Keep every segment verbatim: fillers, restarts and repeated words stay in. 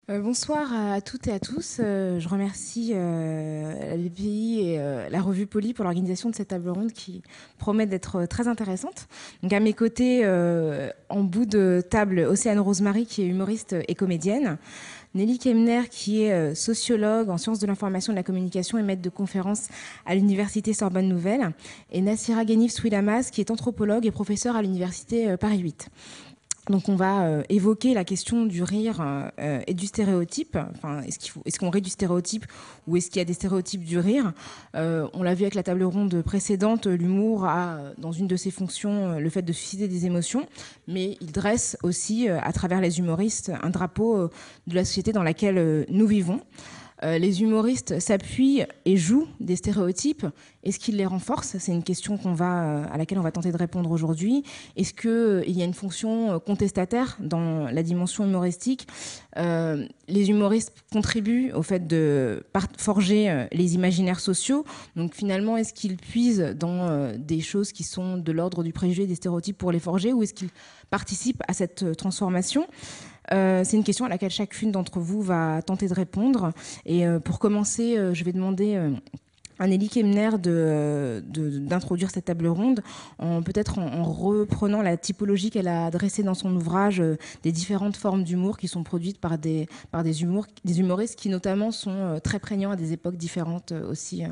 Euh, bonsoir à toutes et à tous. Euh, je remercie euh, la B P I et euh, la revue Poly pour l'organisation de cette table ronde qui promet d'être très intéressante. Donc à mes côtés, euh, en bout de table, Océane Rosemary qui est humoriste et comédienne, Nelly Kemner qui est euh, sociologue en sciences de l'information et de la communication et maître de conférences à l'université Sorbonne Nouvelle, et Nassira Ghenif Souilamas qui est anthropologue et professeur à l'université euh, Paris huit. Donc on va euh, évoquer la question du rire euh, et du stéréotype. Enfin, est-ce qu'il faut, est-ce qu'on rit du stéréotype ou est-ce qu'il y a des stéréotypes du rire? euh, On l'a vu avec la table ronde précédente, l'humour a dans une de ses fonctions le fait de susciter des émotions, mais il dresse aussi euh, à travers les humoristes un drapeau euh, de la société dans laquelle euh, nous vivons. Euh, les humoristes s'appuient et jouent des stéréotypes. Est-ce qu'ils les renforcent? C'est une question qu'on va, à laquelle on va tenter de répondre aujourd'hui. Est-ce qu'il euh, y a une fonction contestataire dans la dimension humoristique? euh, Les humoristes contribuent au fait de forger euh, les imaginaires sociaux. Donc finalement, est-ce qu'ils puisent dans euh, des choses qui sont de l'ordre du préjugé, des stéréotypes pour les forger, ou est-ce qu'ils participent à cette transformation? Euh, c'est une question à laquelle chacune d'entre vous va tenter de répondre. Et euh, pour commencer, euh, je vais demander euh, à Nelly Kemner de, de, d'introduire cette table ronde, en, peut-être en, en reprenant la typologie qu'elle a dressée dans son ouvrage euh, des différentes formes d'humour qui sont produites par des, par des, humour, des humoristes qui notamment sont euh, très prégnants à des époques différentes euh, aussi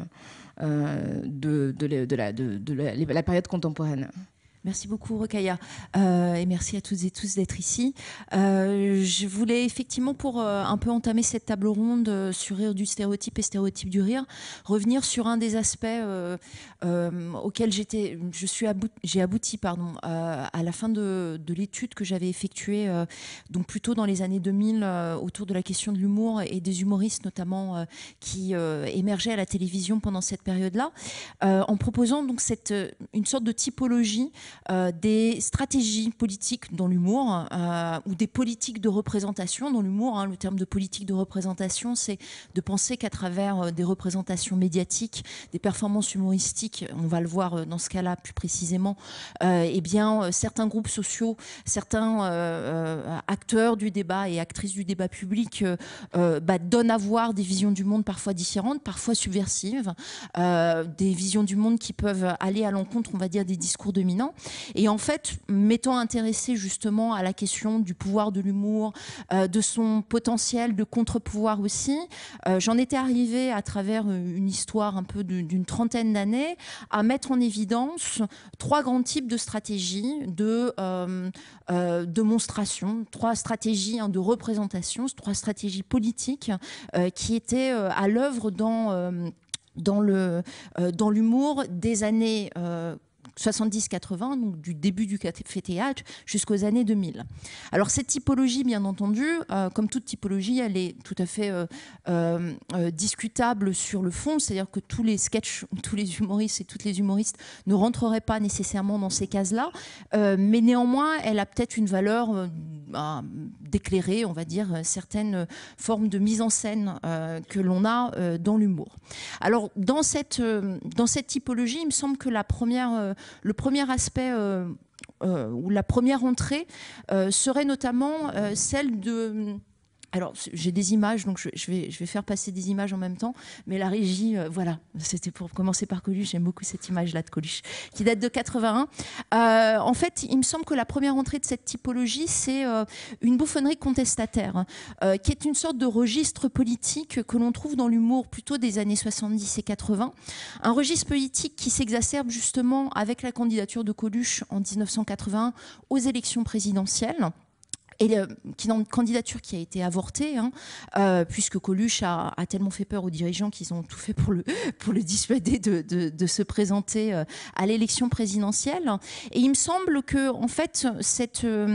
euh, de, de, de, la, de, de la, la période contemporaine. Merci beaucoup, Rokhaya, euh, et merci à toutes et tous d'être ici. Euh, je voulais effectivement, pour euh, un peu entamer cette table ronde euh, sur rire du stéréotype et stéréotype du rire, revenir sur un des aspects euh, euh, auxquels j'étais, je suis abouti, j'ai abouti pardon, euh, à la fin de, de l'étude que j'avais effectuée, euh, donc plutôt dans les années deux mille, euh, autour de la question de l'humour et des humoristes notamment euh, qui euh, émergeaient à la télévision pendant cette période-là, euh, en proposant donc cette, une sorte de typologie Euh, des stratégies politiques dans l'humour euh, ou des politiques de représentation dans l'humour. Hein. Le terme de politique de représentation, c'est de penser qu'à travers euh, des représentations médiatiques, des performances humoristiques, on va le voir euh, dans ce cas-là plus précisément, euh, eh bien, euh, certains groupes sociaux, certains euh, euh, acteurs du débat et actrices du débat public euh, euh, bah, donnent à voir des visions du monde parfois différentes, parfois subversives, euh, des visions du monde qui peuvent aller à l'encontre, on va dire, des discours dominants. Et en fait, m'étant intéressée justement à la question du pouvoir de l'humour, euh, de son potentiel de contre-pouvoir aussi, euh, j'en étais arrivée à travers une histoire un peu d'une trentaine d'années à mettre en évidence trois grands types de stratégies de, euh, euh, de monstration, trois stratégies hein, de représentation, trois stratégies politiques euh, qui étaient euh, à l'œuvre dans, euh, dans le, euh, dans l'humour des années euh, soixante-dix quatre-vingts, donc du début du café-théâtre jusqu'aux années deux mille. Alors cette typologie, bien entendu, euh, comme toute typologie, elle est tout à fait euh, euh, euh, discutable sur le fond, c'est-à-dire que tous les sketchs, tous les humoristes et toutes les humoristes ne rentreraient pas nécessairement dans ces cases-là, euh, mais néanmoins, elle a peut-être une valeur euh, bah, d'éclairer, on va dire, certaines formes de mise en scène euh, que l'on a euh, dans l'humour. Alors, dans cette, euh, dans cette typologie, il me semble que la première... Euh, le premier aspect euh, euh, ou la première entrée euh, serait notamment euh, celle de... Alors, j'ai des images, donc je, je, vais, je vais faire passer des images en même temps, mais la régie, euh, voilà, c'était pour commencer par Coluche, j'aime beaucoup cette image-là de Coluche, qui date de quatre-vingt-un. Euh, en fait, il me semble que la première entrée de cette typologie, c'est euh, une bouffonnerie contestataire, euh, qui est une sorte de registre politique que l'on trouve dans l'humour plutôt des années soixante-dix et quatre-vingts, un registre politique qui s'exacerbe justement avec la candidature de Coluche en dix-neuf cent quatre-vingt-un aux élections présidentielles. Et euh, qui dans une candidature qui a été avortée, hein, euh, puisque Coluche a, a tellement fait peur aux dirigeants qu'ils ont tout fait pour le, pour le dissuader de, de, de se présenter euh, à l'élection présidentielle. Et il me semble que, en fait, cette, euh,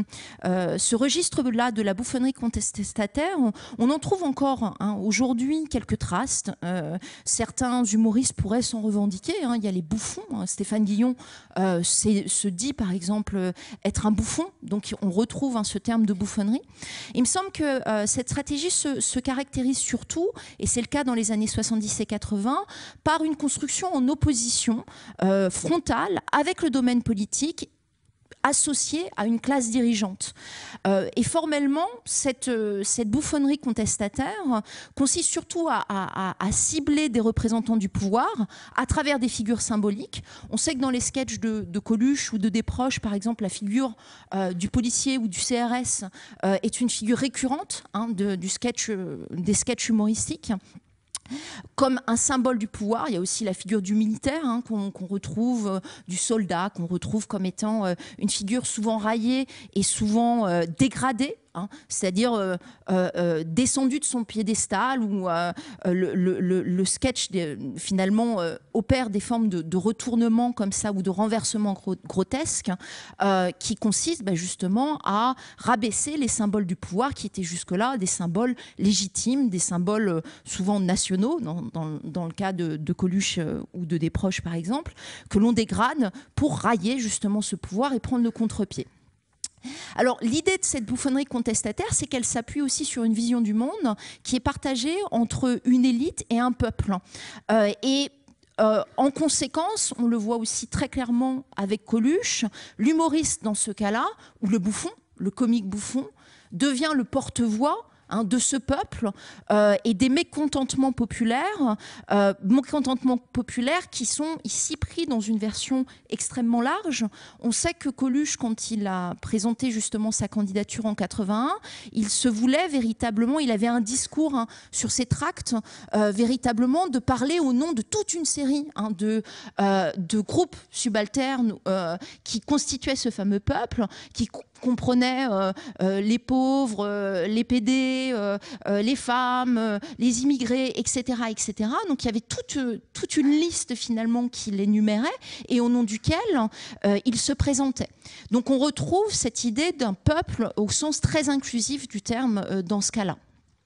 ce registre-là de la bouffonnerie contestataire, on, on en trouve encore hein, aujourd'hui quelques traces. Euh, certains humoristes pourraient s'en revendiquer. Hein. Il y a les bouffons. Hein. Stéphane Guillon euh, se dit, par exemple, être un bouffon. Donc, on retrouve hein, ce terme de bouffonnerie. Il me semble que euh, cette stratégie se, se caractérise surtout, et c'est le cas dans les années soixante-dix et quatre-vingts, par une construction en opposition euh, frontale avec le domaine politique associée à une classe dirigeante. Euh, et formellement, cette, euh, cette bouffonnerie contestataire consiste surtout à, à, à cibler des représentants du pouvoir à travers des figures symboliques. On sait que dans les sketchs de, de Coluche ou de Desproges, par exemple, la figure euh, du policier ou du C R S euh, est une figure récurrente hein, de, du sketch, euh, des sketchs humoristiques. Comme un symbole du pouvoir, il y a aussi la figure du militaire hein, qu'on qu'on retrouve, euh, du soldat, qu'on retrouve comme étant euh, une figure souvent raillée et souvent euh, dégradée. Hein, c'est-à-dire euh, euh, descendu de son piédestal, où euh, le, le, le sketch de, finalement euh, opère des formes de, de retournement comme ça ou de renversement gro grotesque euh, qui consiste bah, justement à rabaisser les symboles du pouvoir qui étaient jusque-là des symboles légitimes, des symboles euh, souvent nationaux, dans, dans, dans le cas de, de Coluche euh, ou de Desproges par exemple, que l'on dégrade pour railler justement ce pouvoir et prendre le contre-pied. Alors, l'idée de cette bouffonnerie contestataire, c'est qu'elle s'appuie aussi sur une vision du monde qui est partagée entre une élite et un peuple. Euh, et euh, en conséquence, on le voit aussi très clairement avec Coluche, l'humoriste dans ce cas-là, ou le bouffon, le comique bouffon, devient le porte-voix Hein, de ce peuple euh, et des mécontentements populaires, euh, mécontentements populaires qui sont ici pris dans une version extrêmement large. On sait que Coluche, quand il a présenté justement sa candidature en quatre-vingt-un, il se voulait véritablement, il avait un discours hein, sur ses tracts, euh, véritablement de parler au nom de toute une série hein, de, euh, de groupes subalternes euh, qui constituaient ce fameux peuple, qui comprenait euh, euh, les pauvres, euh, les pédés, euh, euh, les femmes, euh, les immigrés, et cetera, et cetera. Donc il y avait toute, toute une liste finalement qu'il énumérait et au nom duquel euh, il se présentait. Donc on retrouve cette idée d'un peuple au sens très inclusif du terme euh, dans ce cas-là.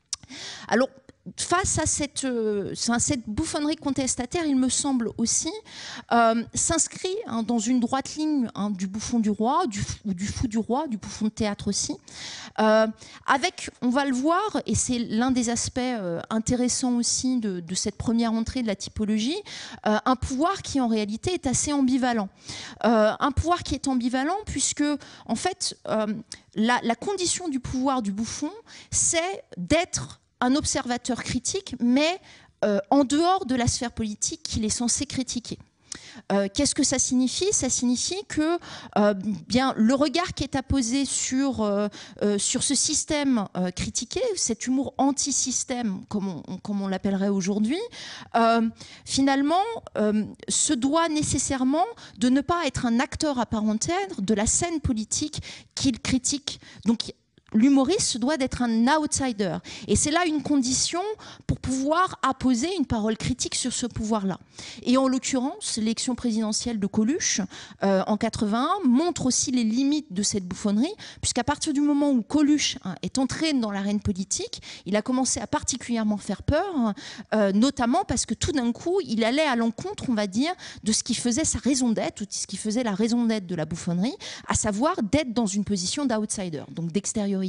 Alors, face à cette, euh, cette bouffonnerie contestataire, il me semble aussi, euh, s'inscrit hein, dans une droite ligne hein, du bouffon du roi, du, ou du fou du roi, du bouffon de théâtre aussi, euh, avec, on va le voir, et c'est l'un des aspects euh, intéressants aussi de, de cette première entrée de la typologie, euh, un pouvoir qui en réalité est assez ambivalent. Euh, un pouvoir qui est ambivalent puisque, en fait, euh, la, la condition du pouvoir du bouffon, c'est d'être un observateur critique, mais euh, en dehors de la sphère politique qu'il est censé critiquer. Euh, Qu'est-ce que ça signifie? Ça signifie que euh, bien, le regard qui est apposé sur, euh, euh, sur ce système euh, critiqué, cet humour anti-système, comme on, comme on l'appellerait aujourd'hui, euh, finalement, euh, se doit nécessairement de ne pas être un acteur à part entière de la scène politique qu'il critique. Donc, l'humoriste se doit d'être un outsider. Et c'est là une condition pour pouvoir apposer une parole critique sur ce pouvoir-là. Et en l'occurrence, l'élection présidentielle de Coluche euh, en quatre-vingt-un montre aussi les limites de cette bouffonnerie, puisqu'à partir du moment où Coluche hein, est entré dans l'arène politique, il a commencé à particulièrement faire peur, euh, notamment parce que tout d'un coup, il allait à l'encontre, on va dire, de ce qui faisait sa raison d'être, ou de ce qui faisait la raison d'être de la bouffonnerie, à savoir d'être dans une position d'outsider, donc d'extériorité.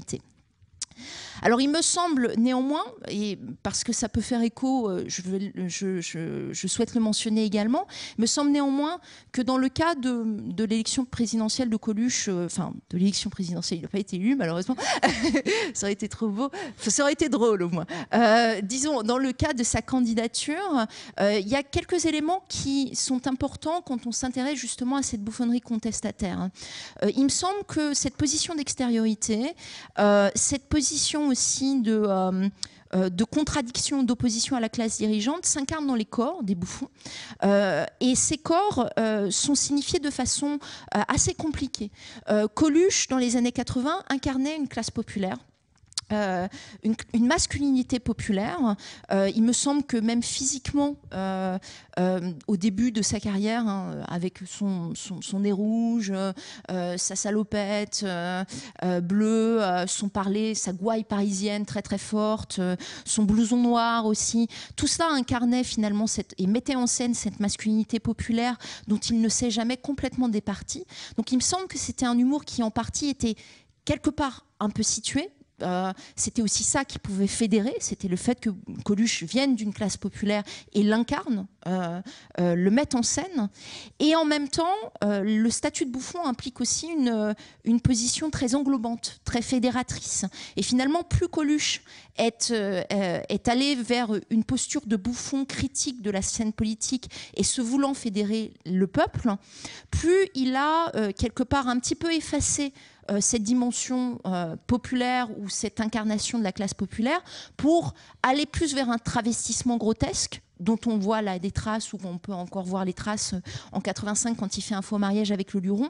Alors il me semble néanmoins, et parce que ça peut faire écho, je, je, je, je souhaite le mentionner également, il me semble néanmoins que dans le cas de, de l'élection présidentielle de Coluche, euh, enfin de l'élection présidentielle, il n'a pas été élu malheureusement, ça aurait été trop beau, enfin, ça aurait été drôle au moins. Euh, disons, dans le cas de sa candidature, euh, il y a quelques éléments qui sont importants quand on s'intéresse justement à cette bouffonnerie contestataire. Euh, il me semble que cette position d'extériorité, euh, cette position aussi de, euh, de contradiction, d'opposition à la classe dirigeante s'incarne dans les corps des bouffons. Euh, et ces corps euh, sont signifiés de façon euh, assez compliquée. Euh, Coluche, dans les années quatre-vingt, incarnait une classe populaire. Euh, une, une masculinité populaire. Euh, il me semble que même physiquement, euh, euh, au début de sa carrière, hein, avec son, son, son nez rouge, euh, sa salopette euh, euh, bleue, euh, son parler, sa gouaille parisienne très très forte, euh, son blouson noir aussi, tout cela incarnait finalement cette, et mettait en scène cette masculinité populaire dont il ne s'est jamais complètement départi. Donc il me semble que c'était un humour qui en partie était quelque part un peu situé, euh, c'était aussi ça qui pouvait fédérer, c'était le fait que Coluche vienne d'une classe populaire et l'incarne, euh, euh, le mette en scène. Et en même temps, euh, le statut de bouffon implique aussi une, une position très englobante, très fédératrice. Et finalement, plus Coluche est, euh, est allé vers une posture de bouffon critique de la scène politique et se voulant fédérer le peuple, plus il a euh, quelque part un petit peu effacé euh, cette dimension euh, populaire ou cette incarnation de la classe populaire pour aller plus vers un travestissement grotesque dont on voit là des traces, ou on peut encore voir les traces en quatre-vingt-cinq quand il fait un faux mariage avec le Luron.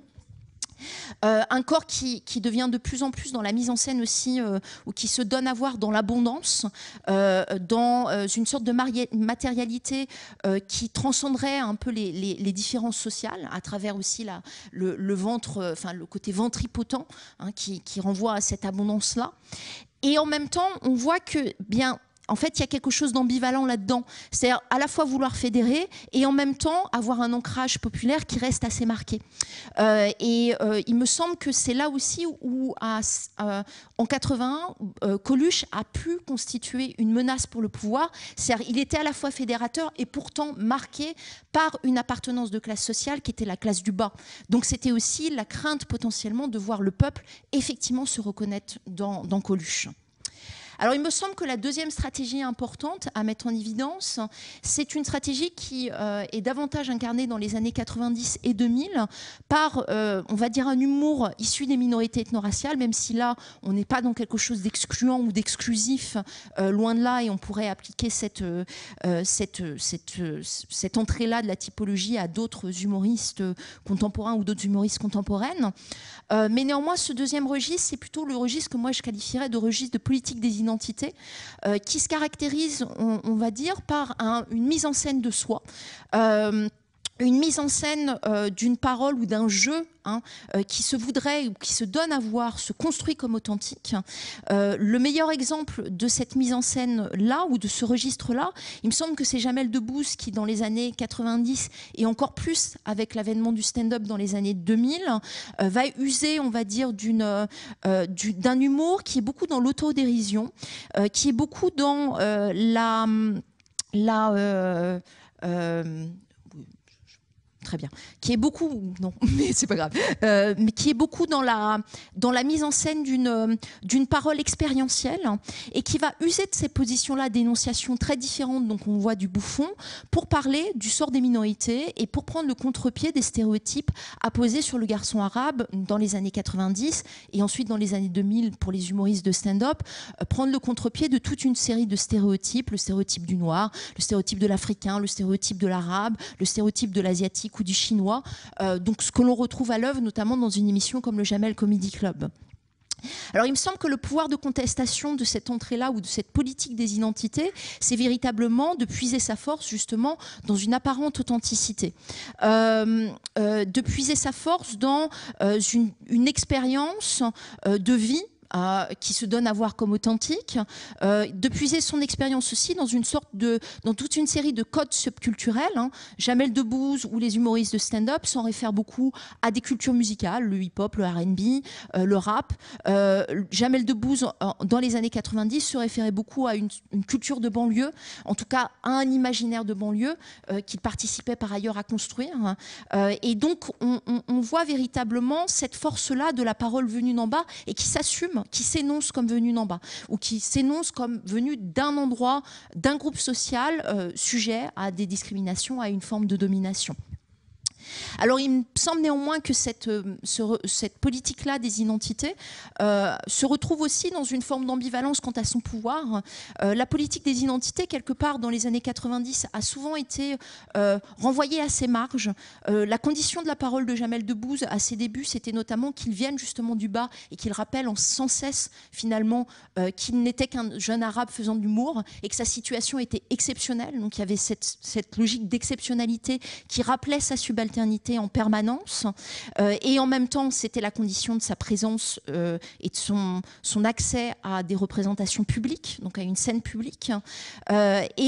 Euh, un corps qui, qui devient de plus en plus dans la mise en scène aussi, euh, ou qui se donne à voir dans l'abondance, euh, dans euh, une sorte de matérialité euh, qui transcenderait un peu les, les, les différences sociales, à travers aussi la, le, le ventre, euh, enfin le côté ventripotent, hein, qui, qui renvoie à cette abondance-là. Et en même temps, on voit que bien en fait, il y a quelque chose d'ambivalent là-dedans. C'est-à-dire à la fois vouloir fédérer et en même temps avoir un ancrage populaire qui reste assez marqué. Euh, et euh, il me semble que c'est là aussi où, à, euh, en quatre-vingt-un, euh, Coluche a pu constituer une menace pour le pouvoir. C'est-à-dire il était à la fois fédérateur et pourtant marqué par une appartenance de classe sociale qui était la classe du bas. Donc c'était aussi la crainte potentiellement de voir le peuple effectivement se reconnaître dans, dans Coluche. Alors, il me semble que la deuxième stratégie importante à mettre en évidence, c'est une stratégie qui euh, est davantage incarnée dans les années quatre-vingt-dix et deux mille par, euh, on va dire, un humour issu des minorités ethno-raciales, même si là, on n'est pas dans quelque chose d'excluant ou d'exclusif, euh, loin de là, et on pourrait appliquer cette, euh, cette, cette, cette entrée-là de la typologie à d'autres humoristes contemporains ou d'autres humoristes contemporaines. Euh, mais néanmoins, ce deuxième registre, c'est plutôt le registre que moi je qualifierais de registre de politique des identités, euh, qui se caractérise, on, on va dire, par un, une mise en scène de soi, euh, une mise en scène euh, d'une parole ou d'un jeu hein, euh, qui se voudrait ou qui se donne à voir, se construit comme authentique. Euh, le meilleur exemple de cette mise en scène-là ou de ce registre-là, il me semble que c'est Jamel Debbouze qui, dans les années quatre-vingt-dix et encore plus avec l'avènement du stand-up dans les années deux mille, euh, va user, on va dire, d'une, euh, du, d'un humour qui est beaucoup dans l'autodérision, euh, qui est beaucoup dans euh, la... la euh, euh, Très bien. Qui est beaucoup, non, mais c'est pas grave, euh, mais qui est beaucoup dans la, dans la mise en scène d'une, d'une parole expérientielle et qui va user de ces positions-là d'énonciation très différentes, donc on voit du bouffon, pour parler du sort des minorités et pour prendre le contre-pied des stéréotypes apposés sur le garçon arabe dans les années quatre-vingt-dix et ensuite dans les années deux mille pour les humoristes de stand-up, euh, prendre le contre-pied de toute une série de stéréotypes, le stéréotype du noir, le stéréotype de l'africain, le stéréotype de l'arabe, le stéréotype de l'asiatique ou du chinois, euh, donc ce que l'on retrouve à l'œuvre notamment dans une émission comme le Jamel Comedy Club. Alors il me semble que le pouvoir de contestation de cette entrée-là ou de cette politique des identités, c'est véritablement de puiser sa force justement dans une apparente authenticité, euh, euh, de puiser sa force dans euh, une, une expérience euh, de vie Euh, qui se donne à voir comme authentique, euh, de puiser son expérience aussi dans une sorte de, dans toute une série de codes subculturels. Hein. Jamel Debbouze ou les humoristes de stand-up s'en réfèrent beaucoup à des cultures musicales, le hip-hop, le R and B, euh, le rap. Euh, Jamel Debbouze, dans les années quatre-vingt-dix, se référait beaucoup à une, une culture de banlieue, en tout cas à un imaginaire de banlieue euh, qu'il participait par ailleurs à construire. Euh, et donc, on, on, on voit véritablement cette force-là de la parole venue d'en bas et qui s'assume, qui s'énonce comme venu d'en bas ou qui s'énonce comme venu d'un endroit, d'un groupe social euh, sujet à des discriminations, à une forme de domination. Alors il me semble néanmoins que cette, ce, cette politique-là des identités euh, se retrouve aussi dans une forme d'ambivalence quant à son pouvoir. Euh, la politique des identités, quelque part dans les années quatre-vingt-dix, a souvent été euh, renvoyée à ses marges. Euh, la condition de la parole de Jamel Debbouze à ses débuts, c'était notamment qu'il vienne justement du bas et qu'il rappelle en sans cesse finalement euh, qu'il n'était qu'un jeune arabe faisant de l'humour et que sa situation était exceptionnelle. Donc il y avait cette, cette logique d'exceptionnalité qui rappelait sa subalternité en permanence euh, et en même temps c'était la condition de sa présence euh, et de son, son accès à des représentations publiques, donc à une scène publique euh, et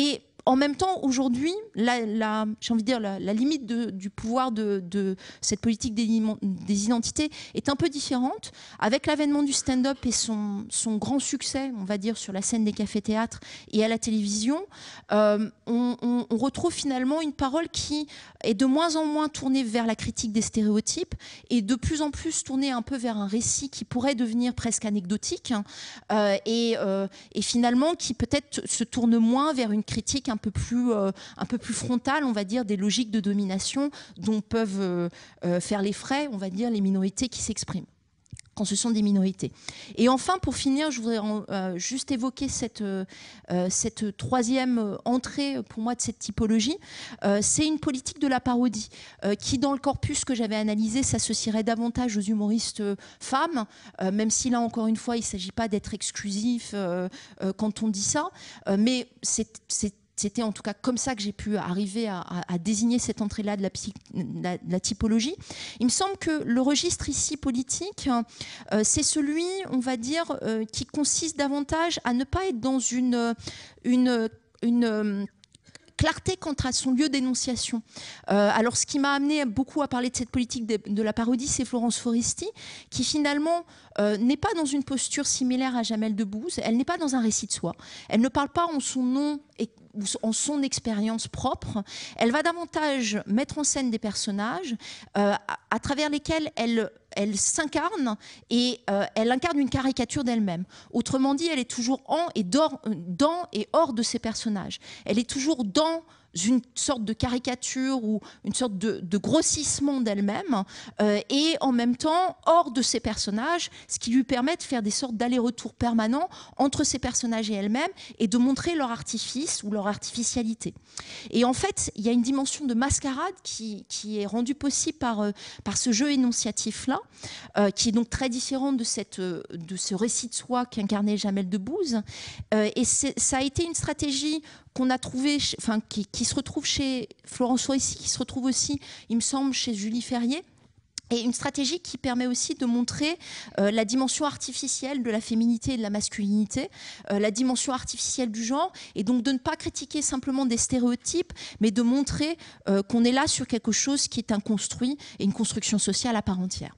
en même temps, aujourd'hui, la, la, j'ai envie de dire, la, la limite de, du pouvoir de, de cette politique des, des identités est un peu différente. Avec l'avènement du stand-up et son, son grand succès, on va dire, sur la scène des cafés-théâtres et à la télévision, euh, on, on, on retrouve finalement une parole qui est de moins en moins tournée vers la critique des stéréotypes et de plus en plus tournée un peu vers un récit qui pourrait devenir presque anecdotique, hein, euh, et, euh, et finalement qui peut-être se tourne moins vers une critique un peu plus, euh, un peu plus frontale, on va dire, des logiques de domination dont peuvent euh, euh, faire les frais, on va dire, les minorités qui s'expriment quand ce sont des minorités. Et enfin, pour finir, je voudrais euh, juste évoquer cette, euh, cette troisième entrée, pour moi, de cette typologie. Euh, c'est une politique de la parodie, euh, qui, dans le corpus que j'avais analysé, s'associerait davantage aux humoristes euh, femmes, euh, même si là, encore une fois, il ne s'agit pas d'être exclusif euh, euh, quand on dit ça, euh, mais c'est c'était en tout cas comme ça que j'ai pu arriver à, à, à désigner cette entrée-là de la, la, la typologie. Il me semble que le registre ici politique, euh, c'est celui, on va dire, euh, qui consiste davantage à ne pas être dans une... une, une clarté quant à son lieu d'énonciation. Euh, alors, ce qui m'a amené beaucoup à parler de cette politique de, de la parodie, c'est Florence Foresti, qui finalement euh, n'est pas dans une posture similaire à Jamel Debbouze, elle n'est pas dans un récit de soi, elle ne parle pas en son nom et en son expérience propre, elle va davantage mettre en scène des personnages euh, à, à travers lesquels elle, elle s'incarne et euh, elle incarne une caricature d'elle-même. Autrement dit, elle est toujours en et dans, dans et hors de ses personnages. Elle est toujours dans une sorte de caricature ou une sorte de, de grossissement d'elle-même euh, et en même temps hors de ses personnages, ce qui lui permet de faire des sortes d'allers-retours permanents entre ses personnages et elle-même et de montrer leur artifice ou leur artificialité. Et en fait, il y a une dimension de mascarade qui, qui est rendue possible par, euh, par ce jeu énonciatif-là, euh, qui est donc très différent de, cette, euh, de ce récit de soi qu'incarnait Jamel Debbouze. Euh, et ça a été une stratégie qu'on a trouvé, enfin, qui, qui se retrouve chez Florence Foresti, qui se retrouve aussi, il me semble, chez Julie Ferrier. Et une stratégie qui permet aussi de montrer euh, la dimension artificielle de la féminité et de la masculinité, euh, la dimension artificielle du genre, et donc de ne pas critiquer simplement des stéréotypes, mais de montrer euh, qu'on est là sur quelque chose qui est un construit et une construction sociale à part entière.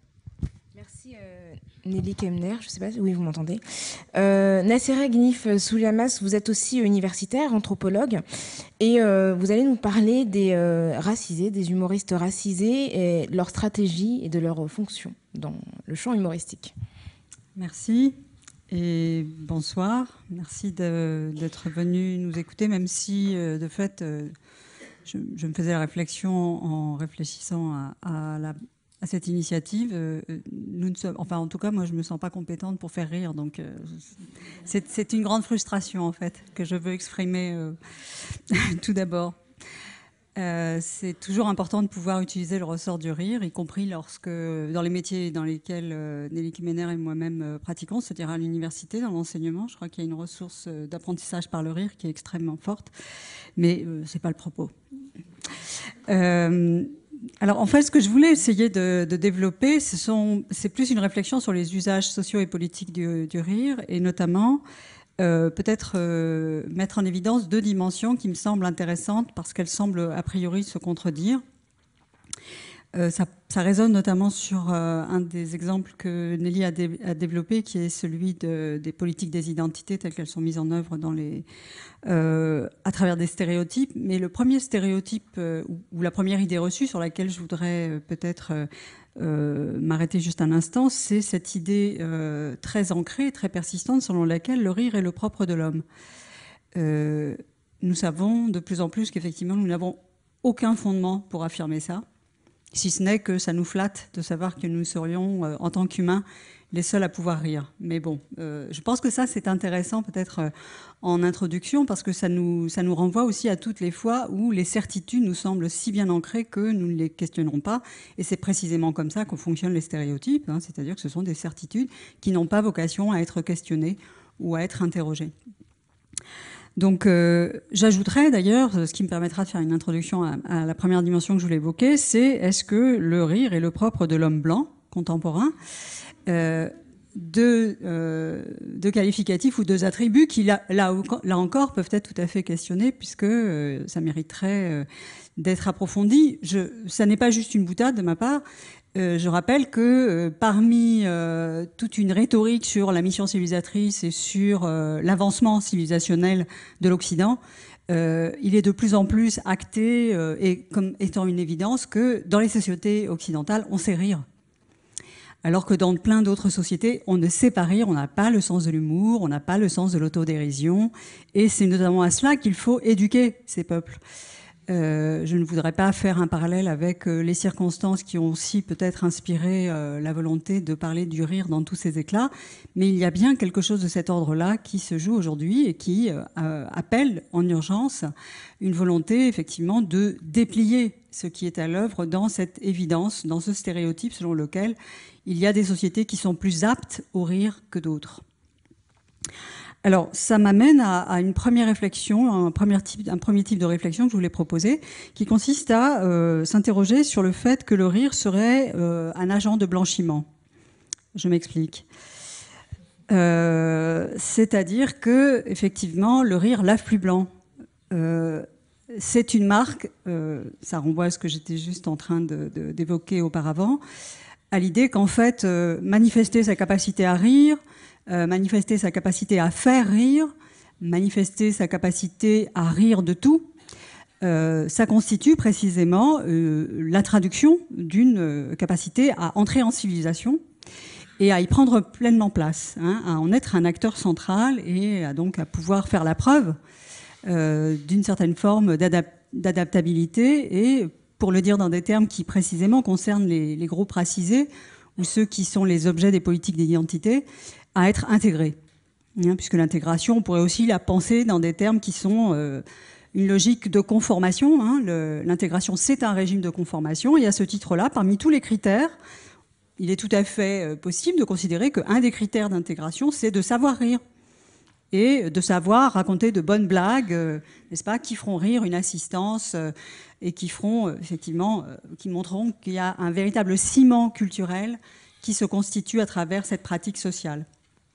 Merci euh, Nelly Kemner, je ne sais pas si oui, vous m'entendez. Euh, Nassera Gnif Souliamas, vous êtes aussi universitaire, anthropologue, et euh, vous allez nous parler des euh, racisés, des humoristes racisés, et de leur stratégie et de leur fonction dans le champ humoristique. Merci et bonsoir. Merci d'être venu nous écouter, même si euh, de fait, euh, je, je me faisais la réflexion en réfléchissant à, à la à cette initiative. Euh, nous ne sommes, enfin, en tout cas, moi, je ne me sens pas compétente pour faire rire. Donc, euh, c'est une grande frustration, en fait, que je veux exprimer euh, tout d'abord. Euh, c'est toujours important de pouvoir utiliser le ressort du rire, y compris lorsque, dans les métiers dans lesquels euh, Nelly Kemner et moi-même euh, pratiquons, c'est-à-dire à l'université, dans l'enseignement. Je crois qu'il y a une ressource d'apprentissage par le rire qui est extrêmement forte. Mais euh, ce n'est pas le propos. Euh, Alors, en fait, ce que je voulais essayer de, de développer, c'est plus une réflexion sur les usages sociaux et politiques du, du rire, et notamment euh, peut-être euh, mettre en évidence deux dimensions qui me semblent intéressantes parce qu'elles semblent a priori se contredire. Euh, ça, ça résonne notamment sur euh, un des exemples que Nelly a, dé, a développé, qui est celui de, des politiques des identités telles qu'elles sont mises en œuvre dans les, euh, à travers des stéréotypes. Mais le premier stéréotype, euh, ou, ou la première idée reçue sur laquelle je voudrais euh, peut-être euh, euh, m'arrêter juste un instant, c'est cette idée euh, très ancrée, très persistante, selon laquelle le rire est le propre de l'homme. Euh, nous savons de plus en plus qu'effectivement, nous n'avons aucun fondement pour affirmer ça, si ce n'est que ça nous flatte de savoir que nous serions, euh, en tant qu'humains, les seuls à pouvoir rire. Mais bon, euh, je pense que ça, c'est intéressant peut-être euh, en introduction, parce que ça nous, ça nous renvoie aussi à toutes les fois où les certitudes nous semblent si bien ancrées que nous ne les questionnerons pas. Et c'est précisément comme ça qu'on fonctionnent les stéréotypes, hein, c'est-à-dire que ce sont des certitudes qui n'ont pas vocation à être questionnées ou à être interrogées. Donc, euh, j'ajouterais d'ailleurs, ce qui me permettra de faire une introduction à, à la première dimension que je voulais évoquer, c'est est-ce que le rire est le propre de l'homme blanc contemporain ? euh, deux, euh, deux qualificatifs ou deux attributs qui, là, là, là encore, peuvent être tout à fait questionnés, puisque euh, ça mériterait euh, d'être approfondi. Je, ça n'est pas juste une boutade de ma part. Euh, je rappelle que euh, parmi euh, toute une rhétorique sur la mission civilisatrice et sur euh, l'avancement civilisationnel de l'Occident, euh, il est de plus en plus acté euh, et comme étant une évidence que dans les sociétés occidentales, on sait rire. Alors que dans plein d'autres sociétés, on ne sait pas rire, on n'a pas le sens de l'humour, on n'a pas le sens de l'autodérision. Et c'est notamment à cela qu'il faut éduquer ces peuples. Euh, je ne voudrais pas faire un parallèle avec euh, les circonstances qui ont aussi peut-être inspiré euh, la volonté de parler du rire dans tous ses éclats, mais il y a bien quelque chose de cet ordre-là qui se joue aujourd'hui et qui euh, appelle en urgence une volonté effectivement de déplier ce qui est à l'œuvre dans cette évidence, dans ce stéréotype selon lequel il y a des sociétés qui sont plus aptes au rire que d'autres. Alors, ça m'amène à, à une première réflexion, un premier, type, un premier type de réflexion que je voulais proposer, qui consiste à euh, s'interroger sur le fait que le rire serait euh, un agent de blanchiment. Je m'explique. Euh, c'est-à-dire que, effectivement, le rire lave plus blanc. Euh, c'est une marque, euh, ça renvoie à ce que j'étais juste en train de, de, d'évoquer auparavant, à l'idée qu'en fait, euh, manifester sa capacité à rire, euh, manifester sa capacité à faire rire, manifester sa capacité à rire de tout, euh, ça constitue précisément euh, la traduction d'une euh, capacité à entrer en civilisation et à y prendre pleinement place, hein, à en être un acteur central et à donc à pouvoir faire la preuve euh, d'une certaine forme d'adap- d'adaptabilité et, pour le dire dans des termes qui précisément concernent les, les groupes racisés ou ceux qui sont les objets des politiques d'identité, à être intégrés. Hein, puisque l'intégration, on pourrait aussi la penser dans des termes qui sont euh, une logique de conformation. Hein. Le, l'intégration, c'est un régime de conformation. Et à ce titre-là, parmi tous les critères, il est tout à fait possible de considérer qu'un des critères d'intégration, c'est de savoir rire. Et de savoir raconter de bonnes blagues, euh, n'est-ce pas, qui feront rire une assistance euh, et qui feront, euh, effectivement, euh, qui montreront qu'il y a un véritable ciment culturel qui se constitue à travers cette pratique sociale.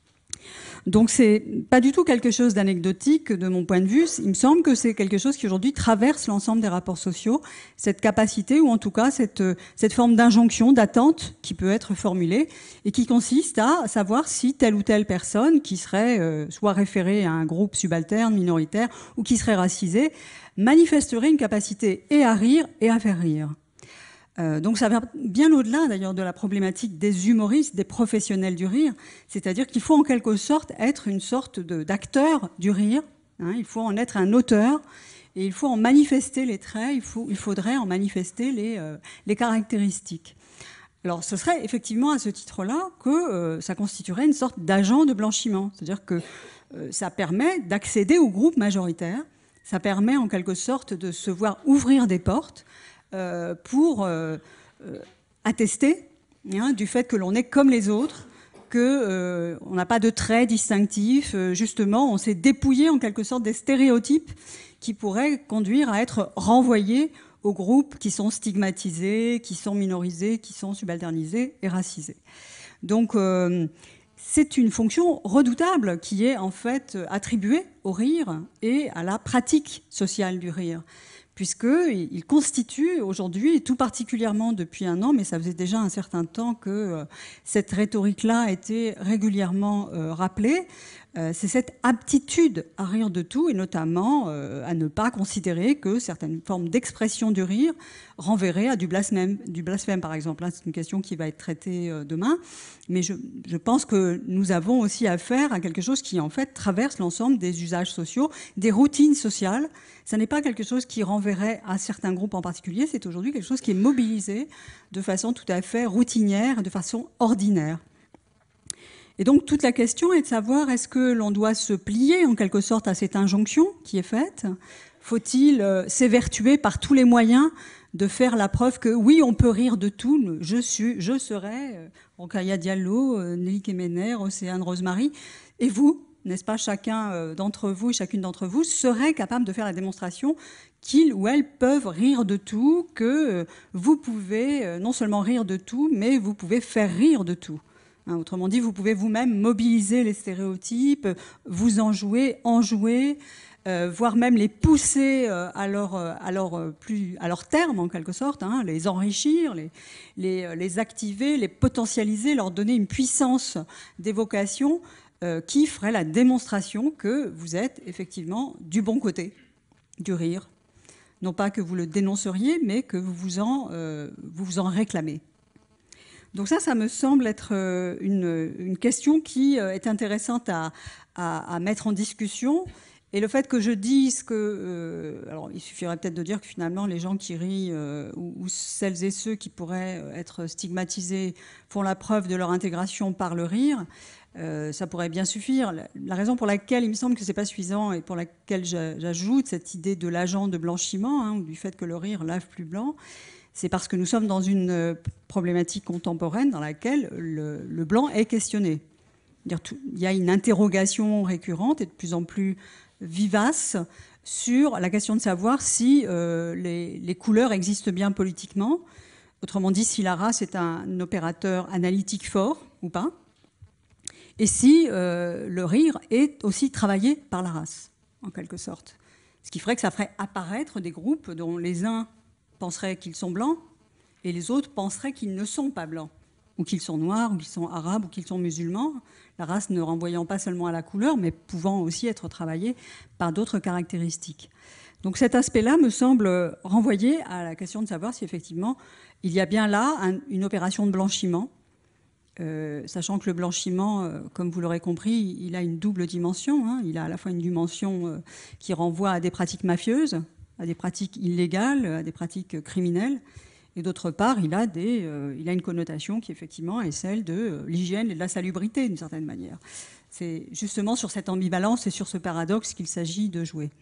Donc c'est pas du tout quelque chose d'anecdotique de mon point de vue. Il me semble que c'est quelque chose qui aujourd'hui traverse l'ensemble des rapports sociaux, cette capacité ou en tout cas cette, cette forme d'injonction, d'attente qui peut être formulée et qui consiste à savoir si telle ou telle personne qui serait euh, soit référée à un groupe subalterne, minoritaire ou qui serait racisée, manifesterait une capacité et à rire et à faire rire. Euh, donc ça va bien au-delà d'ailleurs de la problématique des humoristes, des professionnels du rire, c'est-à-dire qu'il faut en quelque sorte être une sorte de, d'acteur du rire, hein, il faut en être un auteur et il faut en manifester les traits, il, faut, il faudrait en manifester les, euh, les caractéristiques. Alors ce serait effectivement à ce titre-là que euh, ça constituerait une sorte d'agent de blanchiment, c'est-à-dire que euh, ça permet d'accéder au groupe majoritaire, ça permet en quelque sorte de se voir ouvrir des portes, Euh, pour euh, euh, attester hein, du fait que l'on est comme les autres, qu'on euh, n'a pas de traits distinctifs. Euh, justement, on s'est dépouillé en quelque sorte des stéréotypes qui pourraient conduire à être renvoyés aux groupes qui sont stigmatisés, qui sont minorisés, qui sont subalternisés et racisés. Donc, euh, c'est une fonction redoutable qui est en fait attribuée au rire et à la pratique sociale du rire, puisqu'il constitue aujourd'hui, et tout particulièrement depuis un an, mais ça faisait déjà un certain temps que euh, cette rhétorique-là a été régulièrement euh, rappelée, euh, c'est cette aptitude à rire de tout, et notamment euh, à ne pas considérer que certaines formes d'expression du rire renverraient à du blasphème, du blasphème par exemple. Là, c'est une question qui va être traitée euh, demain, mais je, je pense que nous avons aussi affaire à quelque chose qui, en fait, traverse l'ensemble des usages sociaux, des routines sociales. Ça n'est pas quelque chose qui renverrait à certains groupes en particulier, c'est aujourd'hui quelque chose qui est mobilisé de façon tout à fait routinière, de façon ordinaire. Et donc toute la question est de savoir, est-ce que l'on doit se plier en quelque sorte à cette injonction qui est faite ? Faut-il euh, s'évertuer par tous les moyens de faire la preuve que oui, on peut rire de tout, je, suis, je serai euh, Rokhaya Diallo, euh, Nelly Kemener, Océane Rosemary, et vous ? N'est-ce pas, chacun d'entre vous et chacune d'entre vous serait capable de faire la démonstration qu'ils ou elles peuvent rire de tout, que vous pouvez non seulement rire de tout, mais vous pouvez faire rire de tout. Hein, autrement dit, vous pouvez vous-même mobiliser les stéréotypes, vous en jouer, en jouer, euh, voire même les pousser euh, à, leur, à, leur, plus, à leur terme, en quelque sorte, hein, les enrichir, les, les, les activer, les potentialiser, leur donner une puissance d'évocation euh, qui ferait la démonstration que vous êtes effectivement du bon côté du rire. Non pas que vous le dénonceriez, mais que vous vous en, euh, vous vous en réclamez. Donc ça, ça me semble être une, une question qui est intéressante à, à, à mettre en discussion. Et le fait que je dise que... Euh, alors, il suffirait peut-être de dire que finalement, les gens qui rient, euh, ou, ou celles et ceux qui pourraient être stigmatisés, font la preuve de leur intégration par le rire. Euh, ça pourrait bien suffire. La, la raison pour laquelle il me semble que ce n'est pas suffisant et pour laquelle j'ajoute cette idée de l'agent de blanchiment, hein, ou du fait que le rire lave plus blanc, c'est parce que nous sommes dans une problématique contemporaine dans laquelle le, le blanc est questionné. Il y a une interrogation récurrente et de plus en plus vivace sur la question de savoir si euh, les, les couleurs existent bien politiquement. Autrement dit, si la race est un opérateur analytique fort ou pas. Et si euh, le rire est aussi travaillé par la race, en quelque sorte. Ce qui ferait que ça ferait apparaître des groupes dont les uns penseraient qu'ils sont blancs et les autres penseraient qu'ils ne sont pas blancs, ou qu'ils sont noirs, ou qu'ils sont arabes, ou qu'ils sont musulmans, la race ne renvoyant pas seulement à la couleur, mais pouvant aussi être travaillée par d'autres caractéristiques. Donc cet aspect-là me semble renvoyer à la question de savoir si effectivement il y a bien là un, une opération de blanchiment, euh, sachant que le blanchiment, euh, comme vous l'aurez compris, il a une double dimension, hein. Il a à la fois une dimension euh, qui renvoie à des pratiques mafieuses, à des pratiques illégales, à des pratiques criminelles. Et d'autre part, il a, des, euh, il a une connotation qui, effectivement, est celle de euh, l'hygiène et de la salubrité, d'une certaine manière. C'est justement sur cette ambivalence et sur ce paradoxe qu'il s'agit de jouer.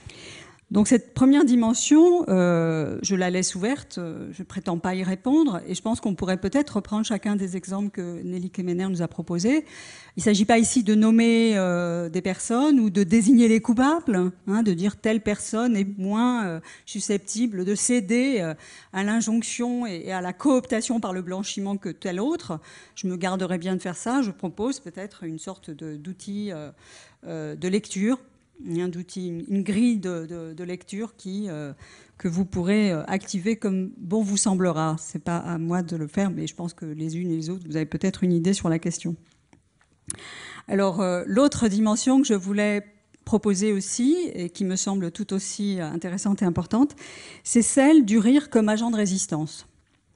Donc cette première dimension, euh, je la laisse ouverte, je ne prétends pas y répondre, et je pense qu'on pourrait peut-être reprendre chacun des exemples que Nelly Kemener nous a proposés. Il ne s'agit pas ici de nommer euh, des personnes ou de désigner les coupables, hein, de dire telle personne est moins euh, susceptible de céder euh, à l'injonction et, et à la cooptation par le blanchiment que telle autre. Je me garderai bien de faire ça. Je propose peut-être une sorte d'outil euh, euh, de lecture, un outil, une grille de, de, de lecture qui, euh, que vous pourrez activer comme bon vous semblera. Ce n'est pas à moi de le faire, mais je pense que les unes et les autres, vous avez peut-être une idée sur la question. Alors, euh, l'autre dimension que je voulais proposer aussi, et qui me semble tout aussi intéressante et importante, c'est celle du rire comme agent de résistance,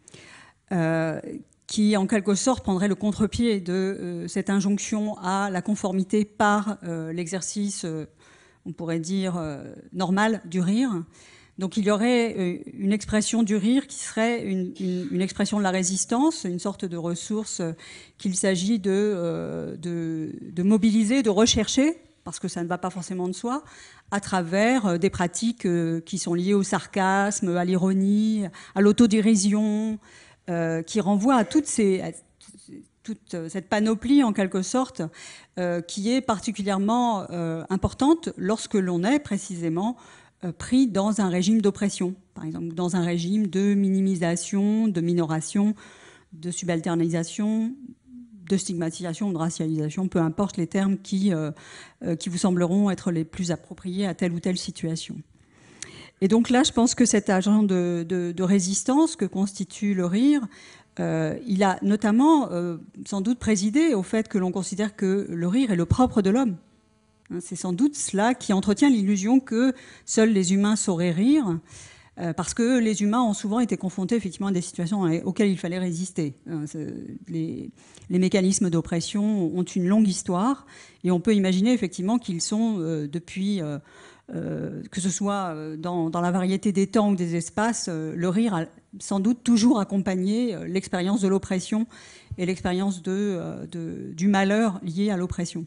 euh, qui, en quelque sorte, prendrait le contre-pied de euh, cette injonction à la conformité par euh, l'exercice euh, on pourrait dire, euh, normal du rire. Donc il y aurait euh, une expression du rire qui serait une, une, une expression de la résistance, une sorte de ressource euh, qu'il s'agit de, euh, de, de mobiliser, de rechercher, parce que ça ne va pas forcément de soi, à travers euh, des pratiques euh, qui sont liées au sarcasme, à l'ironie, à l'autodérision, euh, qui renvoient à toutes ces... À, toute cette panoplie, en quelque sorte, euh, qui est particulièrement euh, importante lorsque l'on est précisément euh, pris dans un régime d'oppression, par exemple, dans un régime de minimisation, de minoration, de subalternisation, de stigmatisation, de racialisation, peu importe les termes qui, euh, euh, qui vous sembleront être les plus appropriés à telle ou telle situation. Et donc là, je pense que cet agent de, de, de résistance que constitue le rire, Euh, il a notamment euh, sans doute présidé au fait que l'on considère que le rire est le propre de l'homme. Hein, c'est sans doute cela qui entretient l'illusion que seuls les humains sauraient rire, euh, parce que les humains ont souvent été confrontés effectivement à des situations auxquelles il fallait résister. Hein, les, les mécanismes d'oppression ont une longue histoire, et on peut imaginer effectivement qu'ils sont euh, depuis... Euh, Euh, que ce soit dans, dans la variété des temps ou des espaces, euh, le rire a sans doute toujours accompagné euh, l'expérience de l'oppression et l'expérience de, euh, de, du malheur lié à l'oppression.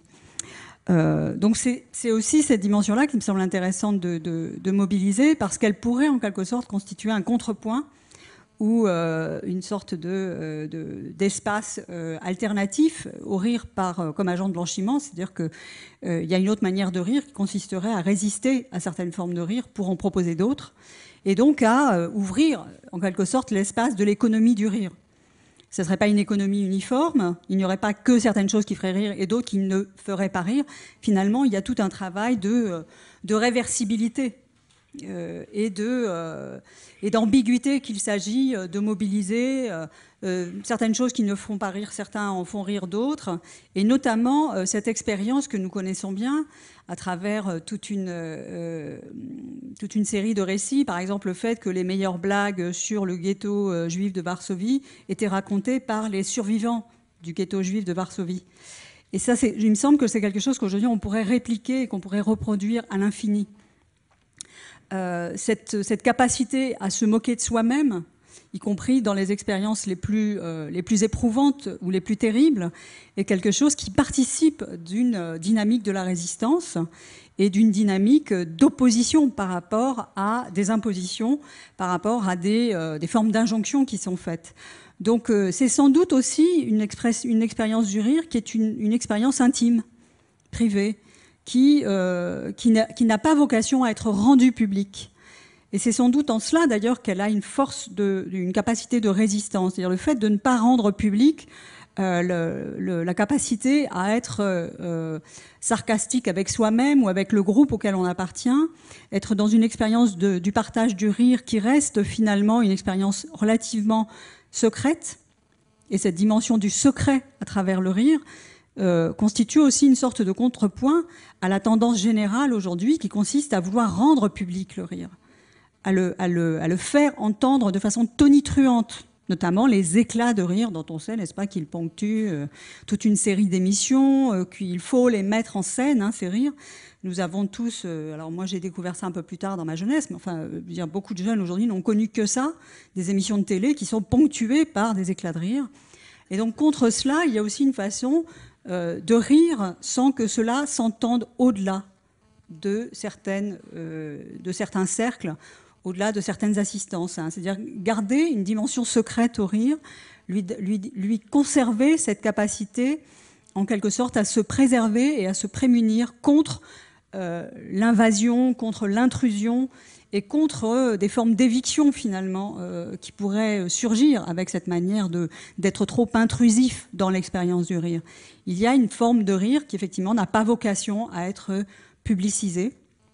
Euh, donc c'est aussi cette dimension-là qui me semble intéressante de, de, de mobiliser, parce qu'elle pourrait en quelque sorte constituer un contrepoint ou euh, une sorte de, de, d'espace euh, alternatif au rire par, euh, comme agent de blanchiment. C'est-à-dire qu'il euh, y a une autre manière de rire qui consisterait à résister à certaines formes de rire pour en proposer d'autres, et donc à euh, ouvrir en quelque sorte l'espace de l'économie du rire. Ce ne serait pas une économie uniforme, il n'y aurait pas que certaines choses qui feraient rire et d'autres qui ne feraient pas rire. Finalement, il y a tout un travail de, de réversibilité euh, et de, euh, et d'ambiguïté qu'il s'agit de mobiliser. Euh, euh, certaines choses qui ne font pas rire, certains en font rire d'autres. Et notamment euh, cette expérience que nous connaissons bien à travers euh, toute, une, euh, toute une série de récits. Par exemple, le fait que les meilleures blagues sur le ghetto euh, juif de Varsovie étaient racontées par les survivants du ghetto juif de Varsovie. Et ça, il me semble que c'est quelque chose qu'aujourd'hui on pourrait répliquer et qu'on pourrait reproduire à l'infini. Euh, cette, cette capacité à se moquer de soi-même, y compris dans les expériences les plus, euh, les plus éprouvantes ou les plus terribles, est quelque chose qui participe d'une dynamique de la résistance et d'une dynamique d'opposition par rapport à des impositions, par rapport à des, euh, des formes d'injonction qui sont faites. Donc euh, c'est sans doute aussi une, express, une expérience du rire qui est une, une expérience intime, privée, qui, euh, qui n'a pas vocation à être rendue publique. Et c'est sans doute en cela, d'ailleurs, qu'elle a une force, de, une capacité de résistance. C'est-à-dire le fait de ne pas rendre public euh, le, le, la capacité à être euh, sarcastique avec soi-même ou avec le groupe auquel on appartient, être dans une expérience de, du partage du rire qui reste finalement une expérience relativement secrète. Et cette dimension du secret à travers le rire euh, constitue aussi une sorte de contrepoint à la tendance générale aujourd'hui qui consiste à vouloir rendre public le rire. À le, à, le, à le faire entendre de façon tonitruante, notamment les éclats de rire dont on sait, n'est-ce pas, qu'ils ponctuent euh, toute une série d'émissions, euh, qu'il faut les mettre en scène, hein, ces rires. Nous avons tous, euh, alors moi j'ai découvert ça un peu plus tard dans ma jeunesse, mais enfin, euh, dire, beaucoup de jeunes aujourd'hui n'ont connu que ça, des émissions de télé qui sont ponctuées par des éclats de rire. Et donc contre cela, il y a aussi une façon euh, de rire sans que cela s'entende au-delà de, certaines, euh, de certains cercles, au-delà de certaines assistances. Hein. C'est-à-dire garder une dimension secrète au rire, lui, lui, lui conserver cette capacité, en quelque sorte, à se préserver et à se prémunir contre euh, l'invasion, contre l'intrusion et contre euh, des formes d'éviction, finalement, euh, qui pourraient surgir avec cette manière de, d'être trop intrusif dans l'expérience du rire. Il y a une forme de rire qui, effectivement, n'a pas vocation à être publicisée,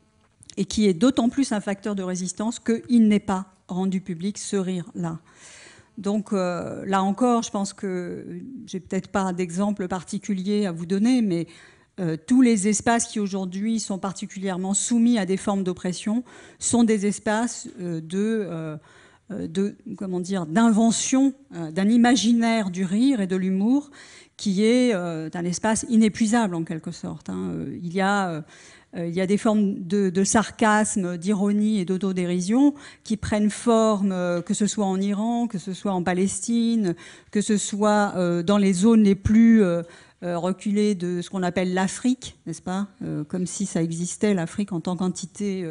et qui est d'autant plus un facteur de résistance qu'il n'est pas rendu public, ce rire-là. Donc euh, là encore, je pense que j'ai peut-être pas d'exemple particulier à vous donner, mais euh, tous les espaces qui aujourd'hui sont particulièrement soumis à des formes d'oppression sont des espaces euh, de, euh, de, comment dire, d'invention, euh, d'un imaginaire du rire et de l'humour qui est euh, un espace inépuisable en quelque sorte. Hein. Il y a... Euh, Il y a des formes de, de sarcasme, d'ironie et d'autodérision qui prennent forme, que ce soit en Iran, que ce soit en Palestine, que ce soit dans les zones les plus reculées de ce qu'on appelle l'Afrique, n'est-ce pas ? Comme si ça existait, l'Afrique, en tant qu'entité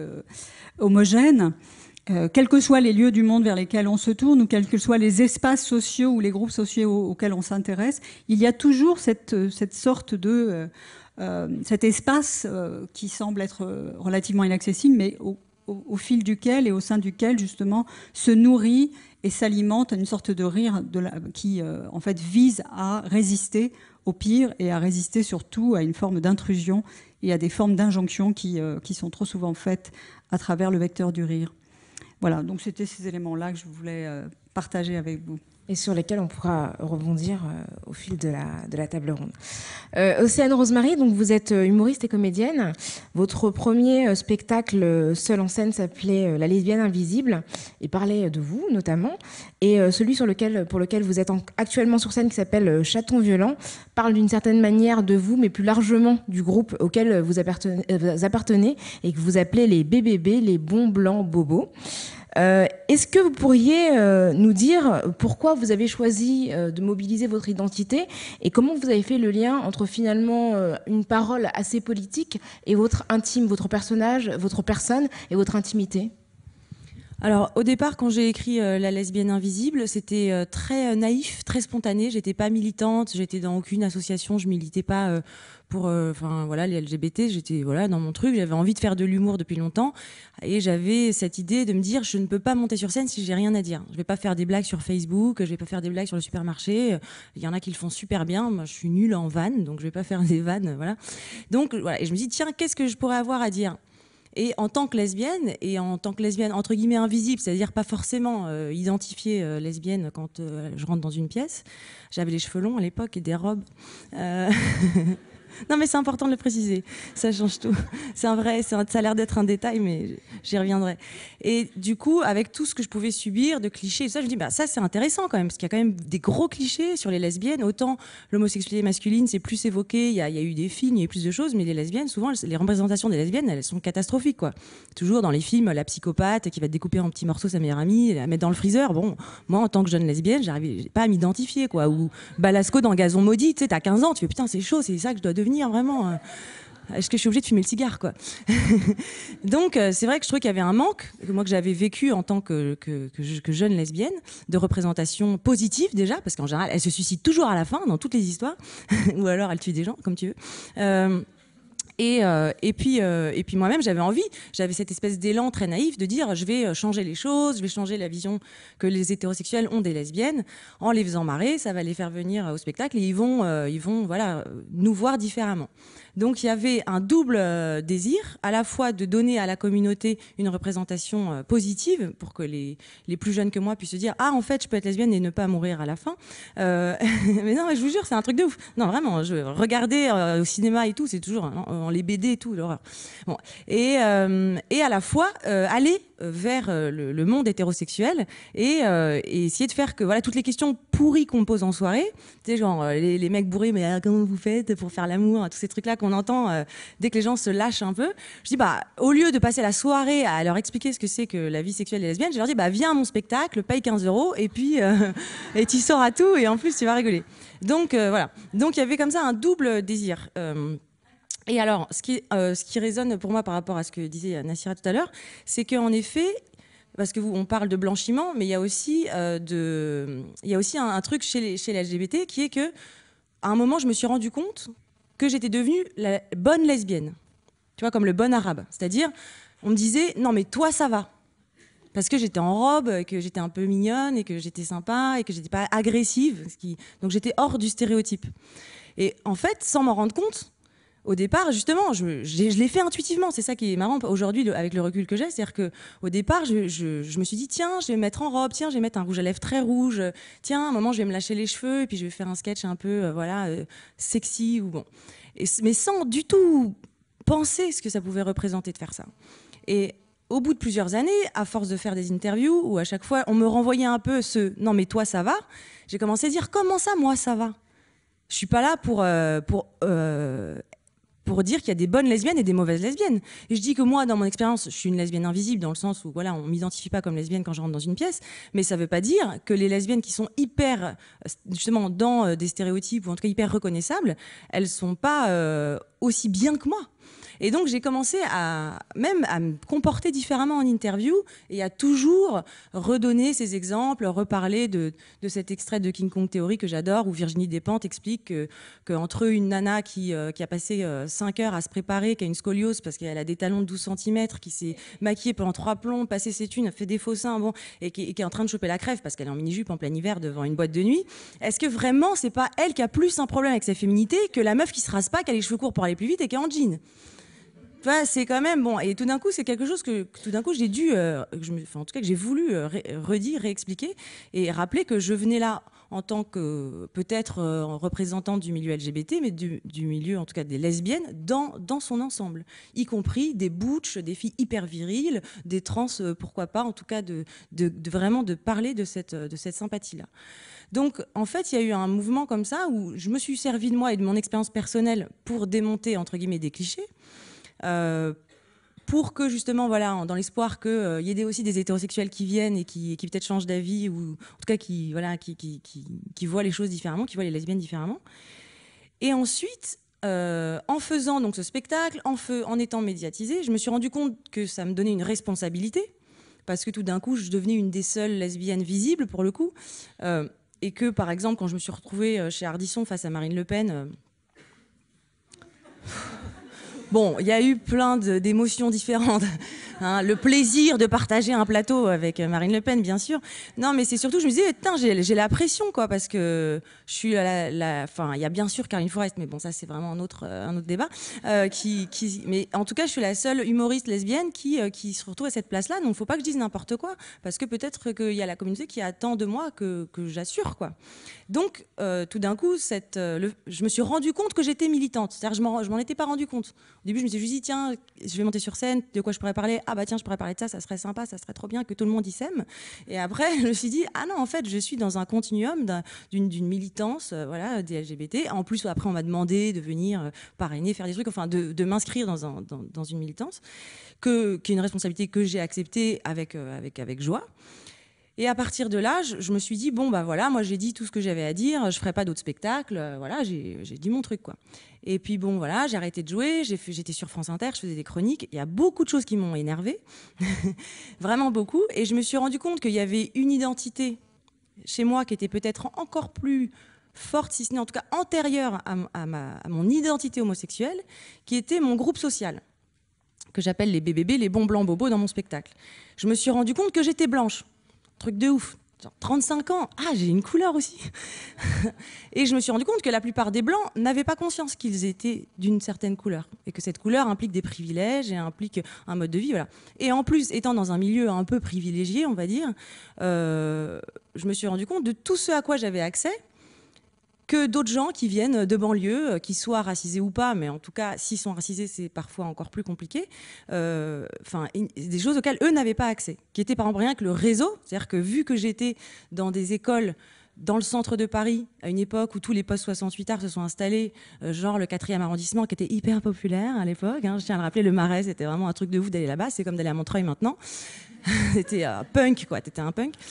homogène. Quels que soient les lieux du monde vers lesquels on se tourne, ou quels que soient les espaces sociaux ou les groupes sociaux auxquels on s'intéresse, il y a toujours cette, cette sorte de... Euh, cet espace euh, qui semble être euh, relativement inaccessible, mais au, au, au fil duquel et au sein duquel, justement, se nourrit et s'alimente une sorte de rire de la, qui, euh, en fait, vise à résister au pire et à résister surtout à une forme d'intrusion et à des formes d'injonction qui, euh, qui sont trop souvent faites à travers le vecteur du rire. Voilà, donc c'était ces éléments-là que je voulais euh, partager avec vous. Et sur lesquels on pourra rebondir euh, au fil de la, de la table ronde. Euh, Océane Rosemary, donc vous êtes humoriste et comédienne. Votre premier spectacle seul en scène s'appelait La lesbienne invisible et parlait de vous notamment. Et euh, celui sur lequel, pour lequel vous êtes en, actuellement sur scène, qui s'appelle Chaton violent, parle d'une certaine manière de vous, mais plus largement du groupe auquel vous appartenez, euh, vous appartenez et que vous appelez les B B B, les bons blancs bobos. Euh, est-ce que vous pourriez euh, nous dire pourquoi vous avez choisi euh, de mobiliser votre identité et comment vous avez fait le lien entre finalement euh, une parole assez politique et votre intime, votre personnage, votre personne et votre intimité ? Alors, au départ, quand j'ai écrit euh, La lesbienne invisible, c'était euh, très euh, naïf, très spontané. J'étais pas militante, j'étais dans aucune association, je militais pas euh, pour, enfin euh, voilà, les L G B T. J'étais voilà dans mon truc. J'avais envie de faire de l'humour depuis longtemps, et j'avais cette idée de me dire, je ne peux pas monter sur scène si j'ai rien à dire. Je vais pas faire des blagues sur Facebook, je vais pas faire des blagues sur le supermarché. Il y en a qui le font super bien. Moi, je suis nulle en vannes, donc je vais pas faire des vannes, voilà. Donc voilà, et je me dis, tiens, qu'est-ce que je pourrais avoir à dire? Et en tant que lesbienne, et en tant que lesbienne entre guillemets invisible, c'est-à-dire pas forcément euh, identifiée euh, lesbienne quand euh, je rentre dans une pièce, j'avais les cheveux longs à l'époque et des robes. Euh... Non mais c'est important de le préciser, ça change tout. C'est un vrai, c'est un, ça a l'air d'être un détail, mais j'y reviendrai. Et du coup, avec tout ce que je pouvais subir de clichés, et ça, je me dis, bah ça c'est intéressant quand même, parce qu'il y a quand même des gros clichés sur les lesbiennes. Autant l'homosexualité masculine, c'est plus évoqué, il y, a, il y a eu des films, il y a eu plus de choses, mais les lesbiennes, souvent, les représentations des lesbiennes, elles sont catastrophiques, quoi. Toujours dans les films, la psychopathe qui va découper en petits morceaux sa meilleure amie, la mettre dans le freezer. Bon, moi, en tant que jeune lesbienne, j'arrivais pas à m'identifier, quoi. Ou Balasco dans Gazon maudit, tu sais, t'as quinze ans, tu fais putain, c'est chaud, c'est ça que je dois devenir vraiment. Est-ce que je suis obligée de fumer le cigare, quoi? Donc euh, c'est vrai que je trouvais qu'il y avait un manque, que moi que j'avais vécu en tant que, que, que, que jeune lesbienne, de représentation positive déjà, parce qu'en général elle se suicide toujours à la fin dans toutes les histoires, ou alors elle tue des gens, comme tu veux. Euh, Et, euh, et puis, euh, et puis moi-même, j'avais envie, j'avais cette espèce d'élan très naïf de dire je vais changer les choses, je vais changer la vision que les hétérosexuels ont des lesbiennes, en les faisant marrer, ça va les faire venir au spectacle et ils vont, euh, ils vont voilà, nous voir différemment. Donc il y avait un double euh, désir, à la fois de donner à la communauté une représentation euh, positive pour que les, les plus jeunes que moi puissent se dire ah en fait je peux être lesbienne et ne pas mourir à la fin. Euh, mais non, je vous jure, c'est un truc de ouf. Non vraiment, je regardais euh, au cinéma et tout, c'est toujours hein, en les B D et tout, l'horreur. Bon. Et, euh, et à la fois euh, aller vers euh, le, le monde hétérosexuel et, euh, et essayer de faire que voilà toutes les questions pourries qu'on pose en soirée, tu sais genre euh, les, les mecs bourrés mais euh, comment vous faites pour faire l'amour, tous ces trucs là qu'on entend euh, dès que les gens se lâchent un peu. Je dis bah au lieu de passer la soirée à leur expliquer ce que c'est que la vie sexuelle des lesbiennes, je leur dis bah viens à mon spectacle, paye quinze euros et puis euh, et tu sauras tout et en plus tu vas rigoler. Donc euh, voilà. Donc il y avait comme ça un double désir. Euh, Et alors, ce qui, euh, ce qui résonne pour moi par rapport à ce que disait Nassira tout à l'heure, c'est qu'en effet, parce que vous, on parle de blanchiment, mais il y a aussi, euh, de, il y a aussi un, un truc chez les, chez les L G B T qui est que, à un moment, je me suis rendu compte que j'étais devenue la bonne lesbienne. Tu vois, comme le bon arabe. C'est-à-dire, on me disait, non mais toi ça va. Parce que j'étais en robe, que j'étais un peu mignonne, et que j'étais sympa, et que j'étais pas agressive. Ce qui... Donc j'étais hors du stéréotype. Et en fait, sans m'en rendre compte, au départ, justement, je, je, je l'ai fait intuitivement. C'est ça qui est marrant aujourd'hui, le, avec le recul que j'ai. C'est-à-dire qu'au départ, je, je, je me suis dit, tiens, je vais me mettre en robe, tiens, je vais mettre un rouge à lèvres très rouge, tiens, à un moment, je vais me lâcher les cheveux, et puis je vais faire un sketch un peu, euh, voilà, euh, sexy, ou bon. Et, mais sans du tout penser ce que ça pouvait représenter de faire ça. Et au bout de plusieurs années, à force de faire des interviews, où à chaque fois, on me renvoyait un peu ce « non, mais toi, ça va », j'ai commencé à dire « comment ça, moi, ça va ?» Je suis pas là pour... Euh, pour euh, pour dire qu'il y a des bonnes lesbiennes et des mauvaises lesbiennes. Et je dis que moi, dans mon expérience, je suis une lesbienne invisible dans le sens où voilà, on m'identifie pas comme lesbienne quand je rentre dans une pièce, mais ça veut pas dire que les lesbiennes qui sont hyper, justement, dans des stéréotypes ou en tout cas hyper reconnaissables, elles sont pas euh, aussi bien que moi. Et donc j'ai commencé à même à me comporter différemment en interview et à toujours redonner ces exemples, reparler de, de cet extrait de King Kong Theory que j'adore où Virginie Despentes explique que, que entre une nana qui, euh, qui a passé euh, cinq heures à se préparer, qui a une scoliose parce qu'elle a des talons de douze centimètres, qui s'est maquillée pendant trois plombs, passé ses thunes, fait des faux seins, bon, et qui, et qui est en train de choper la crève parce qu'elle est en mini-jupe en plein hiver devant une boîte de nuit, est-ce que vraiment c'est pas elle qui a plus un problème avec sa féminité que la meuf qui se rase pas, qui a les cheveux courts pour aller plus vite et qui est en jean? Enfin, c'est quand même bon. Et tout d'un coup, c'est quelque chose que, que tout d'un coup j'ai dû, euh, que je me, enfin, en tout cas que j'ai voulu euh, ré, redire, réexpliquer et rappeler que je venais là en tant que peut-être euh, représentante du milieu L G B T, mais du, du milieu en tout cas des lesbiennes dans dans son ensemble, y compris des butch, des filles hyper viriles, des trans, euh, pourquoi pas, en tout cas de, de, de vraiment de parler de cette de cette sympathie là. Donc, en fait, il y a eu un mouvement comme ça où je me suis servi de moi et de mon expérience personnelle pour démonter entre guillemets des clichés. Euh, pour que justement, voilà, dans l'espoir qu'il euh, y ait aussi des hétérosexuels qui viennent et qui, qui peut-être changent d'avis ou en tout cas qui, voilà, qui, qui, qui, qui voient les choses différemment, qui voient les lesbiennes différemment. Et ensuite, euh, en faisant donc ce spectacle, en, feu, en étant médiatisée, je me suis rendu compte que ça me donnait une responsabilité parce que tout d'un coup, je devenais une des seules lesbiennes visibles, pour le coup. Euh, et que, par exemple, quand je me suis retrouvée chez Ardisson face à Marine Le Pen... Euh, Bon, il y a eu plein d'émotions différentes. Hein, le plaisir de partager un plateau avec Marine Le Pen, bien sûr. Non, mais c'est surtout, je me disais, putain, j'ai la pression, quoi, parce que je suis la... la enfin, il y a bien sûr Caroline Forest, mais bon, ça, c'est vraiment un autre, un autre débat. Euh, qui, qui, mais en tout cas, je suis la seule humoriste lesbienne qui, euh, qui se retrouve à cette place-là. Donc, il ne faut pas que je dise n'importe quoi, parce que peut-être qu'il y a la communauté qui attend de moi que, que j'assure, quoi. Donc, euh, tout d'un coup, cette, euh, le, je me suis rendu compte que j'étais militante. C'est-à-dire que je m'en étais pas rendu compte. Au début, je me suis juste dit, tiens, je vais monter sur scène, de quoi je pourrais parler? Ah bah tiens, je pourrais parler de ça, ça serait sympa, ça serait trop bien que tout le monde y s'aime. Et après, je me suis dit, ah non, en fait, je suis dans un continuum d'une militance, euh, voilà, des L G B T. En plus, après, on m'a demandé de venir euh, parrainer, faire des trucs, enfin, de, de m'inscrire dans, un, dans, dans une militance, que, qui est une responsabilité que j'ai acceptée avec, euh, avec, avec joie. Et à partir de là, je, je me suis dit, bon, bah voilà, moi j'ai dit tout ce que j'avais à dire, je ferai pas d'autres spectacles, euh, voilà, j'ai dit mon truc, quoi. Et puis bon, voilà, j'ai arrêté de jouer, j'étais sur France Inter, je faisais des chroniques, il y a beaucoup de choses qui m'ont énervée, vraiment beaucoup, et je me suis rendu compte qu'il y avait une identité chez moi qui était peut-être encore plus forte, si ce n'est en tout cas antérieure à, à, ma, à mon identité homosexuelle, qui était mon groupe social, que j'appelle les B B B, les bons blancs bobos dans mon spectacle. Je me suis rendu compte que j'étais blanche. Truc de ouf. Genre trente-cinq ans, ah, j'ai une couleur aussi. Et je me suis rendu compte que la plupart des Blancs n'avaient pas conscience qu'ils étaient d'une certaine couleur. Et que cette couleur implique des privilèges et implique un mode de vie. Voilà. Et en plus, étant dans un milieu un peu privilégié, on va dire, euh, je me suis rendu compte de tout ce à quoi j'avais accès, que d'autres gens qui viennent de banlieue, qui soient racisés ou pas, mais en tout cas, s'ils sont racisés, c'est parfois encore plus compliqué, euh, enfin, des choses auxquelles eux n'avaient pas accès, qui étaient par exemple rien que le réseau, c'est-à-dire que vu que j'étais dans des écoles dans le centre de Paris, à une époque où tous les postes soixante-huit arts se sont installés, euh, genre le quatrième arrondissement, qui était hyper populaire à l'époque, hein, je tiens à le rappeler, le Marais, c'était vraiment un truc de ouf d'aller là-bas, c'est comme d'aller à Montreuil maintenant, c'était euh, punk, quoi, t'étais un punk.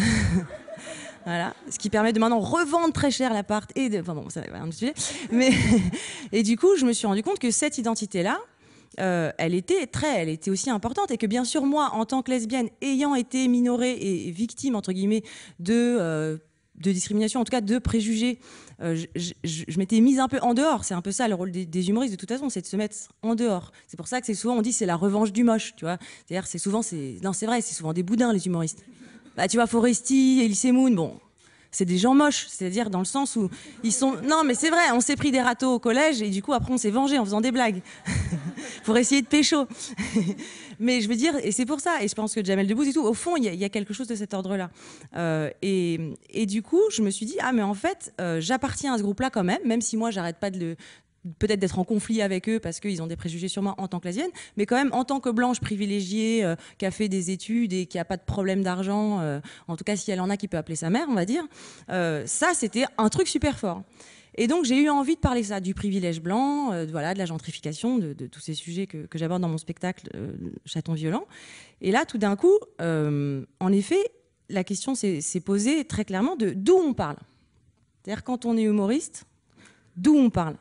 Voilà, ce qui permet de maintenant revendre très cher l'appart et de... Enfin bon, ça va un autre sujet. Mais... Et du coup, je me suis rendu compte que cette identité-là, euh, elle était très, elle était aussi importante et que bien sûr, moi, en tant que lesbienne, ayant été minorée et victime, entre guillemets, de... Euh, de discrimination, en tout cas de préjugés, euh, je, je, je m'étais mise un peu en dehors. C'est un peu ça le rôle des, des humoristes de toute façon, c'est de se mettre en dehors. C'est pour ça que c'est souvent on dit c'est la revanche du moche, tu vois. C'est-à-dire c'est souvent c'est non c'est vrai, c'est souvent des boudins les humoristes. Bah tu vois Foresti, Elise Moon, bon, c'est des gens moches, c'est-à-dire dans le sens où ils sont non mais c'est vrai, on s'est pris des râteaux au collège et du coup après on s'est vengé en faisant des blagues pour essayer de pécho. Mais je veux dire, et c'est pour ça, et je pense que Jamel Debbouze et tout, au fond, il y, y a quelque chose de cet ordre-là. Euh, et, et du coup, je me suis dit, ah, mais en fait, euh, j'appartiens à ce groupe-là quand même, même si moi, j'arrête pas de le... peut-être d'être en conflit avec eux parce qu'ils ont des préjugés sur moi en tant que lesbienne, mais quand même en tant que blanche privilégiée, euh, qui a fait des études et qui n'a pas de problème d'argent, euh, en tout cas si elle en a, qui peut appeler sa mère, on va dire, euh, ça, c'était un truc super fort. Et donc, j'ai eu envie de parler ça, du privilège blanc, euh, voilà, de la gentrification, de, de tous ces sujets que, que j'aborde dans mon spectacle euh, Chaton violent. Et là, tout d'un coup, euh, en effet, la question s'est posée très clairement de d'où on parle. C'est-à-dire, quand on est humoriste, d'où on parle.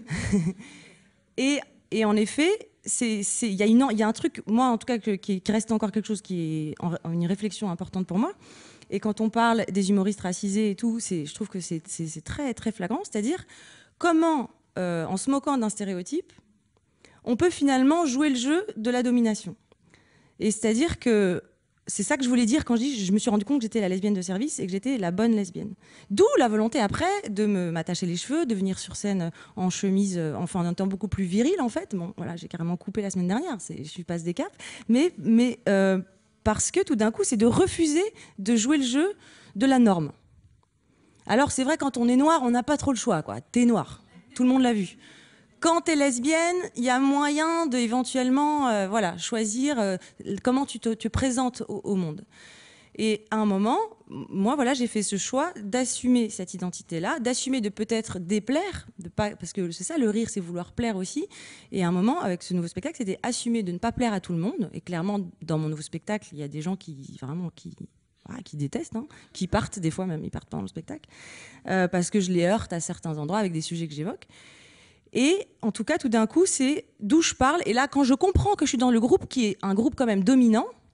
et, et en effet, il y, y a un truc, moi en tout cas, que, qui, qui reste encore quelque chose qui est en, une réflexion importante pour moi. Et quand on parle des humoristes racisés et tout, je trouve que c'est très, très flagrant. C'est-à-dire comment, euh, en se moquant d'un stéréotype, on peut finalement jouer le jeu de la domination. Et c'est-à-dire que c'est ça que je voulais dire quand je dis je me suis rendu compte que j'étais la lesbienne de service et que j'étais la bonne lesbienne. D'où la volonté après de m'attacher les cheveux, de venir sur scène en chemise, enfin en un temps beaucoup plus viril en fait. Bon, voilà, j'ai carrément coupé la semaine dernière, je passe des caps. Mais... mais euh, parce que tout d'un coup, c'est de refuser de jouer le jeu de la norme. Alors, c'est vrai, quand on est noir, on n'a pas trop le choix, quoi. T'es noir. Tout le monde l'a vu. Quand t'es lesbienne, il y a moyen d'éventuellement euh, voilà, choisir euh, comment tu te, te présentes au, au monde. Et à un moment, moi, voilà, j'ai fait ce choix d'assumer cette identité-là, d'assumer de peut-être déplaire, de pas, parce que c'est ça, le rire, c'est vouloir plaire aussi. Et à un moment, avec ce nouveau spectacle, c'était assumer de ne pas plaire à tout le monde. Et clairement, dans mon nouveau spectacle, il y a des gens qui, vraiment, qui, voilà, qui détestent, hein, qui partent, des fois même, ils partent pendant le spectacle, euh, parce que je les heurte à certains endroits avec des sujets que j'évoque. Et en tout cas, tout d'un coup, c'est d'où je parle. Et là, quand je comprends que je suis dans le groupe, qui est un groupe quand même dominant,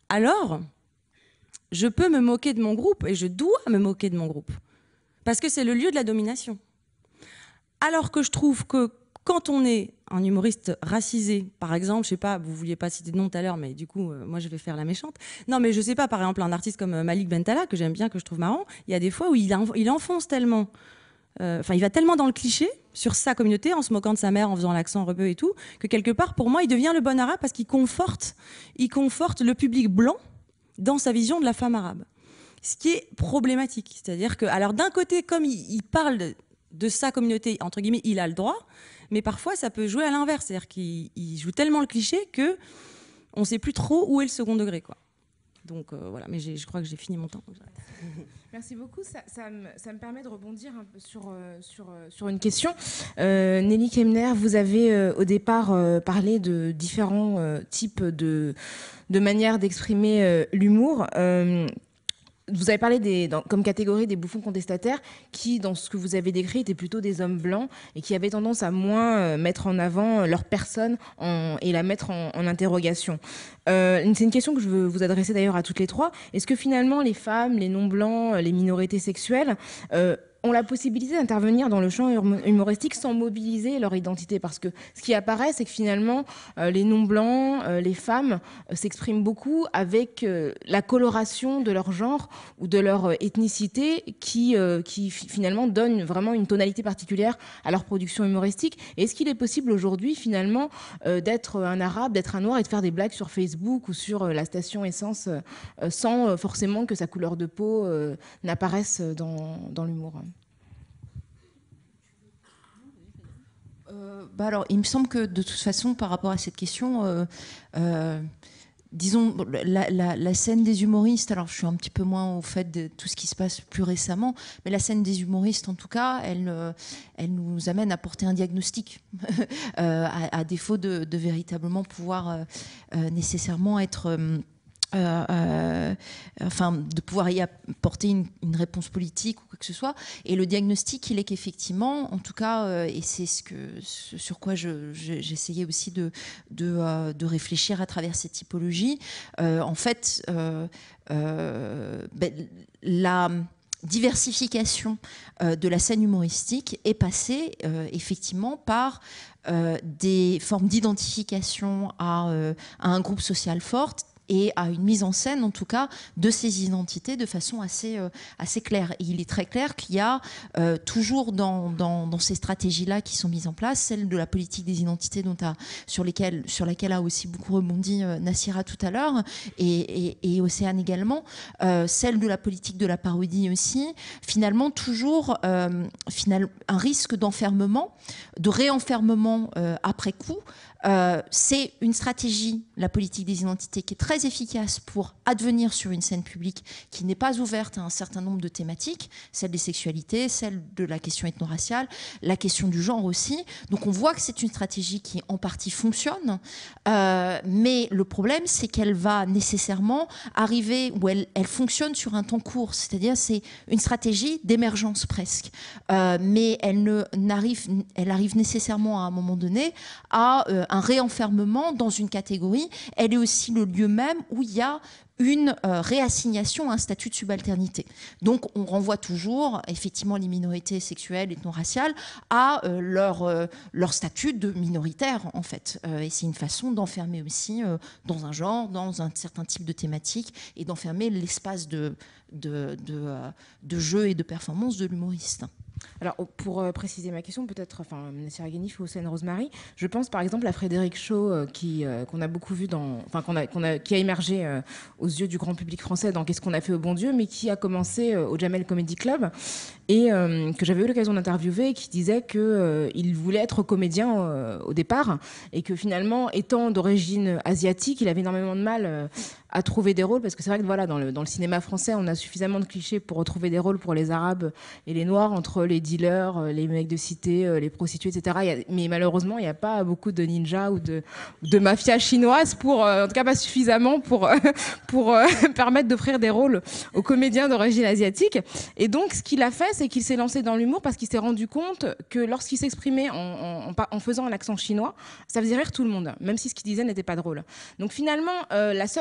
alors je peux me moquer de mon groupe et je dois me moquer de mon groupe. Parce que c'est le lieu de la domination. Alors que je trouve que quand on est un humoriste racisé, par exemple, je sais pas, vous vouliez pas citer de nom tout à l'heure, mais du coup, euh, moi je vais faire la méchante. Non, mais je sais pas, par exemple, un artiste comme Malik Bentala, que j'aime bien, que je trouve marrant, il y a des fois où il, il enfonce tellement, enfin, euh, il va tellement dans le cliché sur sa communauté, en se moquant de sa mère, en faisant l'accent rebeu et tout, que quelque part, pour moi, il devient le bon arabe parce qu'il conforte, il conforte le public blanc dans sa vision de la femme arabe. Ce qui est problématique. C'est-à-dire que, alors d'un côté, comme il, il parle de, de sa communauté, entre guillemets, il a le droit, mais parfois ça peut jouer à l'inverse. C'est-à-dire qu'il joue tellement le cliché qu'on ne sait plus trop où est le second degré, quoi. Donc euh, voilà, mais je crois que j'ai fini mon temps. Merci beaucoup. Ça, ça, me, ça me permet de rebondir un peu sur, euh, sur, euh, sur une question. Euh, Nelly Kemner, vous avez euh, au départ euh, parlé de différents euh, types de, de manières d'exprimer euh, l'humour. Euh, Vous avez parlé des, dans, comme catégorie des bouffons contestataires qui, dans ce que vous avez décrit, étaient plutôt des hommes blancs et qui avaient tendance à moins euh, mettre en avant leur personne en, et la mettre en, en interrogation. Euh, c'est une question que je veux vous adresser d'ailleurs à toutes les trois. Est-ce que finalement les femmes, les non-blancs, les minorités sexuelles euh, ont la possibilité d'intervenir dans le champ humoristique sans mobiliser leur identité? Parce que ce qui apparaît, c'est que finalement, euh, les non-blancs, euh, les femmes euh, s'expriment beaucoup avec euh, la coloration de leur genre ou de leur euh, ethnicité qui, euh, qui finalement donne vraiment une tonalité particulière à leur production humoristique. Et est-ce qu'il est possible aujourd'hui, finalement, euh, d'être un arabe, d'être un noir et de faire des blagues sur Facebook ou sur euh, la station essence euh, sans euh, forcément que sa couleur de peau euh, n'apparaisse dans, dans l'humour? Euh, bah alors, il me semble que de toute façon, par rapport à cette question, euh, euh, disons, la, la, la scène des humoristes, alors je suis un petit peu moins au fait de tout ce qui se passe plus récemment, mais la scène des humoristes, en tout cas, elle, euh, elle nous amène à porter un diagnostic, euh, à, à défaut de, de véritablement pouvoir euh, euh, nécessairement être... Euh, Euh, euh, enfin, de pouvoir y apporter une, une réponse politique ou quoi que ce soit. Et le diagnostic, il est qu'effectivement, en tout cas, euh, et c'est ce que, ce sur quoi je, je, j'essayais aussi de, de, euh, de réfléchir à travers cette typologie, euh, en fait, euh, euh, ben, la diversification euh, de la scène humoristique est passée euh, effectivement par euh, des formes d'identification à, euh, à un groupe social fort, et à une mise en scène, en tout cas, de ces identités de façon assez, euh, assez claire. Et il est très clair qu'il y a euh, toujours dans, dans, dans ces stratégies-là qui sont mises en place, celle de la politique des identités dont a, sur, lesquelles, sur laquelle a aussi beaucoup rebondi euh, Nassira tout à l'heure, et, et, et Océane également, euh, celle de la politique de la parodie aussi, finalement toujours euh, final, un risque d'enfermement, de réenfermement euh, après coup. Euh, c'est une stratégie, la politique des identités, qui est très efficace pour advenir sur une scène publique qui n'est pas ouverte à un certain nombre de thématiques, celle des sexualités, celle de la question ethno-raciale, la question du genre aussi. Donc on voit que c'est une stratégie qui en partie fonctionne, euh, mais le problème c'est qu'elle va nécessairement arriver, ou elle, elle fonctionne sur un temps court, c'est-à-dire c'est une stratégie d'émergence presque, euh, mais elle, ne, n'arrive, elle arrive nécessairement à un moment donné à euh, un réenfermement dans une catégorie. Elle est aussi le lieu même où il y a une euh, réassignation à un statut de subalternité. Donc on renvoie toujours effectivement les minorités sexuelles et non-raciales à euh, leur, euh, leur statut de minoritaire en fait. Euh, et c'est une façon d'enfermer aussi euh, dans un genre, dans un certain type de thématique et d'enfermer l'espace de, de, de, euh, de jeu et de performance de l'humoriste. Alors, pour euh, préciser ma question, peut-être, enfin, Nassira Ghanif ou Hossein Rosemary, je pense par exemple à Frédéric Shaw, euh, qui, euh, qu'on a beaucoup vu dans, enfin, qu'on a, qu'on a, qui a émergé euh, aux yeux du grand public français dans Qu'est-ce qu'on a fait au bon Dieu, mais qui a commencé euh, au Jamel Comedy Club et euh, que j'avais eu l'occasion d'interviewer, et qui disait qu'il euh, voulait être comédien euh, au départ et que finalement, étant d'origine asiatique, il avait énormément de mal euh, à trouver des rôles, parce que c'est vrai que voilà, dans le, dans le cinéma français, on a suffisamment de clichés pour retrouver des rôles pour les Arabes et les Noirs, entre les dealers, les mecs de cité, les prostituées, et cetera. Il y a, mais malheureusement, il n'y a pas beaucoup de ninjas ou de, de mafias chinoises, pour, en tout cas pas suffisamment pour, pour euh, permettre d'offrir des rôles aux comédiens d'origine asiatique. Et donc, ce qu'il a fait, c'est qu'il s'est lancé dans l'humour parce qu'il s'est rendu compte que lorsqu'il s'exprimait en, en, en faisant un accent chinois, ça faisait rire tout le monde, même si ce qu'il disait n'était pas drôle. Donc finalement, euh, la seule possibilité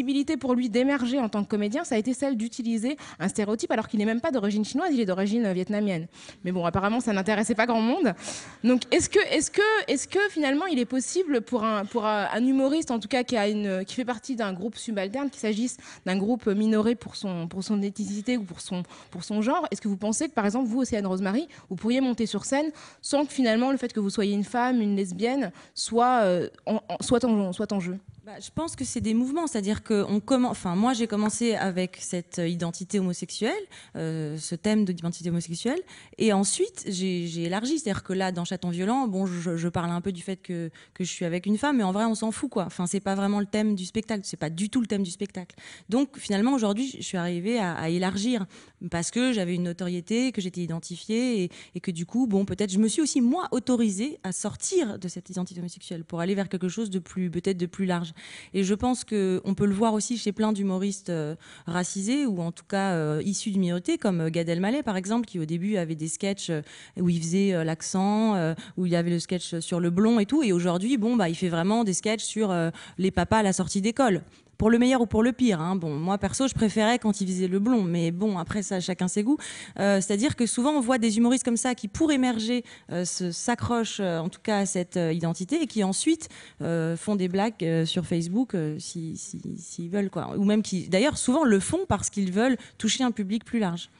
possibilité pour lui d'émerger en tant que comédien, ça a été celle d'utiliser un stéréotype alors qu'il n'est même pas d'origine chinoise, il est d'origine vietnamienne. Mais bon, apparemment, ça n'intéressait pas grand monde. Donc, est-ce que, est-ce que, est-ce que finalement, il est possible pour un, pour un, un humoriste, en tout cas, qui, a une, qui fait partie d'un groupe subalterne, qu'il s'agisse d'un groupe minoré pour son, pour son ethnicité ou pour son, pour son genre, est-ce que vous pensez que, par exemple, vous, Océane Rosemary, vous pourriez monter sur scène sans que finalement le fait que vous soyez une femme, une lesbienne, soit, euh, en, en, soit, en, soit en jeu? Bah, je pense que c'est des mouvements, c'est-à-dire que on commence. Enfin, moi, j'ai commencé avec cette identité homosexuelle, euh, ce thème de l'identité homosexuelle, et ensuite j'ai, j'ai élargi. C'est-à-dire que là, dans Chaton violent, bon, je, je parle un peu du fait que que je suis avec une femme, mais en vrai, on s'en fout, quoi. Enfin, c'est pas vraiment le thème du spectacle, c'est pas du tout le thème du spectacle. Donc, finalement, aujourd'hui, je suis arrivée à, à élargir parce que j'avais une notoriété, que j'étais identifiée, et, et que du coup, bon, peut-être, je me suis aussi moi autorisée à sortir de cette identité homosexuelle pour aller vers quelque chose de plus, peut-être, de plus large. Et je pense qu'on peut le voir aussi chez plein d'humoristes euh, racisés ou en tout cas euh, issus d'une minorité, comme Gad Elmaleh par exemple, qui au début avait des sketchs euh, où il faisait euh, l'accent, euh, où il avait le sketch sur le blond et tout. Et aujourd'hui, bon, bah, il fait vraiment des sketchs sur euh, les papas à la sortie d'école. Pour le meilleur ou pour le pire, hein. Bon, moi perso, je préférais quand il faisait le blond, mais bon, après ça, chacun ses goûts. Euh, c'est-à-dire que souvent, on voit des humoristes comme ça qui, pour émerger, euh, se, s'accrochent euh, en tout cas à cette euh, identité et qui ensuite euh, font des blagues euh, sur Facebook euh, si, si, s'ils veulent, quoi. Ou même qui, d'ailleurs, souvent le font parce qu'ils veulent toucher un public plus large.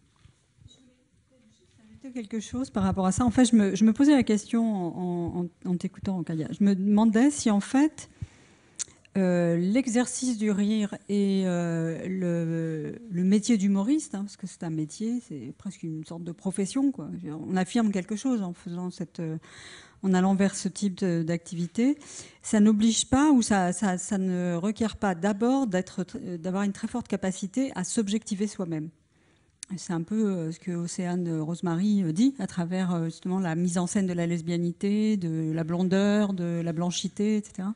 Quelque chose par rapport à ça. En fait, je me, je me posais la question en, en, en t'écoutant, Kaya. Je me demandais si en fait Euh, l'exercice du rire et euh, le, le métier d'humoriste, hein, parce que c'est un métier, c'est presque une sorte de profession, quoi. On affirme quelque chose en faisant cette, euh, en allant vers ce type de, d'activité. Ça n'oblige pas ou ça, ça, ça ne requiert pas d'abord d'être, d'avoir une très forte capacité à s'objectiver soi-même. C'est un peu ce que Océane Rosemary dit à travers justement la mise en scène de la lesbianité, de la blondeur, de la blanchité, et cetera.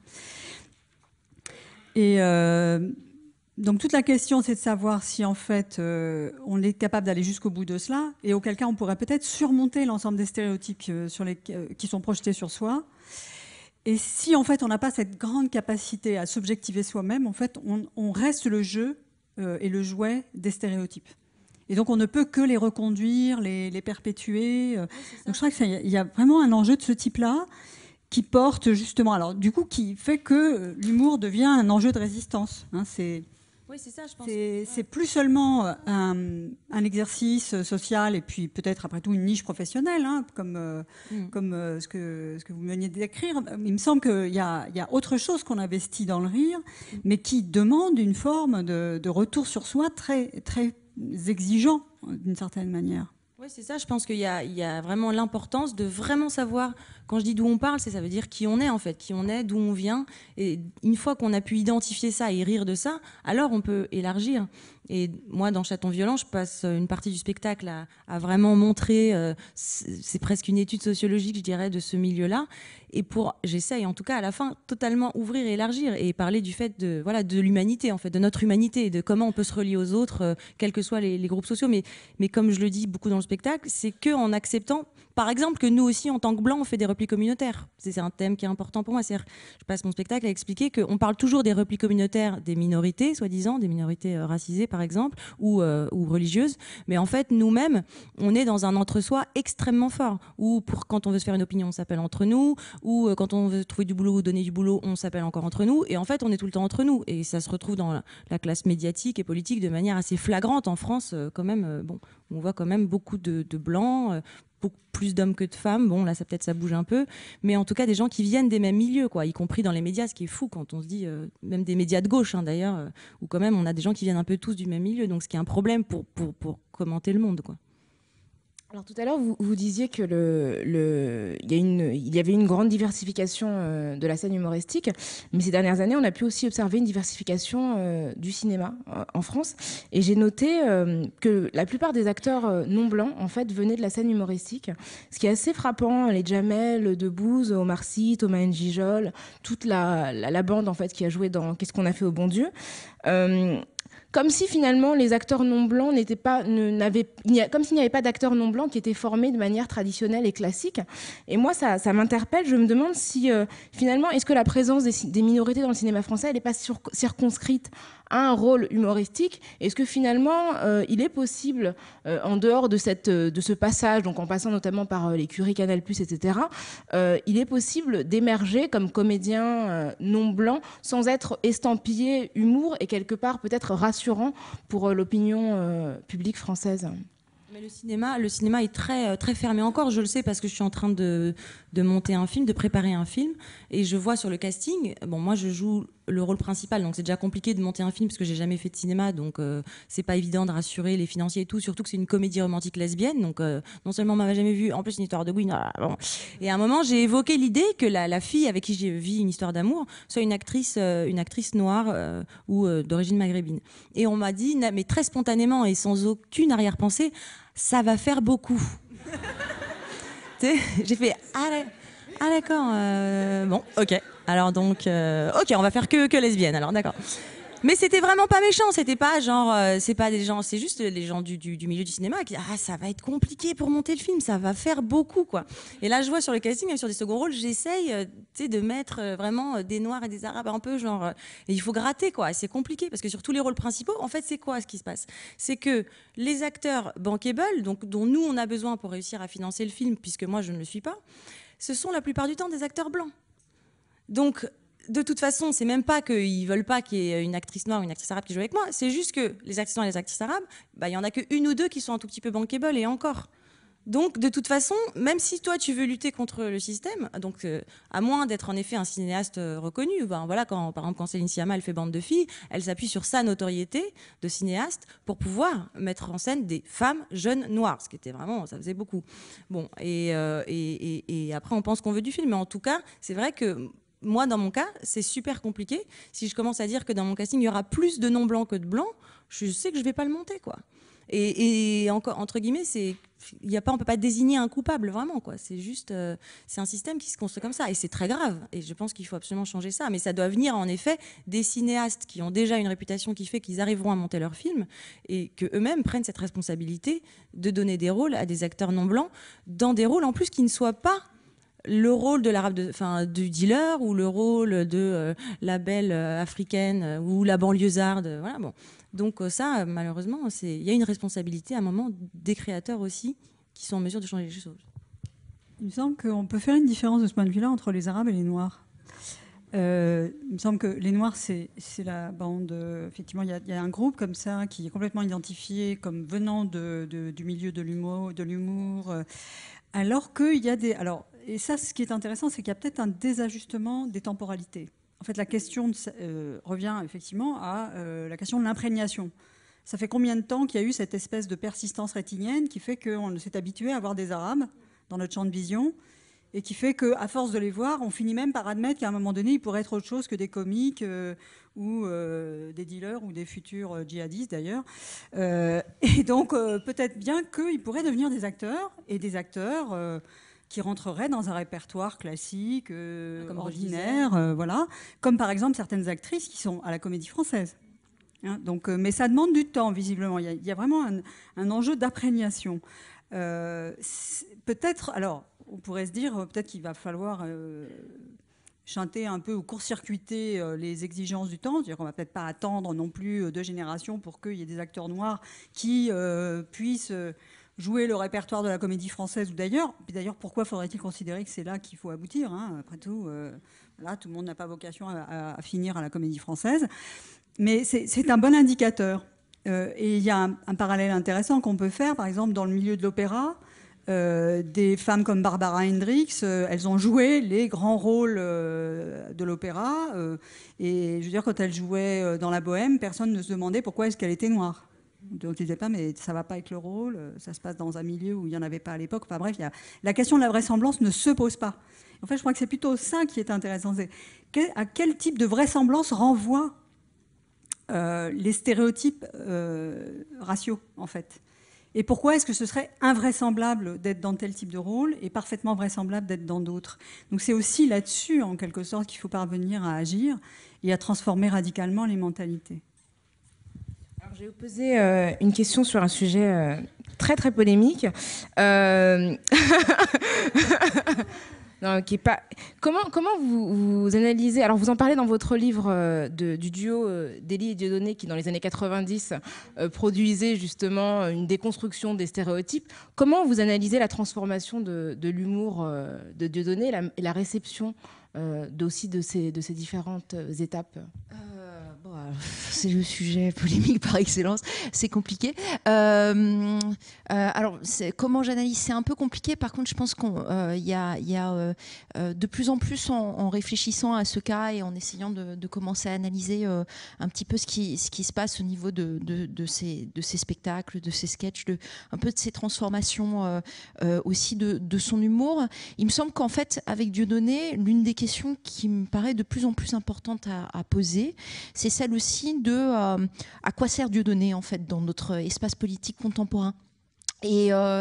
Et euh, donc toute la question, c'est de savoir si en fait euh, on est capable d'aller jusqu'au bout de cela, et auquel cas on pourrait peut-être surmonter l'ensemble des stéréotypes euh, sur les, euh, qui sont projetés sur soi. Et si en fait on n'a pas cette grande capacité à s'objectiver soi-même, en fait on, on reste le jeu euh, et le jouet des stéréotypes. Et donc on ne peut que les reconduire, les, les perpétuer. Euh. Donc je crois qu'il y a vraiment un enjeu de ce type-là, qui porte justement, alors du coup, qui fait que l'humour devient un enjeu de résistance. Hein, c'est, oui, c'est ça, je pense. C'est, c'est plus seulement un, un exercice social et puis peut-être après tout une niche professionnelle, hein, comme, euh, mm. comme euh, ce, que, ce que vous veniez de décrire. Il me semble qu'il y a, il y a autre chose qu'on investit dans le rire, mm. mais qui demande une forme de, de retour sur soi très, très exigeant d'une certaine manière. Oui, c'est ça. Je pense qu'il y a, il y a vraiment l'importance de vraiment savoir, quand je dis d'où on parle, c'est ça veut dire qui on est en fait, qui on est, d'où on vient. Et une fois qu'on a pu identifier ça et rire de ça, alors on peut élargir. Et moi, dans Chaton violent, je passe une partie du spectacle à, à vraiment montrer, euh, c'est, c'est presque une étude sociologique, je dirais, de ce milieu-là. Et pour, j'essaye, en tout cas, à la fin, totalement ouvrir et élargir et parler du fait de, voilà, de l'humanité, en fait, de notre humanité, de comment on peut se relier aux autres, euh, quels que soient les, les groupes sociaux. Mais, mais comme je le dis beaucoup dans le spectacle, c'est qu'en acceptant, par exemple, que nous aussi, en tant que Blancs, on fait des replis communautaires. C'est, c'est un thème qui est important pour moi. C'est-à-dire, je passe mon spectacle à expliquer qu'on parle toujours des replis communautaires des minorités, soi-disant, des minorités euh, racisées, par exemple, ou, euh, ou religieuses. Mais en fait, nous-mêmes, on est dans un entre-soi extrêmement fort, où pour, quand on veut se faire une opinion, on s'appelle entre nous, ou euh, quand on veut trouver du boulot ou donner du boulot, on s'appelle encore entre nous. Et en fait, on est tout le temps entre nous. Et ça se retrouve dans la, la classe médiatique et politique de manière assez flagrante. En France, euh, quand même, euh, bon, on voit quand même beaucoup de, de Blancs, euh, beaucoup plus d'hommes que de femmes. Bon, là, ça peut-être ça bouge un peu. Mais en tout cas, des gens qui viennent des mêmes milieux, quoi, y compris dans les médias, ce qui est fou quand on se dit, euh, même des médias de gauche, hein, d'ailleurs, euh, où quand même on a des gens qui viennent un peu tous du même milieu. Donc, ce qui est un problème pour, pour, pour commenter le monde, quoi. Alors tout à l'heure, vous, vous disiez que le, le, il, y a une, il y avait une grande diversification euh, de la scène humoristique, mais ces dernières années, on a pu aussi observer une diversification euh, du cinéma euh, en France. Et j'ai noté euh, que la plupart des acteurs euh, non blancs, en fait, venaient de la scène humoristique. Ce qui est assez frappant, les Jamel, Debbouze, Omar Sy, Thomas N'Gijol, toute la, la, la bande en fait qui a joué dans Qu'est-ce qu'on a fait au bon Dieu. Euh, comme si finalement les acteurs non blancs n'étaient pas, ne, n'avaient, comme s'il n'y avait pas d'acteurs non blancs qui étaient formés de manière traditionnelle et classique. Et moi, ça, ça m'interpelle. Je me demande si euh, finalement, est-ce que la présence des, des minorités dans le cinéma français, elle n'est pas sur, circonscrite à un rôle humoristique? Est-ce que finalement, euh, il est possible, euh, en dehors de, cette, de ce passage, donc en passant notamment par euh, l'écurie Canal+, et cetera, euh, il est possible d'émerger comme comédien euh, non blanc sans être estampillé humour et quelque part peut-être rassurant pour euh, l'opinion euh, publique française? Mais le cinéma, le cinéma est très, très fermé encore. Je le sais parce que je suis en train de, de monter un film, de préparer un film. Et je vois sur le casting, bon, moi je joue le rôle principal, donc c'est déjà compliqué de monter un film parce que j'ai jamais fait de cinéma, donc euh, c'est pas évident de rassurer les financiers et tout, surtout que c'est une comédie romantique lesbienne, donc euh, non seulement on m'avait jamais vu, en plus une histoire de Gwyn. Bon. Et à un moment, j'ai évoqué l'idée que la, la fille avec qui j'ai vu une histoire d'amour soit une actrice, euh, une actrice noire euh, ou euh, d'origine maghrébine. Et on m'a dit, mais très spontanément et sans aucune arrière-pensée, ça va faire beaucoup. J'ai fait, ah, ah d'accord, euh, bon, ok. Alors donc, euh, ok, on va faire que, que lesbienne, alors d'accord. Mais c'était vraiment pas méchant, c'était pas genre, euh, c'est pas des gens, c'est juste les gens du, du, du milieu du cinéma qui disent, ah, ça va être compliqué pour monter le film, ça va faire beaucoup, quoi. Et là, je vois sur le casting, même sur des seconds rôles, j'essaye, euh, tu sais, de mettre euh, vraiment des Noirs et des Arabes un peu, genre, euh, et il faut gratter, quoi. Et c'est compliqué, parce que sur tous les rôles principaux, en fait, c'est quoi ce qui se passe? C'est que les acteurs bankable, donc, dont nous, on a besoin pour réussir à financer le film, puisque moi, je ne le suis pas, ce sont la plupart du temps des acteurs blancs. Donc, de toute façon, c'est même pas qu'ils veulent pas qu'il y ait une actrice noire ou une actrice arabe qui joue avec moi, c'est juste que les actrices noires et les actrices arabes, bah, il y en a qu'une ou deux qui sont un tout petit peu bankable et encore. Donc, de toute façon, même si toi, tu veux lutter contre le système, donc euh, à moins d'être en effet un cinéaste euh, reconnu, ben, voilà, quand, par exemple, quand Céline Sciamma, elle fait Bande de filles, elle s'appuie sur sa notoriété de cinéaste pour pouvoir mettre en scène des femmes jeunes noires, ce qui était vraiment, ça faisait beaucoup. Bon, et, euh, et, et, et après, on pense qu'on veut du film, mais en tout cas, c'est vrai que moi, dans mon cas, c'est super compliqué. Si je commence à dire que dans mon casting, il y aura plus de non-blancs que de blancs, je sais que je ne vais pas le monter, quoi. Et, et encore, entre guillemets, c'est, y a pas, on ne peut pas désigner un coupable, vraiment, quoi. C'est juste, euh, c'est un système qui se construit comme ça. Et c'est très grave. Et je pense qu'il faut absolument changer ça. Mais ça doit venir, en effet, des cinéastes qui ont déjà une réputation qui fait qu'ils arriveront à monter leur film et qu'eux-mêmes prennent cette responsabilité de donner des rôles à des acteurs non-blancs dans des rôles, en plus, qui ne soient pas le rôle de l'arabe, de, enfin, du dealer ou le rôle de euh, la belle euh, africaine euh, ou la banlieusarde. Voilà, bon. Donc euh, ça, malheureusement, il y a une responsabilité à un moment des créateurs aussi qui sont en mesure de changer les choses. Il me semble qu'on peut faire une différence de ce point de vue-là entre les Arabes et les Noirs. Euh, il me semble que les Noirs, c'est la bande... Euh, effectivement, il y, y a un groupe comme ça qui est complètement identifié comme venant de, de, du milieu de l'humour, de l'humour, euh, alors qu'il y a des... Alors, et ça, ce qui est intéressant, c'est qu'il y a peut-être un désajustement des temporalités. En fait, la question de, euh, revient effectivement à euh, la question de l'imprégnation. Ça fait combien de temps qu'il y a eu cette espèce de persistance rétinienne qui fait qu'on s'est habitué à avoir des Arabes dans notre champ de vision et qui fait qu'à force de les voir, on finit même par admettre qu'à un moment donné, ils pourraient être autre chose que des comiques euh, ou euh, des dealers ou des futurs djihadistes d'ailleurs. Euh, et donc, euh, peut-être bien qu'ils pourraient devenir des acteurs et des acteurs... Euh, qui rentreraient dans un répertoire classique, euh, comme ordinaire, euh, voilà, comme par exemple certaines actrices qui sont à la Comédie Française. Hein, donc, euh, mais ça demande du temps, visiblement. Il y a, il y a vraiment un, un enjeu d'imprégnation. Euh, peut-être, alors, on pourrait se dire, peut-être qu'il va falloir euh, chanter un peu ou court-circuiter euh, les exigences du temps. C'est-à-dire qu'on ne va peut-être pas attendre non plus deux générations pour qu'il y ait des acteurs noirs qui euh, puissent... Euh, jouer le répertoire de la Comédie Française ou d'ailleurs. Puis d'ailleurs, pourquoi faudrait-il considérer que c'est là qu'il faut aboutir, hein? Après tout, euh, là, tout le monde n'a pas vocation à, à, à finir à la Comédie Française. Mais c'est un bon indicateur. Euh, et il y a un, un parallèle intéressant qu'on peut faire, par exemple, dans le milieu de l'opéra. Euh, des femmes comme Barbara Hendricks, euh, elles ont joué les grands rôles euh, de l'opéra. Euh, et je veux dire, quand elles jouaient dans La Bohème, personne ne se demandait pourquoi est-ce qu'elle était noire. Donc, ils ne disaient pas, mais ça ne va pas avec le rôle, ça se passe dans un milieu où il n'y en avait pas à l'époque. Enfin bref, il y a... la question de la vraisemblance ne se pose pas. En fait, je crois que c'est plutôt ça qui est intéressant. C'est à quel type de vraisemblance renvoient euh, les stéréotypes euh, raciaux, en fait. Et pourquoi est-ce que ce serait invraisemblable d'être dans tel type de rôle et parfaitement vraisemblable d'être dans d'autres? Donc c'est aussi là-dessus, en quelque sorte, qu'il faut parvenir à agir et à transformer radicalement les mentalités. Je vais vous poser euh, une question sur un sujet euh, très très polémique. Euh... non, qui est pas... Comment, comment vous, vous analysez... Alors vous en parlez dans votre livre euh, de, du duo euh, d'Élie et Dieudonné qui dans les années quatre-vingt-dix euh, produisait justement une déconstruction des stéréotypes. Comment vous analysez la transformation de, de l'humour euh, de Dieudonné et la, et la réception euh, aussi de ces, de ces différentes étapes? euh... C'est le sujet polémique par excellence, c'est compliqué. Euh, euh, alors, comment j'analyse? C'est un peu compliqué, par contre, je pense qu'il euh, y a, y a euh, de plus en plus, en, en réfléchissant à ce cas et en essayant de, de commencer à analyser euh, un petit peu ce qui, ce qui se passe au niveau de, de, de, ces, de ces spectacles, de ces sketchs, de, un peu de ces transformations euh, euh, aussi de, de son humour. Il me semble qu'en fait, avec Dieudonné, l'une des questions qui me paraît de plus en plus importante à, à poser, c'est celle aussi de euh, à quoi sert Dieudonné en fait dans notre espace politique contemporain. Et, euh,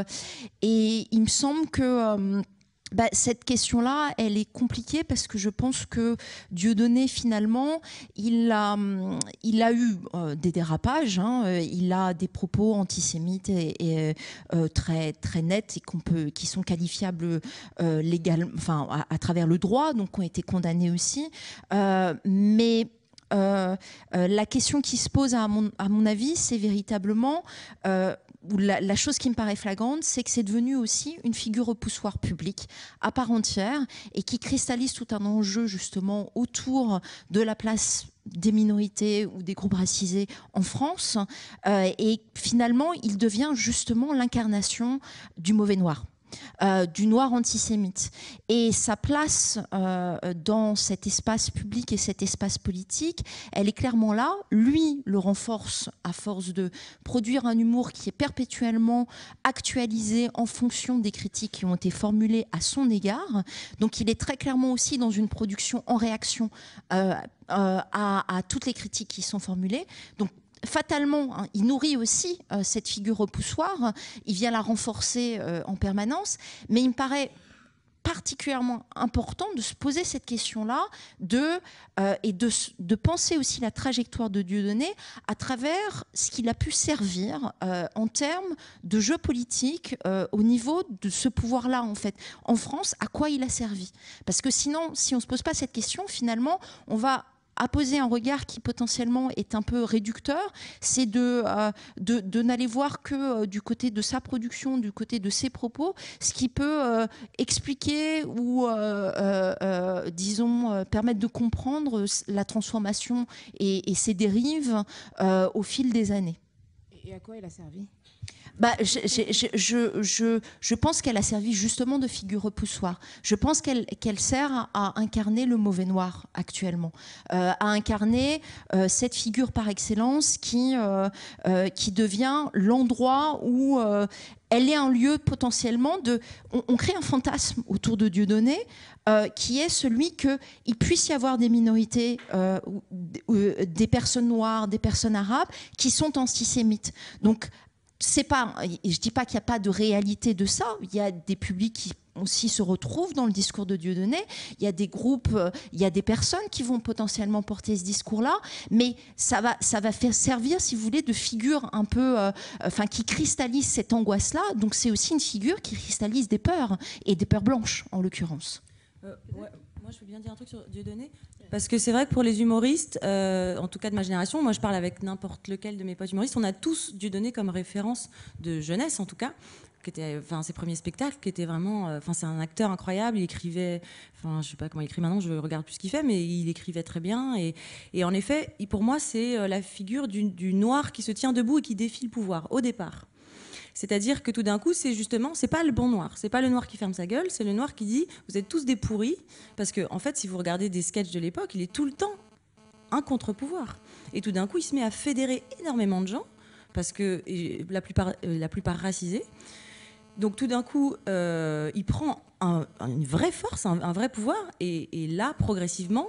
et il me semble que euh, bah, cette question-là, elle est compliquée parce que je pense que Dieudonné, finalement, il a, il a eu euh, des dérapages, hein, il a des propos antisémites et, et euh, très, très nets et qu'on peut, qui sont qualifiables euh, légalement, enfin, à, à travers le droit, donc qui ont été condamnés aussi. Euh, mais Euh, euh, la question qui se pose à mon, à mon avis, c'est véritablement, euh, la, la chose qui me paraît flagrante, c'est que c'est devenu aussi une figure repoussoir publique à part entière et qui cristallise tout un enjeu justement autour de la place des minorités ou des groupes racisés en France. Euh, et finalement, il devient justement l'incarnation du mauvais noir. Euh, du noir antisémite. Et sa place euh, dans cet espace public et cet espace politique, elle est clairement là. Lui le renforce à force de produire un humour qui est perpétuellement actualisé en fonction des critiques qui ont été formulées à son égard. Donc il est très clairement aussi dans une production en réaction euh, euh, à, à toutes les critiques qui sont formulées. Donc fatalement, hein, il nourrit aussi euh, cette figure repoussoire, il vient la renforcer euh, en permanence, mais il me paraît particulièrement important de se poser cette question-là de, euh, et de, de penser aussi la trajectoire de Dieudonné à travers ce qu'il a pu servir euh, en termes de jeu politique euh, au niveau de ce pouvoir-là, en fait. En France, à quoi il a servi? Parce que sinon, si on ne se pose pas cette question, finalement, on va à poser un regard qui potentiellement est un peu réducteur, c'est de, euh, de, de n'aller voir que euh, du côté de sa production, du côté de ses propos, ce qui peut euh, expliquer ou, euh, euh, euh, disons, euh, permettre de comprendre la transformation et, et ses dérives euh, au fil des années. Et à quoi il a servi ? Bah, je, je, je, je, je pense qu'elle a servi justement de figure repoussoire. Je pense qu'elle qu'elle sert à incarner le mauvais noir actuellement, euh, à incarner euh, cette figure par excellence qui, euh, euh, qui devient l'endroit où euh, elle est un lieu potentiellement de... On, on crée un fantasme autour de Dieudonné euh, qui est celui qu'il puisse y avoir des minorités, euh, euh, des personnes noires, des personnes arabes qui sont antisémites. Donc, c'est pas, et je dis pas qu'il n'y a pas de réalité de ça. Il y a des publics qui aussi se retrouvent dans le discours de Dieudonné. Il y a des groupes, il y a des personnes qui vont potentiellement porter ce discours-là, mais ça va, ça va faire servir, si vous voulez, de figure un peu, euh, enfin, qui cristallise cette angoisse-là. Donc c'est aussi une figure qui cristallise des peurs, et des peurs blanches, en l'occurrence. Euh, ouais. Moi, je veux bien dire un truc sur Dieudonné. Parce que c'est vrai que pour les humoristes, euh, en tout cas de ma génération, moi je parle avec n'importe lequel de mes potes humoristes, on a tous Dieudonné comme référence de jeunesse en tout cas, qui était, enfin ses premiers spectacles, qui étaient vraiment, enfin euh, c'est un acteur incroyable, il écrivait, enfin je sais pas comment il écrit maintenant, je regarde plus ce qu'il fait, mais il écrivait très bien et, et en effet, pour moi c'est la figure du, du noir qui se tient debout et qui défie le pouvoir au départ. C'est-à-dire que tout d'un coup, c'est justement, c'est pas le bon noir, c'est pas le noir qui ferme sa gueule, c'est le noir qui dit vous êtes tous des pourris, parce que en fait, si vous regardez des sketchs de l'époque, il est tout le temps un contre-pouvoir. Et tout d'un coup, il se met à fédérer énormément de gens, parce que la plupart, la plupart racisés. Donc tout d'un coup, euh, il prend un, une vraie force, un, un vrai pouvoir, et, et là, progressivement,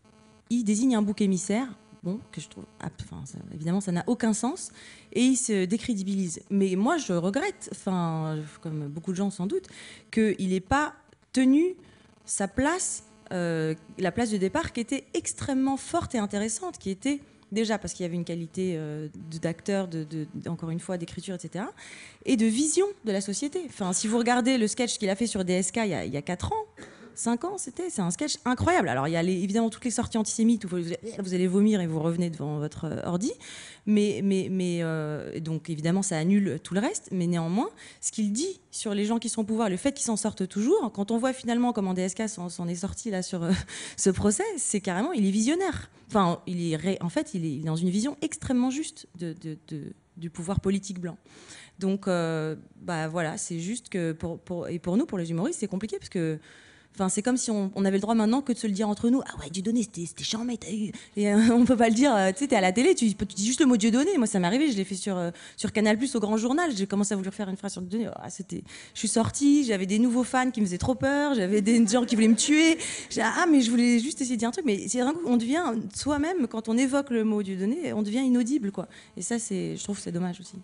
il désigne un bouc émissaire. Bon, que je trouve, enfin, ça, évidemment, ça n'a aucun sens, et il se décrédibilise. Mais moi, je regrette, enfin, comme beaucoup de gens sans doute, qu'il n'ait pas tenu sa place, euh, la place de départ qui était extrêmement forte et intéressante, qui était Déjà parce qu'il y avait une qualité euh, d'acteur, de, de, de, encore une fois, d'écriture, et cetera. Et de vision de la société. Enfin, si vous regardez le sketch qu'il a fait sur D S K il y a, il y a quatre ans, cinq ans, c'était, c'est un sketch incroyable. Alors, il y a les, évidemment toutes les sorties antisémites où vous, vous allez vomir et vous revenez devant votre ordi. Mais, mais, mais euh, donc, évidemment, ça annule tout le reste. Mais néanmoins, ce qu'il dit sur les gens qui sont au pouvoir, le fait qu'ils s'en sortent toujours, quand on voit finalement comment D S K s'en, s'en est sorti là sur euh, ce procès, c'est carrément, il est visionnaire. Enfin, il est ré, en fait, il est, il est dans une vision extrêmement juste de, de, de, du pouvoir politique blanc. Donc, euh, bah voilà, c'est juste que pour, pour, et pour nous, pour les humoristes, c'est compliqué parce que enfin, c'est comme si on, on avait le droit maintenant que de se le dire entre nous. Ah ouais, Dieudonné, c'était, c'était chiant, mais t'as eu. Et euh, on peut pas le dire. Euh, tu sais, t'es à la télé, tu, tu dis juste le mot Dieudonné. Moi, ça m'est arrivé, je l'ai fait sur, euh, sur Canal plus, au Grand Journal. J'ai commencé à vouloir faire une phrase sur Dieudonné. Ah, c'était... Je suis sortie, j'avais des nouveaux fans qui me faisaient trop peur, j'avais des gens qui voulaient me tuer. J'ai dit, ah, mais je voulais juste essayer de dire un truc. Mais c'est vrai qu'on devient soi-même, quand on évoque le mot Dieudonné, on devient inaudible, quoi. Et ça, c'est, je trouve que c'est dommage aussi.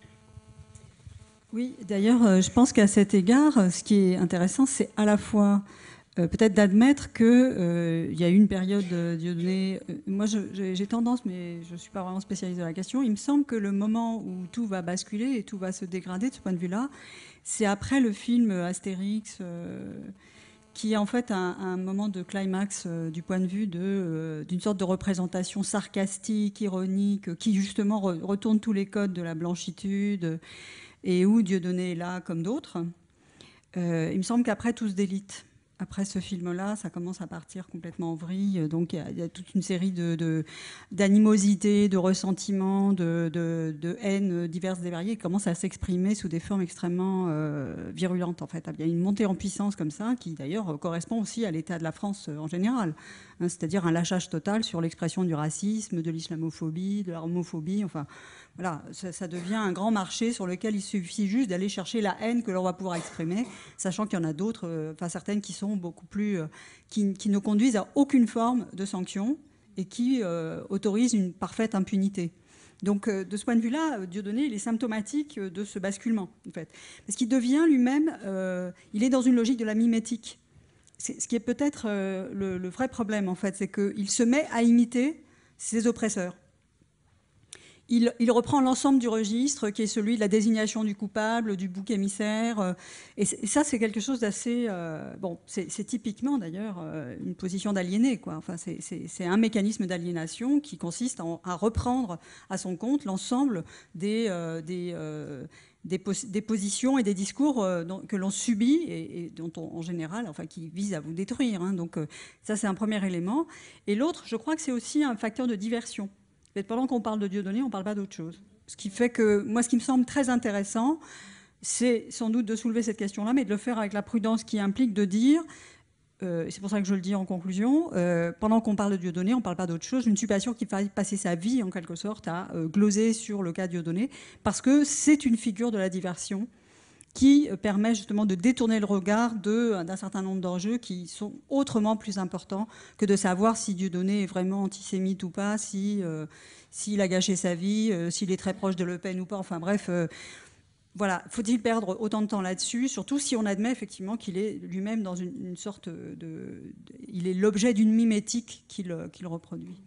Oui, d'ailleurs, je pense qu'à cet égard, ce qui est intéressant, c'est à la fois Euh, peut-être d'admettre qu'il euh, y a eu une période euh, Dieudonné. Euh, moi, je, j'ai, j'ai tendance, mais je ne suis pas vraiment spécialiste de la question. Il me semble que le moment où tout va basculer et tout va se dégrader de ce point de vue-là, c'est après le film Astérix, euh, qui est en fait un, un moment de climax euh, du point de vue de, euh, d'une sorte de représentation sarcastique, ironique, qui justement re, retourne tous les codes de la blanchitude, et où Dieudonné est là comme d'autres. Euh, il me semble qu'après, tout se délite. Après ce film-là, ça commence à partir complètement en vrille. Donc, il y, y a toute une série de, de, d'animosités, de ressentiments, de, de, de haines diverses et variées qui commencent à s'exprimer sous des formes extrêmement euh, virulentes, en fait. Il y a une montée en puissance comme ça, qui d'ailleurs correspond aussi à l'état de la France en général. Hein, c'est-à-dire un lâchage total sur l'expression du racisme, de l'islamophobie, de la homophobie, enfin... Voilà, ça, ça devient un grand marché sur lequel il suffit juste d'aller chercher la haine que l'on va pouvoir exprimer, sachant qu'il y en a d'autres, euh, enfin certaines qui sont beaucoup plus, euh, qui, qui ne conduisent à aucune forme de sanction et qui euh, autorisent une parfaite impunité. Donc, euh, de ce point de vue-là, Dieudonné, il est symptomatique de ce basculement, en fait, parce qu'il devient lui-même, euh, il est dans une logique de la mimétique. C'est, ce qui est peut-être euh, le, le vrai problème, en fait, c'est qu'il se met à imiter ses oppresseurs. Il, il reprend l'ensemble du registre qui est celui de la désignation du coupable, du bouc émissaire. Et, et ça, c'est quelque chose d'assez... Euh, bon, c'est, c'est typiquement, d'ailleurs, euh, une position d'aliéné, quoi. Enfin, c'est, c'est, c'est un mécanisme d'aliénation qui consiste en, à reprendre à son compte l'ensemble des... Euh, des euh, Des, pos- des positions et des discours euh, dont, que l'on subit et, et dont on, en général, enfin, qui visent à vous détruire. Hein. Donc euh, ça, c'est un premier élément. Et l'autre, je crois que c'est aussi un facteur de diversion. Pendant qu'on parle de Dieudonné, on ne parle pas d'autre chose. Ce qui fait que, moi, ce qui me semble très intéressant, c'est sans doute de soulever cette question-là, mais de le faire avec la prudence qui implique de dire, euh, c'est pour ça que je le dis en conclusion, euh, pendant qu'on parle de Dieudonné, on ne parle pas d'autre chose. Je ne suis pas sûre qu'il faille passer sa vie, en quelque sorte, à euh, gloser sur le cas Dieudonné, parce que c'est une figure de la diversion qui permet justement de détourner le regard de, d'un certain nombre d'enjeux qui sont autrement plus importants que de savoir si Dieudonné est vraiment antisémite ou pas, si, euh, s'il a gâché sa vie, euh, s'il est très proche de Le Pen ou pas. Enfin bref, euh, voilà. Faut-il perdre autant de temps là-dessus, surtout si on admet effectivement qu'il est lui-même dans une, une sorte de, de... Il est l'objet d'une mimétique qu'il, qu'il reproduit.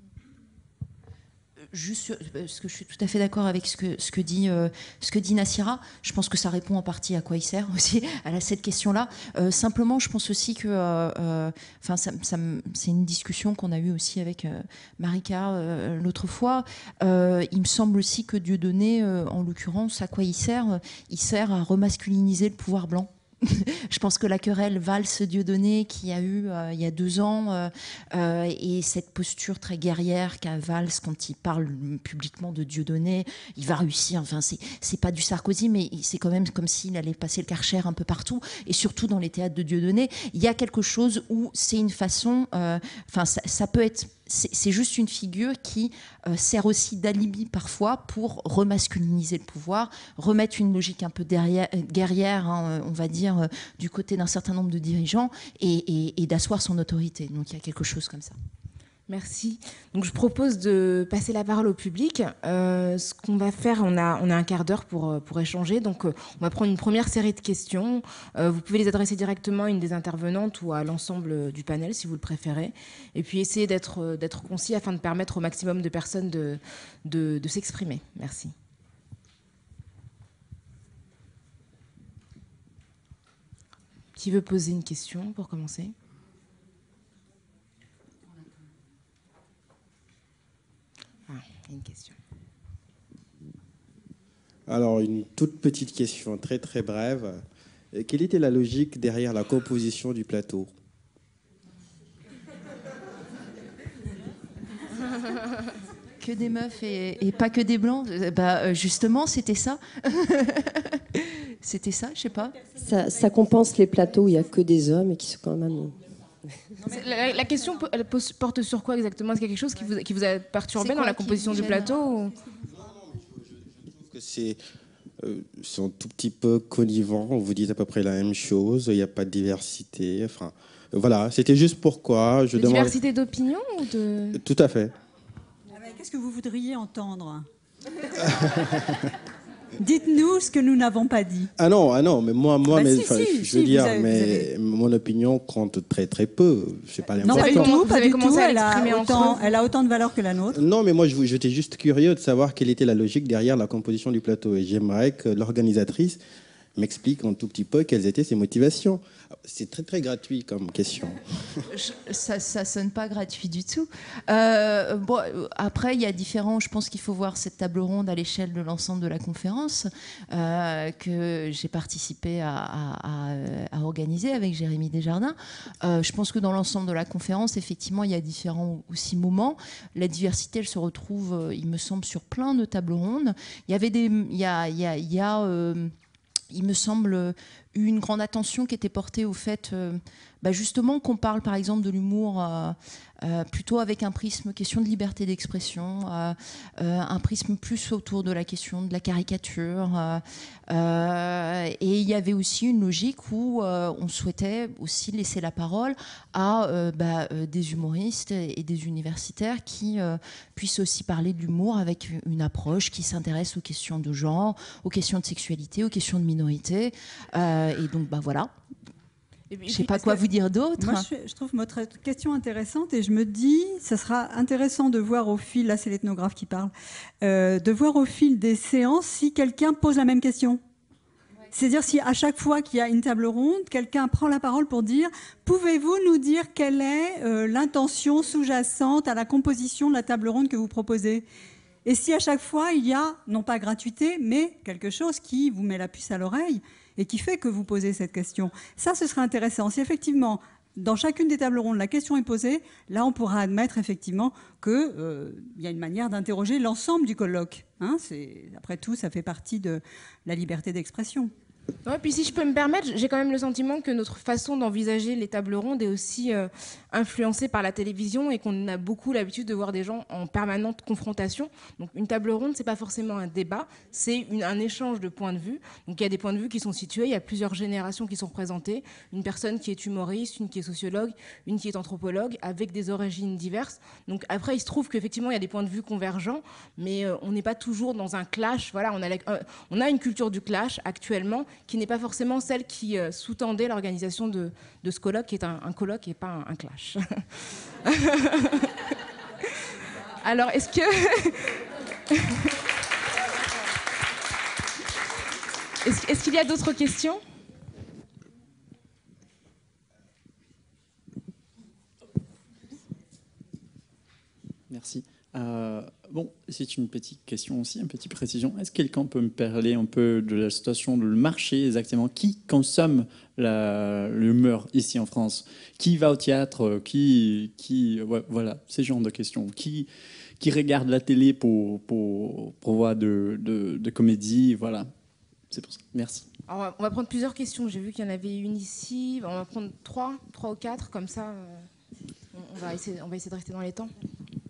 Juste sur, parce que je suis tout à fait d'accord avec ce que, ce que dit, euh, ce que dit Nassira. Je pense que ça répond en partie à quoi il sert aussi, à cette question-là. Euh, simplement, je pense aussi que, euh, euh, enfin, ça, ça, c'est une discussion qu'on a eue aussi avec euh, Marika euh, l'autre fois. Euh, il me semble aussi que Dieudonné, euh, en l'occurrence, à quoi il sert ? Il sert à remasculiniser le pouvoir blanc. Je pense que la querelle Valls-Dieudonné qu'il y a eu euh, il y a deux ans euh, euh, et cette posture très guerrière qu'a Valls quand il parle publiquement de Dieudonné, il va réussir. Enfin, c'est, c'est pas du Sarkozy, mais c'est quand même comme s'il allait passer le Karcher un peu partout. Et surtout dans les théâtres de Dieudonné, il y a quelque chose où c'est une façon. Euh, enfin, ça, ça peut être. C'est, c'est juste une figure qui euh, sert aussi d'alibi parfois pour remasculiniser le pouvoir, remettre une logique un peu derrière, guerrière, hein, on va dire, euh, du côté d'un certain nombre de dirigeants et, et, et d'asseoir son autorité. Donc il y a quelque chose comme ça. Merci. Donc, je propose de passer la parole au public. Euh, ce qu'on va faire, on a, on a un quart d'heure pour, pour échanger. Donc, euh, on va prendre une première série de questions. Euh, vous pouvez les adresser directement à une des intervenantes ou à l'ensemble du panel, si vous le préférez. Et puis, essayer d'être, d'être concis afin de permettre au maximum de personnes de, de, de s'exprimer. Merci. Qui veut poser une question pour commencer ? Une question. Alors, une toute petite question, très très brève. Quelle était la logique derrière la composition du plateau ? Que des meufs et, et pas que des blancs. Bah, justement, c'était ça. C'était ça, je sais pas. Ça, ça compense les plateaux où il n'y a que des hommes et qui sont quand même... La, la question elle porte sur quoi exactement ? Est-ce qu'il y a quelque chose qui vous, qui vous a perturbé dans la composition du plateau ou... Non, non, mais je, je, je trouve que c'est, euh, c'est un tout petit peu connivant. Vous dites à peu près la même chose. Il n'y a pas de diversité. Enfin, euh, voilà, c'était juste pourquoi je de demande... diversité d'opinion ou de... Tout à fait. Ah ben, qu'est-ce que vous voudriez entendre ? Dites-nous ce que nous n'avons pas dit. Ah non, ah non, mais moi, moi, Bah mais, si, enfin, si, je si, veux dire, vous avez- mais vous avez- mon opinion compte très très peu. C'est pas Non, pas du l'important. comment- tout, vous pas avez du commencé tout. à Elle l'exprimer a, entre autant, vous. elle a autant de valeur que la nôtre. Non, mais moi, je- j'étais juste curieux de savoir quelle était la logique derrière la composition du plateau. Et j'aimerais que l'organisatrice m'explique un tout petit peu quelles étaient ses motivations. C'est très, très gratuit comme question. Je- ça, ça sonne pas gratuit du tout. Euh, bon, après, il y a différents. Je pense qu'il faut voir cette table ronde à l'échelle de l'ensemble de la conférence euh, que j'ai participé à, à- à- à organiser avec Jérémy Desjardins. Euh, je pense que dans l'ensemble de la conférence, effectivement, il y a différents aussi moments. La diversité, elle se retrouve, euh, il me semble, sur plein de tables rondes. Il y avait des, il y a, il y a, il y a euh, il me semble, une grande attention qui était portée au fait, euh, bah justement, qu'on parle par exemple de l'humour euh, euh, plutôt avec un prisme question de liberté d'expression, euh, euh, un prisme plus autour de la question de la caricature. Euh, euh, et il y avait aussi une logique où euh, on souhaitait aussi laisser la parole à euh, bah, euh, des humoristes et des universitaires qui euh, puissent aussi parler de l'humour avec une approche qui s'intéresse aux questions de genre, aux questions de sexualité, aux questions de minorité. Euh, et donc, bah voilà. Et puis- Je ne sais pas quoi vous dire d'autre. Moi, je, je trouve votre question intéressante et je me dis, ça sera intéressant de voir au fil, là c'est l'ethnographe qui parle, euh, de voir au fil des séances si quelqu'un pose la même question. C'est-à-dire si à chaque fois qu'il y a une table ronde, quelqu'un prend la parole pour dire « Pouvez-vous nous dire quelle est euh, l'intention sous-jacente à la composition de la table ronde que vous proposez ?» Et si à chaque fois il y a, non pas gratuité, mais quelque chose qui vous met la puce à l'oreille et qui fait que vous posez cette question. Ça, ce serait intéressant. Si effectivement, dans chacune des tables rondes, la question est posée, là, on pourra admettre effectivement qu'il euh, y a une manière d'interroger l'ensemble du colloque. Hein, c'est, après tout, ça fait partie de la liberté d'expression. Ouais, puis si je peux me permettre, j'ai quand même le sentiment que notre façon d'envisager les tables rondes est aussi euh, influencée par la télévision et qu'on a beaucoup l'habitude de voir des gens en permanente confrontation. Donc une table ronde, c'est pas forcément un débat, c'est une, un échange de points de vue. Donc il y a des points de vue qui sont situés, il y a plusieurs générations qui sont présentées, une personne qui est humoriste, une qui est sociologue, une qui est anthropologue, avec des origines diverses. Donc après, il se trouve qu'effectivement, il y a des points de vue convergents, mais euh, on n'est pas toujours dans un clash. Voilà, on a, la, euh, on a une culture du clash actuellement qui n'est pas forcément celle qui euh, sous-tendait l'organisation de, de ce colloque, qui est un, un colloque et pas un, un clash. Alors, est-ce que... est-ce, est-ce qu'il y a d'autres questions ? Merci. Euh, bon, c'est une petite question aussi, une petite précision. Est-ce que quelqu'un peut me parler un peu de la situation, du marché exactement? Qui consomme la, l'humeur ici en France? Qui va au théâtre? Qui, qui, ouais, voilà, ces genres de questions. Qui, qui regarde la télé pour, pour, pour voir de, de, de comédie? Voilà, c'est pour ça. Merci. Alors, on, va, on va prendre plusieurs questions. J'ai vu qu'il y en avait une ici. On va prendre trois, trois ou quatre, comme ça, euh, on, on, va essayer, on va essayer de rester dans les temps.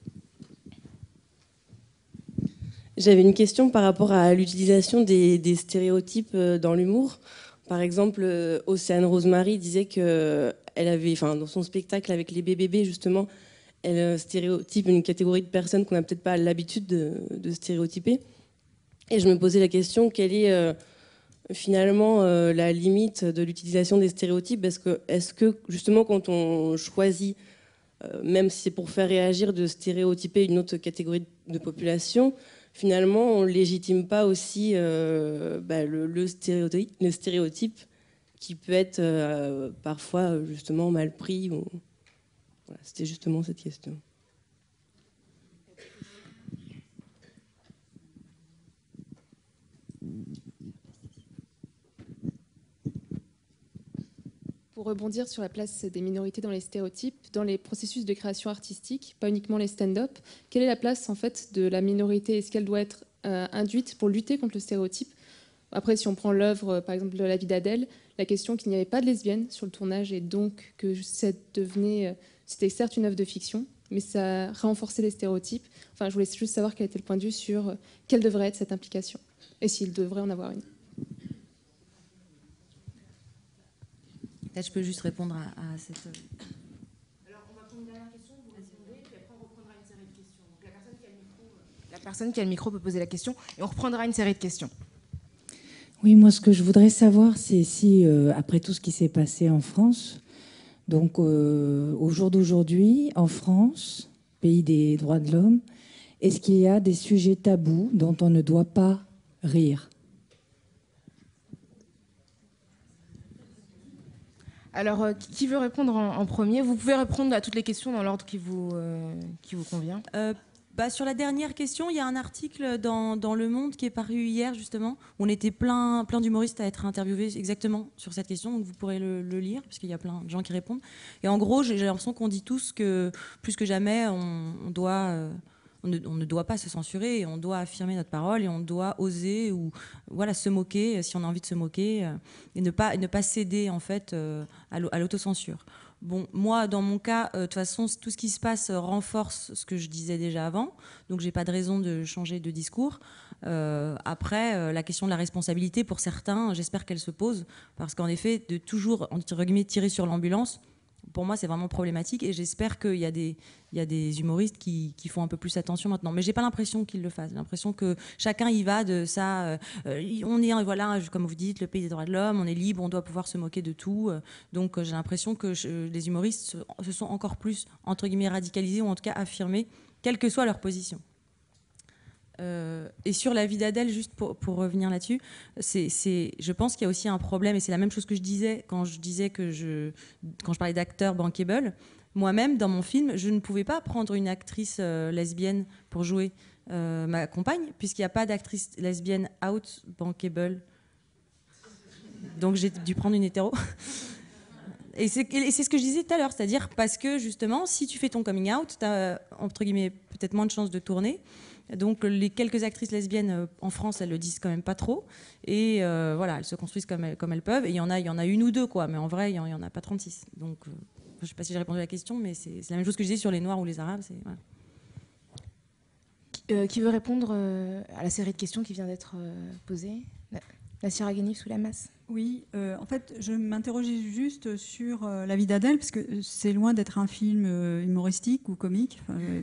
J'avais une question par rapport à l'utilisation des, des stéréotypes dans l'humour. Par exemple, Océane Rosemary disait que elle avait, enfin, dans son spectacle avec les B B B, justement, elle stéréotype une catégorie de personnes qu'on n'a peut-être pas l'habitude de, de stéréotyper. Et je me posais la question, quelle est euh, finalement euh, la limite de l'utilisation des stéréotypes? Parce que, est-ce que justement quand on choisit, euh, même si c'est pour faire réagir, de stéréotyper une autre catégorie de population, finalement on ne légitime pas aussi euh, bah, le, le, stéréotype, le stéréotype qui peut être euh, parfois justement mal pris ou... Voilà, c'était justement cette question. Pour rebondir sur la place des minorités dans les stéréotypes, dans les processus de création artistique, pas uniquement les stand-up, quelle est la place en fait de la minorité? Est-ce qu'elle doit être euh, induite pour lutter contre le stéréotype? Après, si on prend l'œuvre, par exemple, de La vie d'Adèle, la question qu'il n'y avait pas de lesbienne sur le tournage et donc que ça devenait... C'était certes une œuvre de fiction, mais ça renforçait les stéréotypes. Enfin, je voulais juste savoir quel était le point de vue sur quelle devrait être cette implication et s'il devrait en avoir une. Là, je peux juste répondre à, à cette... Alors, on va prendre une dernière question, vous répondez, puis après on reprendra une série de questions. Donc, la personne qui a le micro, la personne qui a le micro peut poser la question et on reprendra une série de questions. Oui, moi, ce que je voudrais savoir, c'est si, euh, après tout ce qui s'est passé en France, donc euh, au jour d'aujourd'hui, en France, pays des droits de l'homme, est-ce qu'il y a des sujets tabous dont on ne doit pas rire? Alors, euh, qui veut répondre en, en premier? Vous pouvez répondre à toutes les questions dans l'ordre qui vous, euh, qui vous convient. Euh, bah, sur la dernière question, il y a un article dans, dans Le Monde qui est paru hier, justement. Où on était plein, plein d'humoristes à être interviewés exactement sur cette question. Donc, vous pourrez le, le lire, parce qu'il y a plein de gens qui répondent. Et en gros, j'ai l'impression qu'on dit tous que, plus que jamais, on, on doit... Euh, On ne, on ne doit pas se censurer, et on doit affirmer notre parole, et on doit oser ou voilà, se moquer si on a envie de se moquer, et ne pas, et ne pas céder en fait à l'autocensure. Bon, moi, dans mon cas, euh, de toute façon, tout ce qui se passe renforce ce que je disais déjà avant, donc j'ai pas de raison de changer de discours. Euh, après, euh, la question de la responsabilité, pour certains, j'espère qu'elle se pose, parce qu'en effet, de toujours entre guillemets tirer sur l'ambulance, pour moi, c'est vraiment problématique, et j'espère qu'il y a des, il y a des humoristes qui, qui font un peu plus attention maintenant. Mais j'ai pas l'impression qu'ils le fassent. J'ai l'impression que chacun y va de ça. Euh, on est, voilà, comme vous dites, le pays des droits de l'homme, on est libre, on doit pouvoir se moquer de tout. Donc j'ai l'impression que je, les humoristes se, se sont encore plus, entre guillemets, radicalisés, ou en tout cas affirmés, quelle que soit leur position. Euh, et sur La vie d'Adèle, juste pour, pour revenir là-dessus, c'est, c'est, je pense qu'il y a aussi un problème, et c'est la même chose que je disais quand je disais que je, quand je parlais d'acteurs bankable. Moi-même, dans mon film, je ne pouvais pas prendre une actrice euh, lesbienne pour jouer euh, ma compagne, puisqu'il n'y a pas d'actrice lesbienne out bankable. Donc j'ai dû prendre une hétéro. Et c'est, et c'est ce que je disais tout à l'heure, c'est-à-dire parce que justement, si tu fais ton coming out, tu as entre guillemets peut-être moins de chances de tourner. Donc les quelques actrices lesbiennes en France, elles le disent quand même pas trop, et euh, voilà, elles se construisent comme elles, comme elles peuvent, et il y en a, il y en a une ou deux, quoi, mais en vrai il y en, il y en a pas trente-six. Donc euh, je sais pas si j'ai répondu à la question, mais c'est, c'est la même chose que je disais sur les Noirs ou les Arabes. C'est, voilà. euh, qui veut répondre euh, à la série de questions qui vient d'être euh, posée? Nassira Ghanif sous la masse. Oui, euh, en fait, je m'interrogeais juste sur euh, La vie d'Adèle, parce que c'est loin d'être un film euh, humoristique ou comique. Enfin, je...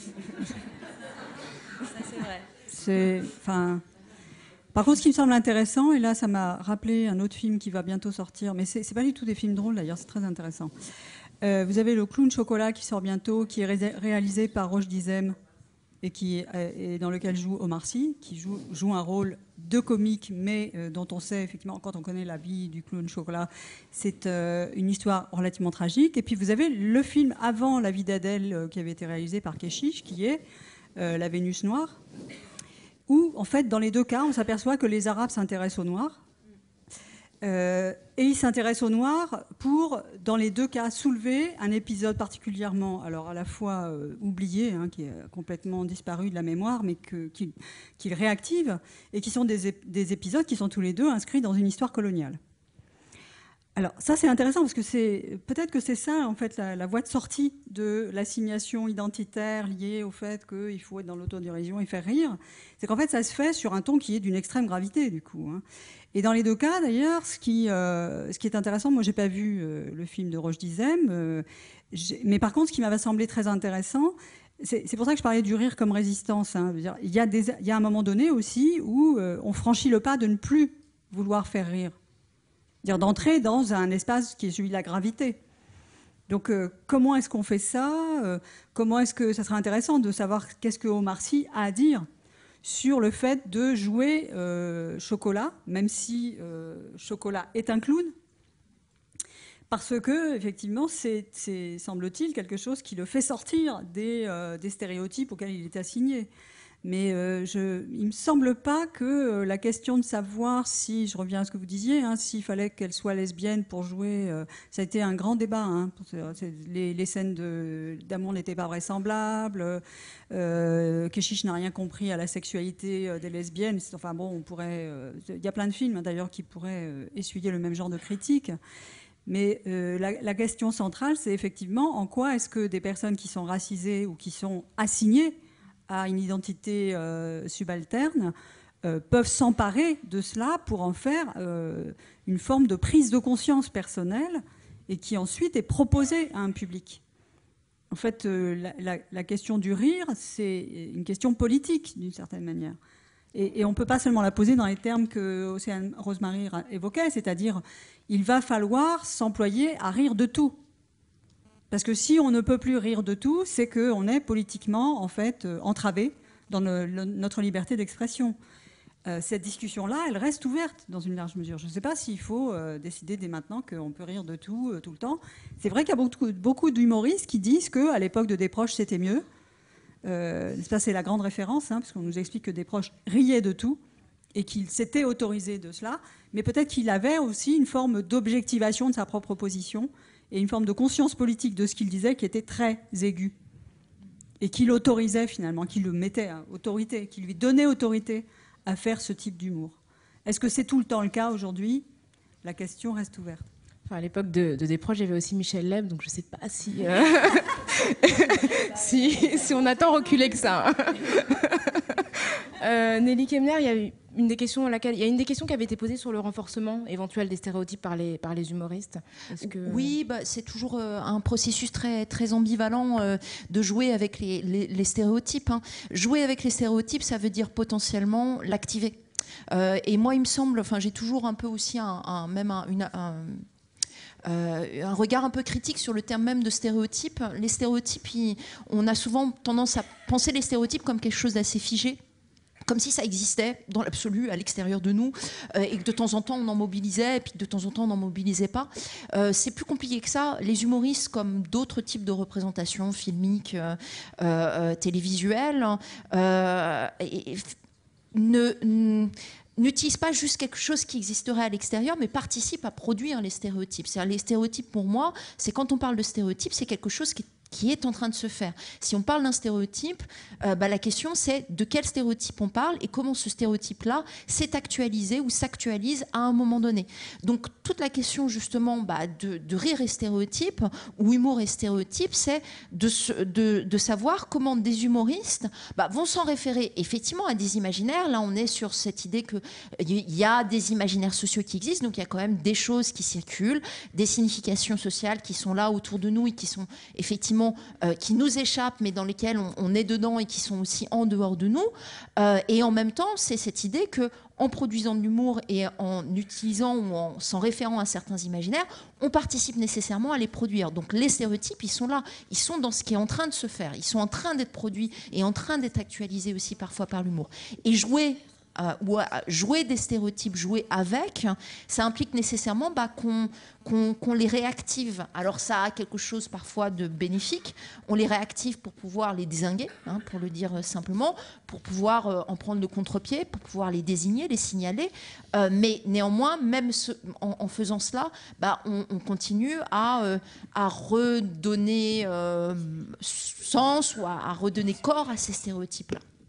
Ça, c'est vrai. C'est, enfin, par contre, ce qui me semble intéressant, et là, ça m'a rappelé un autre film qui va bientôt sortir, mais c'est, c'est pas du tout des films drôles d'ailleurs, c'est très intéressant. Euh, vous avez Le Clown Chocolat qui sort bientôt, qui est ré- réalisé par Roche Dizem et qui est, et dans lequel joue Omar Sy, qui joue, joue un rôle de comique, mais euh, dont on sait effectivement, quand on connaît la vie du clown chocolat, c'est euh, une histoire relativement tragique. Et puis vous avez le film avant La vie d'Adèle, euh, qui avait été réalisé par Keshish, qui est euh, La Vénus noire, où en fait dans les deux cas on s'aperçoit que les Arabes s'intéressent aux Noirs. Euh, et ils s'intéressent aux Noirs pour, dans les deux cas, soulever un épisode particulièrement, alors à la fois euh, oublié, hein, qui est complètement disparu de la mémoire, mais que, qu'il, qu'il réactive, et qui sont des, des épisodes qui sont tous les deux inscrits dans une histoire coloniale. Alors ça c'est intéressant parce que c'est peut-être que c'est ça en fait la, la voie de sortie de l'assignation identitaire liée au fait qu'il faut être dans l'autodérision et faire rire. C'est qu'en fait ça se fait sur un ton qui est d'une extrême gravité du coup. Hein. Et dans les deux cas d'ailleurs, ce qui, euh, ce qui est intéressant, moi j'ai pas vu euh, le film de Roche Dizem, euh, mais par contre, ce qui m'avait semblé très intéressant, c'est pour ça que je parlais du rire comme résistance. Hein. Il y a des, il y a un moment donné aussi où euh, on franchit le pas de ne plus vouloir faire rire. C'est-à-dire d'entrer dans un espace qui est celui de la gravité. Donc euh, comment est-ce qu'on fait ça euh, Comment est-ce que ça serait intéressant de savoir qu'est-ce que Omar Sy a à dire sur le fait de jouer euh, Chocolat, même si euh, Chocolat est un clown, parce que effectivement, c'est, semble-t-il, quelque chose qui le fait sortir des, euh, des stéréotypes auxquels il est assigné. Mais euh, je, il ne me semble pas que euh, la question de savoir si, je reviens à ce que vous disiez, hein, s'il fallait qu'elle soit lesbienne pour jouer, euh, ça a été un grand débat. Hein, les, les scènes d'amour n'étaient pas vraisemblables, euh, Keshish n'a rien compris à la sexualité des lesbiennes. Enfin bon, on pourrait, euh, il y a plein de films hein, d'ailleurs qui pourraient euh, essuyer le même genre de critique. Mais euh, la, la question centrale, c'est effectivement en quoi est-ce que des personnes qui sont racisées ou qui sont assignées à une identité euh, subalterne euh, peuvent s'emparer de cela pour en faire euh, une forme de prise de conscience personnelle et qui ensuite est proposée à un public. En fait, euh, la, la, la question du rire, c'est une question politique d'une certaine manière. Et, et on ne peut pas seulement la poser dans les termes que Océane Rosemary évoquait, c'est-à-dire il va falloir s'employer à rire de tout. Parce que si on ne peut plus rire de tout, c'est qu'on est politiquement en fait entravé dans le, le, notre liberté d'expression. Euh, cette discussion-là, elle reste ouverte dans une large mesure. Je ne sais pas s'il faut euh, décider dès maintenant qu'on peut rire de tout, euh, tout le temps. C'est vrai qu'il y a beaucoup, beaucoup d'humoristes qui disent qu'à l'époque de Desproges, c'était mieux. Euh, ça, c'est la grande référence, hein, parce qu'on nous explique que Desproges riait de tout et qu'il s'était autorisé de cela, mais peut-être qu'il avait aussi une forme d'objectivation de sa propre position et une forme de conscience politique de ce qu'il disait qui était très aiguë et qui l'autorisait finalement, qui le mettait à autorité, qui lui donnait autorité à faire ce type d'humour. Est-ce que c'est tout le temps le cas aujourd'hui? La question reste ouverte. Enfin, à l'époque de, de Desproges, il y avait aussi Michel Leb, donc je ne sais pas si, euh... si, si on a tant reculé que ça. euh, Nelly Kemner, il y a eu une des questions à laquelle, il y a une des questions qui avait été posée sur le renforcement éventuel des stéréotypes par les, par les humoristes. Que... Oui, bah, c'est toujours euh, un processus très, très ambivalent euh, de jouer avec les, les, les stéréotypes. Hein. Jouer avec les stéréotypes, ça veut dire potentiellement l'activer. Euh, et moi, il me semble, enfin, j'ai toujours un peu aussi un, un même un, une, un Euh, un regard un peu critique sur le terme même de stéréotype. Les stéréotypes, ils, on a souvent tendance à penser les stéréotypes comme quelque chose d'assez figé, comme si ça existait dans l'absolu, à l'extérieur de nous, euh, et que de temps en temps on en mobilisait, et puis que de temps en temps on n'en mobilisait pas. Euh, c'est plus compliqué que ça. Les humoristes, comme d'autres types de représentations filmiques, euh, euh, télévisuelles, euh, et, et, ne... ne n'utilise pas juste quelque chose qui existerait à l'extérieur, mais participe à produire les stéréotypes. C'est-à-dire, les stéréotypes, pour moi, c'est quand on parle de stéréotypes, c'est quelque chose qui qui est en train de se faire. Si on parle d'un stéréotype, euh, bah, la question c'est de quel stéréotype on parle et comment ce stéréotype-là s'est actualisé ou s'actualise à un moment donné. Donc toute la question justement bah, de, de rire et stéréotype ou humour et stéréotype, c'est de, de, de savoir comment des humoristes bah, vont s'en référer effectivement à des imaginaires. Là on est sur cette idée qu'il y a des imaginaires sociaux qui existent, donc il y a quand même des choses qui circulent, des significations sociales qui sont là autour de nous et qui sont effectivement Euh, qui nous échappent, mais dans lesquels on, on est dedans et qui sont aussi en dehors de nous. Euh, et en même temps, c'est cette idée que en produisant de l'humour et en utilisant ou en s'en référant à certains imaginaires, on participe nécessairement à les produire. Donc les stéréotypes, ils sont là, ils sont dans ce qui est en train de se faire, ils sont en train d'être produits et en train d'être actualisés aussi parfois par l'humour. Et jouer Euh, ou à jouer des stéréotypes, jouer avec, ça implique nécessairement bah, qu'on qu'on, qu'on les réactive. Alors ça a quelque chose parfois de bénéfique, on les réactive pour pouvoir les dézinguer, hein, pour le dire simplement, pour pouvoir euh, en prendre le contre-pied, pour pouvoir les désigner, les signaler, euh, mais néanmoins, même ce, en, en faisant cela, bah, on, on continue à, euh, à redonner euh, sens ou à, à redonner corps à ces stéréotypes-là.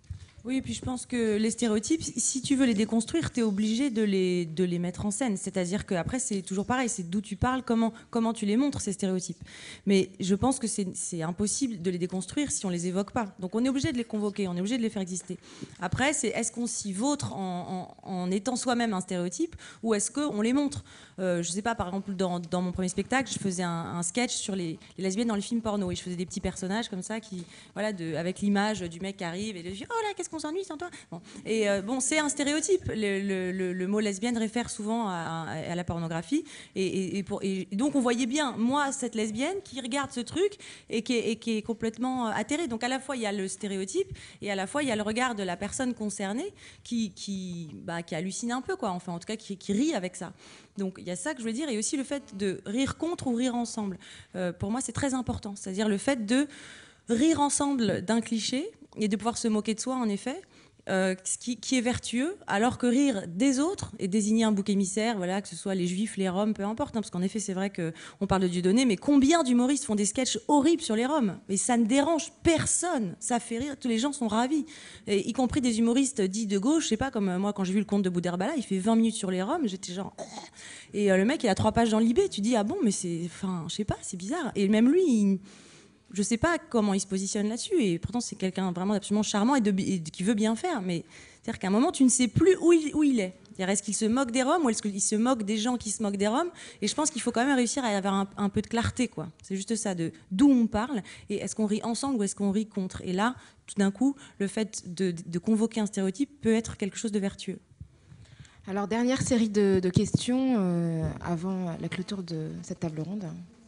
Oui, et puis je pense que les stéréotypes, si tu veux les déconstruire, tu es obligé de les, de les mettre en scène. C'est-à-dire qu'après, c'est toujours pareil, c'est d'où tu parles, comment, comment tu les montres, ces stéréotypes. Mais je pense que c'est impossible de les déconstruire si on les évoque pas. Donc on est obligé de les convoquer, on est obligé de les faire exister. Après, c'est est-ce qu'on s'y vautre en, en, en étant soi-même un stéréotype, ou est-ce qu'on les montre? euh, Je sais pas, par exemple, dans, dans mon premier spectacle, je faisais un, un sketch sur les, les lesbiennes dans les films porno, et je faisais des petits personnages comme ça, qui, voilà, de, avec l'image du mec qui arrive, et de dire « Oh là, qu'est-ce qu'on s'ennuie sans toi ?» Bon. Et euh, bon, c'est un stéréotype. Le, le, le, le mot lesbienne réfère souvent à, à la pornographie. Et, et, et, pour, et donc, on voyait bien, moi, cette lesbienne qui regarde ce truc et qui est, et qui est complètement atterrée. Donc, à la fois, il y a le stéréotype et à la fois, il y a le regard de la personne concernée qui, qui, bah, qui hallucine un peu, quoi. Enfin, en tout cas, qui, qui rit avec ça. Donc, il y a ça que je veux dire. Et aussi le fait de rire contre ou rire ensemble. Euh, pour moi, c'est très important. C'est-à-dire le fait de rire ensemble d'un cliché et de pouvoir se moquer de soi, en effet. Euh, qui, qui est vertueux, alors que rire des autres et désigner un bouc émissaire, voilà, que ce soit les juifs, les roms, peu importe, hein, parce qu'en effet c'est vrai qu'on parle de Dieudonné, mais combien d'humoristes font des sketchs horribles sur les roms, mais ça ne dérange personne, ça fait rire, tous les gens sont ravis, et, y compris des humoristes dits de gauche, je sais pas, comme euh, moi quand j'ai vu le conte de Boudherbala, il fait vingt minutes sur les roms, j'étais genre et euh, le mec il a trois pages dans l'I B, tu dis ah bon, mais c'est, enfin je sais pas, c'est bizarre, et même lui il, je ne sais pas comment il se positionne là-dessus, et pourtant c'est quelqu'un vraiment absolument charmant et, de, et qui veut bien faire, mais c'est-à-dire qu'à un moment tu ne sais plus où il, où il est. Est-ce qu'il se moque des Roms ou est-ce qu'il se moque des gens qui se moquent des Roms? Et je pense qu'il faut quand même réussir à avoir un, un peu de clarté, quoi. C'est juste ça, de d'où on parle, et est-ce qu'on rit ensemble ou est-ce qu'on rit contre? Et là, tout d'un coup, le fait de, de convoquer un stéréotype peut être quelque chose de vertueux. Alors, dernière série de, de questions euh, avant la clôture de cette table ronde.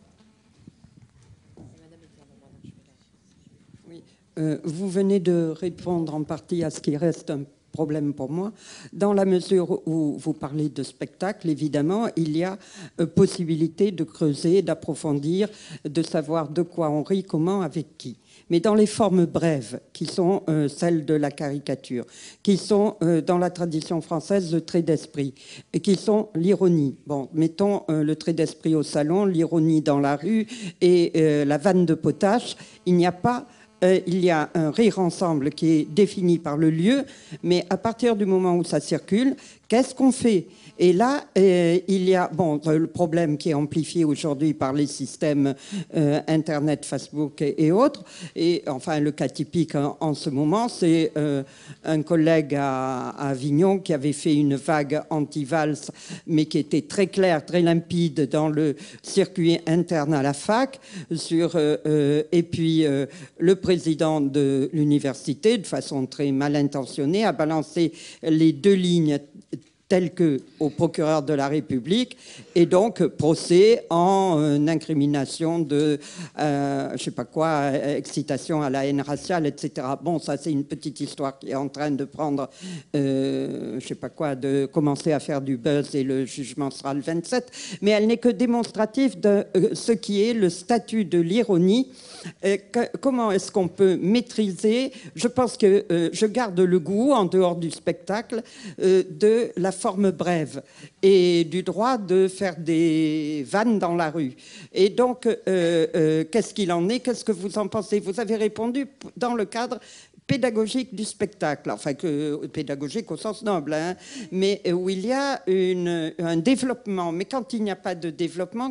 Euh, vous venez de répondre en partie à ce qui reste un problème pour moi. Dans la mesure où vous parlez de spectacle, évidemment, il y a euh, possibilité de creuser, d'approfondir, de savoir de quoi on rit, comment, avec qui. Mais dans les formes brèves, qui sont euh, celles de la caricature, qui sont euh, dans la tradition française le trait d'esprit, et qui sont l'ironie. Bon, mettons euh, le trait d'esprit au salon, l'ironie dans la rue et euh, la vanne de potache. Il n'y a pas Euh, il y a un rire ensemble qui est défini par le lieu, mais à partir du moment où ça circule, qu'est-ce qu'on fait? Et là, euh, il y a bon, le problème qui est amplifié aujourd'hui par les systèmes euh, Internet, Facebook et, et autres. Et enfin, le cas typique en, en ce moment, c'est euh, un collègue à, à Avignon qui avait fait une vague anti-valse, mais qui était très claire, très limpide dans le circuit interne à la fac. Sur, euh, euh, et puis, euh, le président de l'université, de façon très mal intentionnée, a balancé les deux lignes tel que au procureur de la République, et donc procès en euh, incrimination de, euh, je sais pas quoi, excitation à la haine raciale, et cetera. Bon, ça c'est une petite histoire qui est en train de prendre, euh, je sais pas quoi, de commencer à faire du buzz, et le jugement sera le vingt-sept, mais elle n'est que démonstrative de euh, ce qui est le statut de l'ironie. Euh, que, comment est-ce qu'on peut maîtriser? Je pense que euh, je garde le goût, en dehors du spectacle, euh, de la forme brève et du droit de faire des vannes dans la rue. Et donc, euh, euh, qu'est-ce qu'il en est? Qu'est-ce que vous en pensez? Vous avez répondu dans le cadre pédagogique du spectacle, enfin que pédagogique au sens noble, hein, mais où il y a une, un développement. Mais quand il n'y a pas de développement,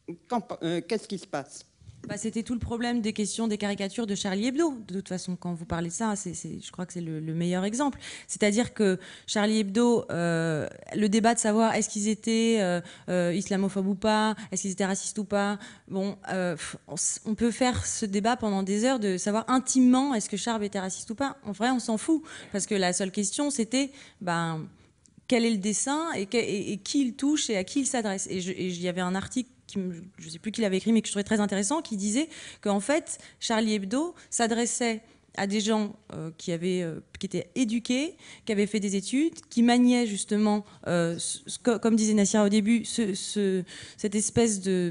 euh, qu'est-ce qui se passe? Bah, c'était tout le problème des questions des caricatures de Charlie Hebdo. De toute façon, quand vous parlez de ça, c'est, c'est, je crois que c'est le, le meilleur exemple. C'est-à-dire que Charlie Hebdo, euh, le débat de savoir est-ce qu'ils étaient euh, euh, islamophobes ou pas, est-ce qu'ils étaient racistes ou pas, bon, euh, on, on peut faire ce débat pendant des heures de savoir intimement est-ce que Charles était raciste ou pas. En vrai, on s'en fout. Parce que la seule question, c'était... Ben, quel est le dessin et, et, et qui il touche et à qui il s'adresse. Et il y avait un article, qui, je ne sais plus qui l'avait écrit, mais que je trouvais très intéressant, qui disait qu'en fait, Charlie Hebdo s'adressait à des gens euh, qui, avaient, euh, qui étaient éduqués, qui avaient fait des études, qui maniaient justement, euh, ce, comme disait Nassira au début, ce, ce, cette espèce de...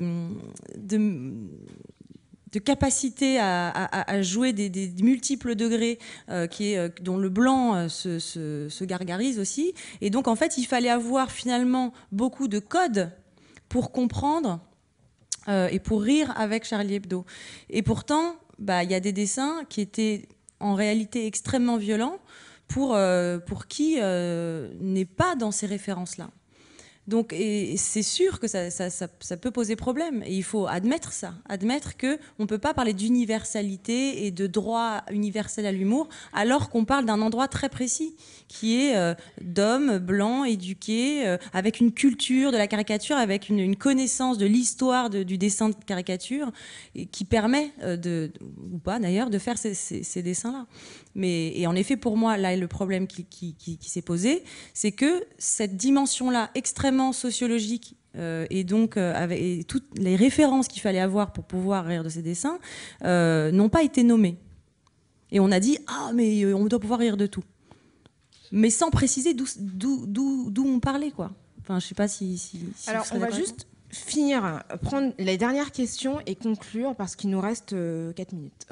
de de capacité à, à, à jouer des, des multiples degrés euh, qui est, euh, dont le blanc euh, se, se, se gargarise aussi. Et donc, en fait, il fallait avoir finalement beaucoup de codes pour comprendre euh, et pour rire avec Charlie Hebdo. Et pourtant, bah, y a des dessins qui étaient en réalité extrêmement violents pour, euh, pour qui euh, n'est pas dans ces références-là. Donc, et c'est sûr que ça, ça, ça, ça peut poser problème. Et il faut admettre ça, admettre qu'on ne peut pas parler d'universalité et de droit universel à l'humour alors qu'on parle d'un endroit très précis qui est euh, d'hommes blancs, éduqués, euh, avec une culture de la caricature, avec une, une connaissance de l'histoire de, du dessin de caricature et qui permet, euh, de, ou pas d'ailleurs, de faire ces, ces, ces dessins-là. Mais, et en effet, pour moi, là, le problème qui, qui, qui, qui s'est posé, c'est que cette dimension-là extrêmement sociologique euh, et donc euh, avec et toutes les références qu'il fallait avoir pour pouvoir rire de ces dessins euh, n'ont pas été nommées. Et on a dit « Ah, mais on doit pouvoir rire de tout ». Mais sans préciser d'où, d'où, d'où, d'où on parlait, quoi. Enfin, je sais pas si... si, si Alors, on va juste finir, prendre les dernières questions et conclure parce qu'il nous reste euh, quatre minutes.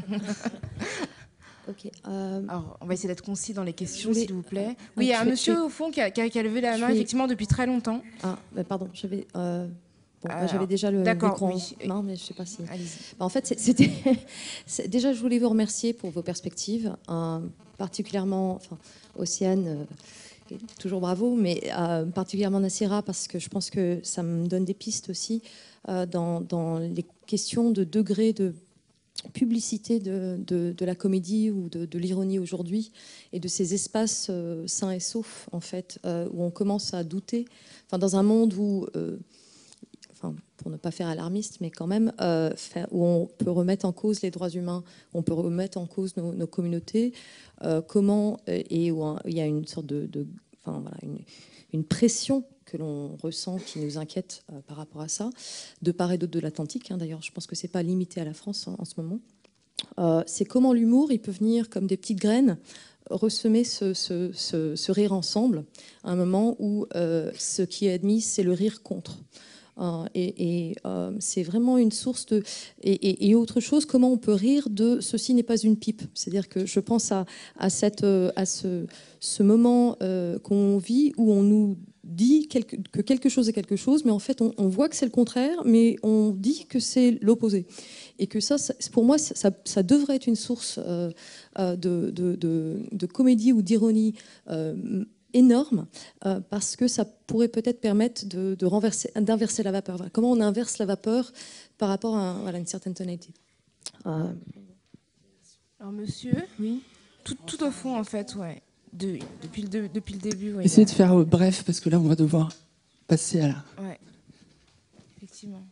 Ok. Euh... Alors, on va essayer d'être concis dans les questions, voulais... s'il vous plaît. Oui, il y a un monsieur au fond qui a, qui a, qui a levé la main, vais... effectivement, depuis très longtemps. Ah, bah, pardon, je vais... Euh... Bon, Alors, bah, j'avais déjà le d'accord, micro. Oui. Non, mais je sais pas si. Bah, en fait, c'était. Déjà, je voulais vous remercier pour vos perspectives, euh, particulièrement, enfin, Océane. Euh, toujours bravo, mais euh, particulièrement Nassira parce que je pense que ça me donne des pistes aussi euh, dans, dans les questions de degré de publicité de, de, de la comédie ou de, de l'ironie aujourd'hui et de ces espaces euh, sains et saufs en fait euh, où on commence à douter. Enfin, dans un monde où euh, Enfin, pour ne pas faire alarmiste, mais quand même, euh, faire, où on peut remettre en cause les droits humains, on peut remettre en cause nos, nos communautés, euh, comment, et où il y a une sorte de, de enfin, voilà, une, une pression que l'on ressent qui nous inquiète euh, par rapport à ça, de part et d'autre de l'Atlantique. Hein, d'ailleurs, je pense que c'est pas limité à la France hein, en ce moment. Euh, c'est comment l'humour, il peut venir comme des petites graines, ressemer ce, ce, ce, ce rire ensemble, à un moment où euh, ce qui est admis, c'est le rire contre. Euh, et et euh, c'est vraiment une source de... Et, et, et autre chose, comment on peut rire de « ceci n'est pas une pipe ». C'est-à-dire que je pense à, à, cette, à ce, ce moment euh, qu'on vit où on nous dit quelque, que quelque chose est quelque chose, mais en fait on, on voit que c'est le contraire, mais on dit que c'est l'opposé. Et que ça, ça pour moi, ça, ça devrait être une source euh, de, de, de, de comédie ou d'ironie euh, énorme euh, parce que ça pourrait peut-être permettre de, de renverser, d'inverser la vapeur. Voilà. Comment on inverse la vapeur par rapport à voilà, une certaine tonalité. Euh... Alors monsieur, oui, tout, tout au fond en fait, ouais. De, depuis, le, de, depuis le début. Ouais, Essayez de faire euh, bref parce que là on va devoir passer à la... Ouais, effectivement.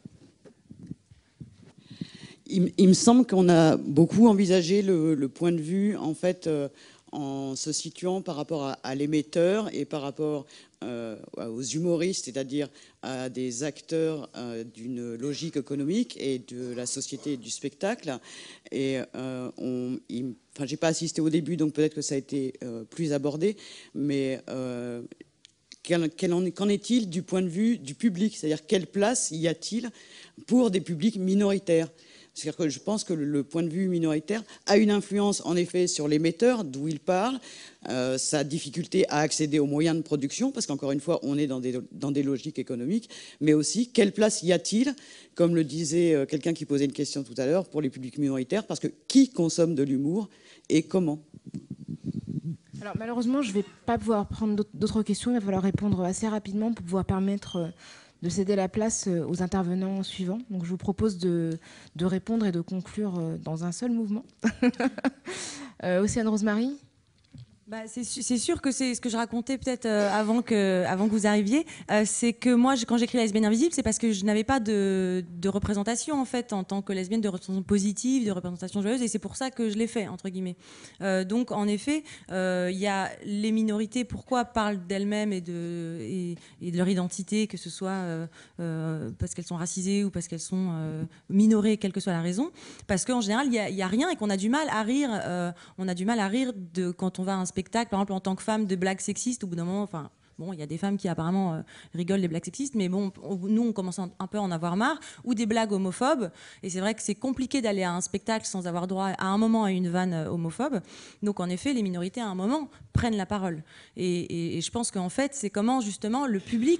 Il, il me semble qu'on a beaucoup envisagé le, le point de vue en fait... Euh, en se situant par rapport à, à l'émetteur et par rapport euh, aux humoristes, c'est-à-dire à des acteurs euh, d'une logique économique et de la société du spectacle. Et euh, on, il, enfin, j'ai pas assisté au début, donc peut-être que ça a été euh, plus abordé, mais euh, quel, quel en, qu'en est-il du point de vue du public ? C'est-à-dire quelle place y a-t-il pour des publics minoritaires ? C'est-à-dire que je pense que le point de vue minoritaire a une influence, en effet, sur l'émetteur, d'où il parle, euh, sa difficulté à accéder aux moyens de production, parce qu'encore une fois, on est dans des, dans des logiques économiques, mais aussi, quelle place y a-t-il, comme le disait quelqu'un qui posait une question tout à l'heure, pour les publics minoritaires, parce que qui consomme de l'humour et comment ? Alors, malheureusement, je ne vais pas pouvoir prendre d'autres questions, il va falloir répondre assez rapidement pour pouvoir permettre... de céder la place aux intervenants suivants. Donc, je vous propose de, de répondre et de conclure dans un seul mouvement. euh, Océane Rosemary ? Bah, c'est, c'est sûr que c'est ce que je racontais peut-être euh, avant, que, avant que vous arriviez. Euh, c'est que moi, je, quand j'écris La lesbienne invisible, c'est parce que je n'avais pas de, de représentation, en fait, en tant que lesbienne, de représentation positive, de représentation joyeuse, et c'est pour ça que je l'ai fait, entre guillemets. Euh, donc, en effet, il euh, y a les minorités, pourquoi parlent d'elles-mêmes et de, et, et de leur identité, que ce soit euh, euh, parce qu'elles sont racisées ou parce qu'elles sont euh, minorées, quelle que soit la raison. Parce qu'en général, il n'y a, y a rien et qu'on a du mal à rire. Euh, on a du mal à rire de, quand on va à un spectacle, par exemple en tant que femme, de blagues sexistes. Au bout d'un moment, enfin bon, il y a des femmes qui apparemment euh, rigolent des blagues sexistes, mais bon, on, nous on commence un, un peu à en avoir marre, ou des blagues homophobes, et c'est vrai que c'est compliqué d'aller à un spectacle sans avoir droit à un moment à une vanne euh, homophobe. Donc en effet, les minorités à un moment prennent la parole, et, et, et je pense qu'en fait c'est comment justement le public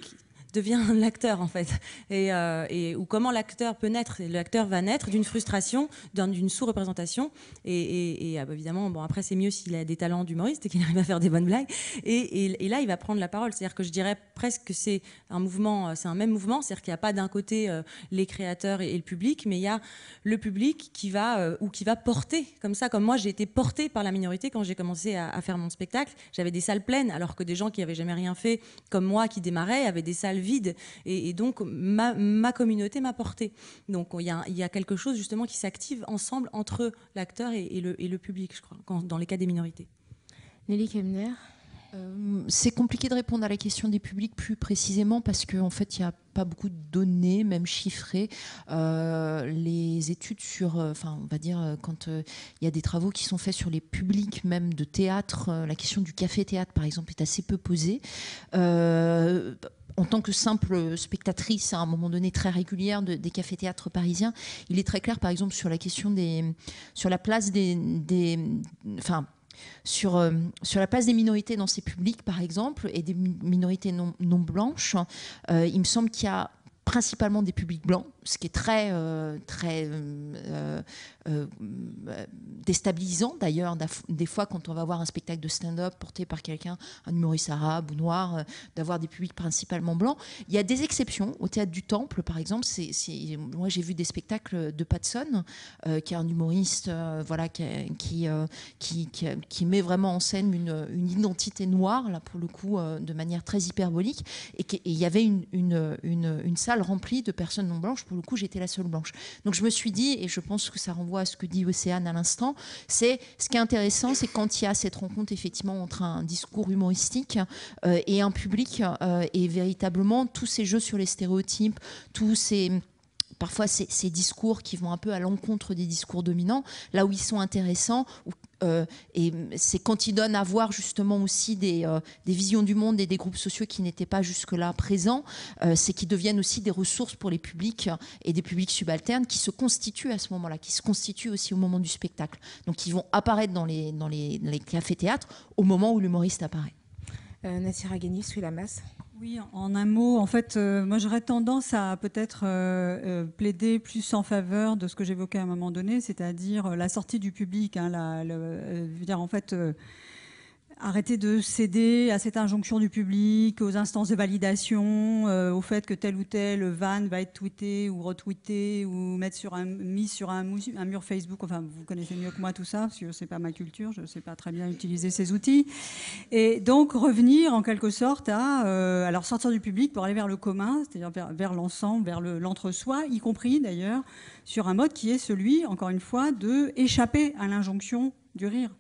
devient l'acteur, en fait. Et, euh, et, ou comment l'acteur peut naître. L'acteur va naître d'une frustration, d'une sous-représentation. Et, et, et évidemment, bon, après, c'est mieux s'il a des talents d'humoriste et qu'il arrive à faire des bonnes blagues. Et, et, et là, il va prendre la parole. C'est-à-dire que je dirais presque que c'est un mouvement, c'est un même mouvement. C'est-à-dire qu'il n'y a pas d'un côté euh, les créateurs et, et le public, mais il y a le public qui va, euh, ou qui va porter, comme ça, comme moi, j'ai été portée par la minorité quand j'ai commencé à, à faire mon spectacle. J'avais des salles pleines, alors que des gens qui n'avaient jamais rien fait, comme moi, qui démarraient, avaient des salles vides. Et, et donc, ma, ma communauté m'a portée. Donc, il y a, il y a quelque chose, justement, qui s'active ensemble entre l'acteur et, et, le, et le public, je crois, quand, dans les cas des minorités. Nelly Kemner. Euh, c'est compliqué de répondre à la question des publics plus précisément parce qu'en en fait, il n'y a pas beaucoup de données, même chiffrées. Euh, les études sur, euh, enfin, on va dire, euh, quand il euh, y a des travaux qui sont faits sur les publics, même de théâtre, euh, la question du café-théâtre, par exemple, est assez peu posée. Euh, En tant que simple spectatrice, à un moment donné très régulière de, des cafés-théâtres parisiens, il est très clair, par exemple, sur la question des, sur la place des, des enfin, sur, euh, sur la place des minorités dans ces publics, par exemple, et des minorités non, non blanches. Euh, il me semble qu'il y a principalement des publics blancs, ce qui est très, euh, très euh, euh, déstabilisant d'ailleurs, des fois quand on va voir un spectacle de stand-up porté par quelqu'un, un humoriste arabe ou noir, euh, d'avoir des publics principalement blancs. Il y a des exceptions. Au Théâtre du Temple, par exemple, c'est, c'est, moi j'ai vu des spectacles de Patson, euh, qui est un humoriste euh, voilà, qui, qui, euh, qui, qui, qui met vraiment en scène une, une identité noire, là pour le coup, euh, de manière très hyperbolique, et il y avait une, une, une, une salle remplie de personnes non blanches. Pour le coup, j'étais la seule blanche. Donc je me suis dit, et je pense que ça renvoie à ce que dit Océane à l'instant, c'est ce qui est intéressant, c'est quand il y a cette rencontre effectivement entre un discours humoristique euh, et un public, euh, et véritablement tous ces jeux sur les stéréotypes, tous ces... parfois ces, ces discours qui vont un peu à l'encontre des discours dominants, là où ils sont intéressants, où Euh, et c'est quand ils donnent à voir justement aussi des, euh, des visions du monde et des groupes sociaux qui n'étaient pas jusque-là présents, euh, c'est qu'ils deviennent aussi des ressources pour les publics et des publics subalternes qui se constituent à ce moment-là, qui se constituent aussi au moment du spectacle. Donc ils vont apparaître dans les, dans les, dans les cafés-théâtres au moment où l'humoriste apparaît. Euh, Nassira Ghani, suit la masse. Oui, en un mot, en fait, euh, moi j'aurais tendance à peut-être euh, euh, plaider plus en faveur de ce que j'évoquais à un moment donné, c'est-à-dire euh, la sortie du public. Hein, la, le, euh, je veux dire, en fait, euh, arrêter de céder à cette injonction du public, aux instances de validation, euh, au fait que tel ou tel van va être tweeté ou retweeté ou mettre sur un, mis sur un, un mur Facebook. Enfin, vous connaissez mieux que moi tout ça, parce que c'est pas ma culture, je ne sais pas très bien utiliser ces outils. Et donc revenir en quelque sorte à euh, alors sortir du public pour aller vers le commun, c'est-à-dire vers, vers l'ensemble, vers le, l'entre-soi, y compris d'ailleurs sur un mode qui est celui, encore une fois, de échapper à l'injonction du rire.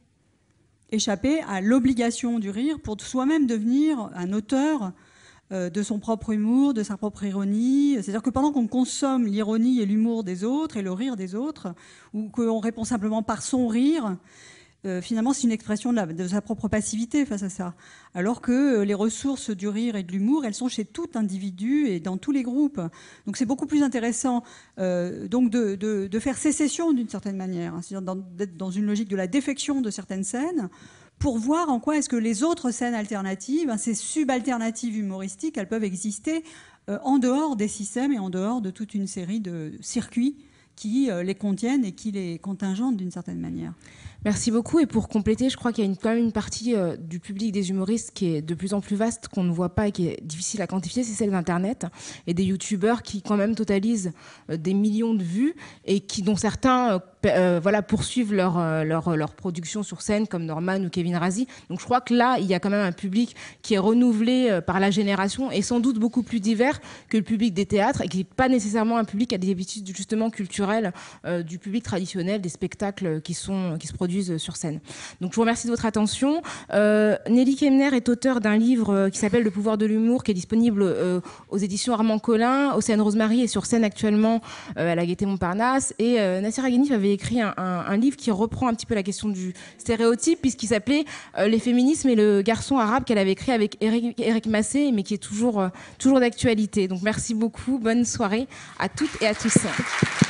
Échapper à l'obligation du rire pour soi-même devenir un auteur euh, de son propre humour, de sa propre ironie. C'est-à-dire que pendant qu'on consomme l'ironie et l'humour des autres et le rire des autres, ou qu'on répond simplement par son rire, euh, finalement c'est une expression de, la, de sa propre passivité face à ça. Alors que les ressources du rire et de l'humour, elles sont chez tout individu et dans tous les groupes. Donc c'est beaucoup plus intéressant euh, donc de, de, de faire sécession d'une certaine manière, hein, c'est-à-dire dans, d'être dans une logique de la défection de certaines scènes, pour voir en quoi est-ce que les autres scènes alternatives, hein, ces subalternatives humoristiques, elles peuvent exister euh, en dehors des systèmes et en dehors de toute une série de circuits qui euh, les contiennent et qui les contingentent d'une certaine manière. Merci beaucoup. Et pour compléter, je crois qu'il y a une, quand même une partie euh, du public des humoristes qui est de plus en plus vaste, qu'on ne voit pas et qui est difficile à quantifier, c'est celle d'Internet et des youtubeurs qui quand même totalisent euh, des millions de vues et qui, dont certains euh, euh, voilà, poursuivent leur, euh, leur, leur production sur scène, comme Norman ou Kevin Razi. Donc je crois que là, il y a quand même un public qui est renouvelé euh, par la génération et sans doute beaucoup plus divers que le public des théâtres et qui n'est pas nécessairement un public qui a des habitudes justement culturelles euh, du public traditionnel, des spectacles qui, sont, qui se produisent sur scène. Donc je vous remercie de votre attention. Euh, Nelly Kemner est auteure d'un livre qui s'appelle Le pouvoir de l'humour, qui est disponible euh, aux éditions Armand Collin. Océane Rosemary est sur scène actuellement euh, à la Gaîté Montparnasse. Et euh, Nassira Ghani avait écrit un, un, un livre qui reprend un petit peu la question du stéréotype, puisqu'il s'appelait euh, Les féminismes et le garçon arabe, qu'elle avait écrit avec Eric, Eric Massé, mais qui est toujours, euh, toujours d'actualité. Donc merci beaucoup. Bonne soirée à toutes et à tous.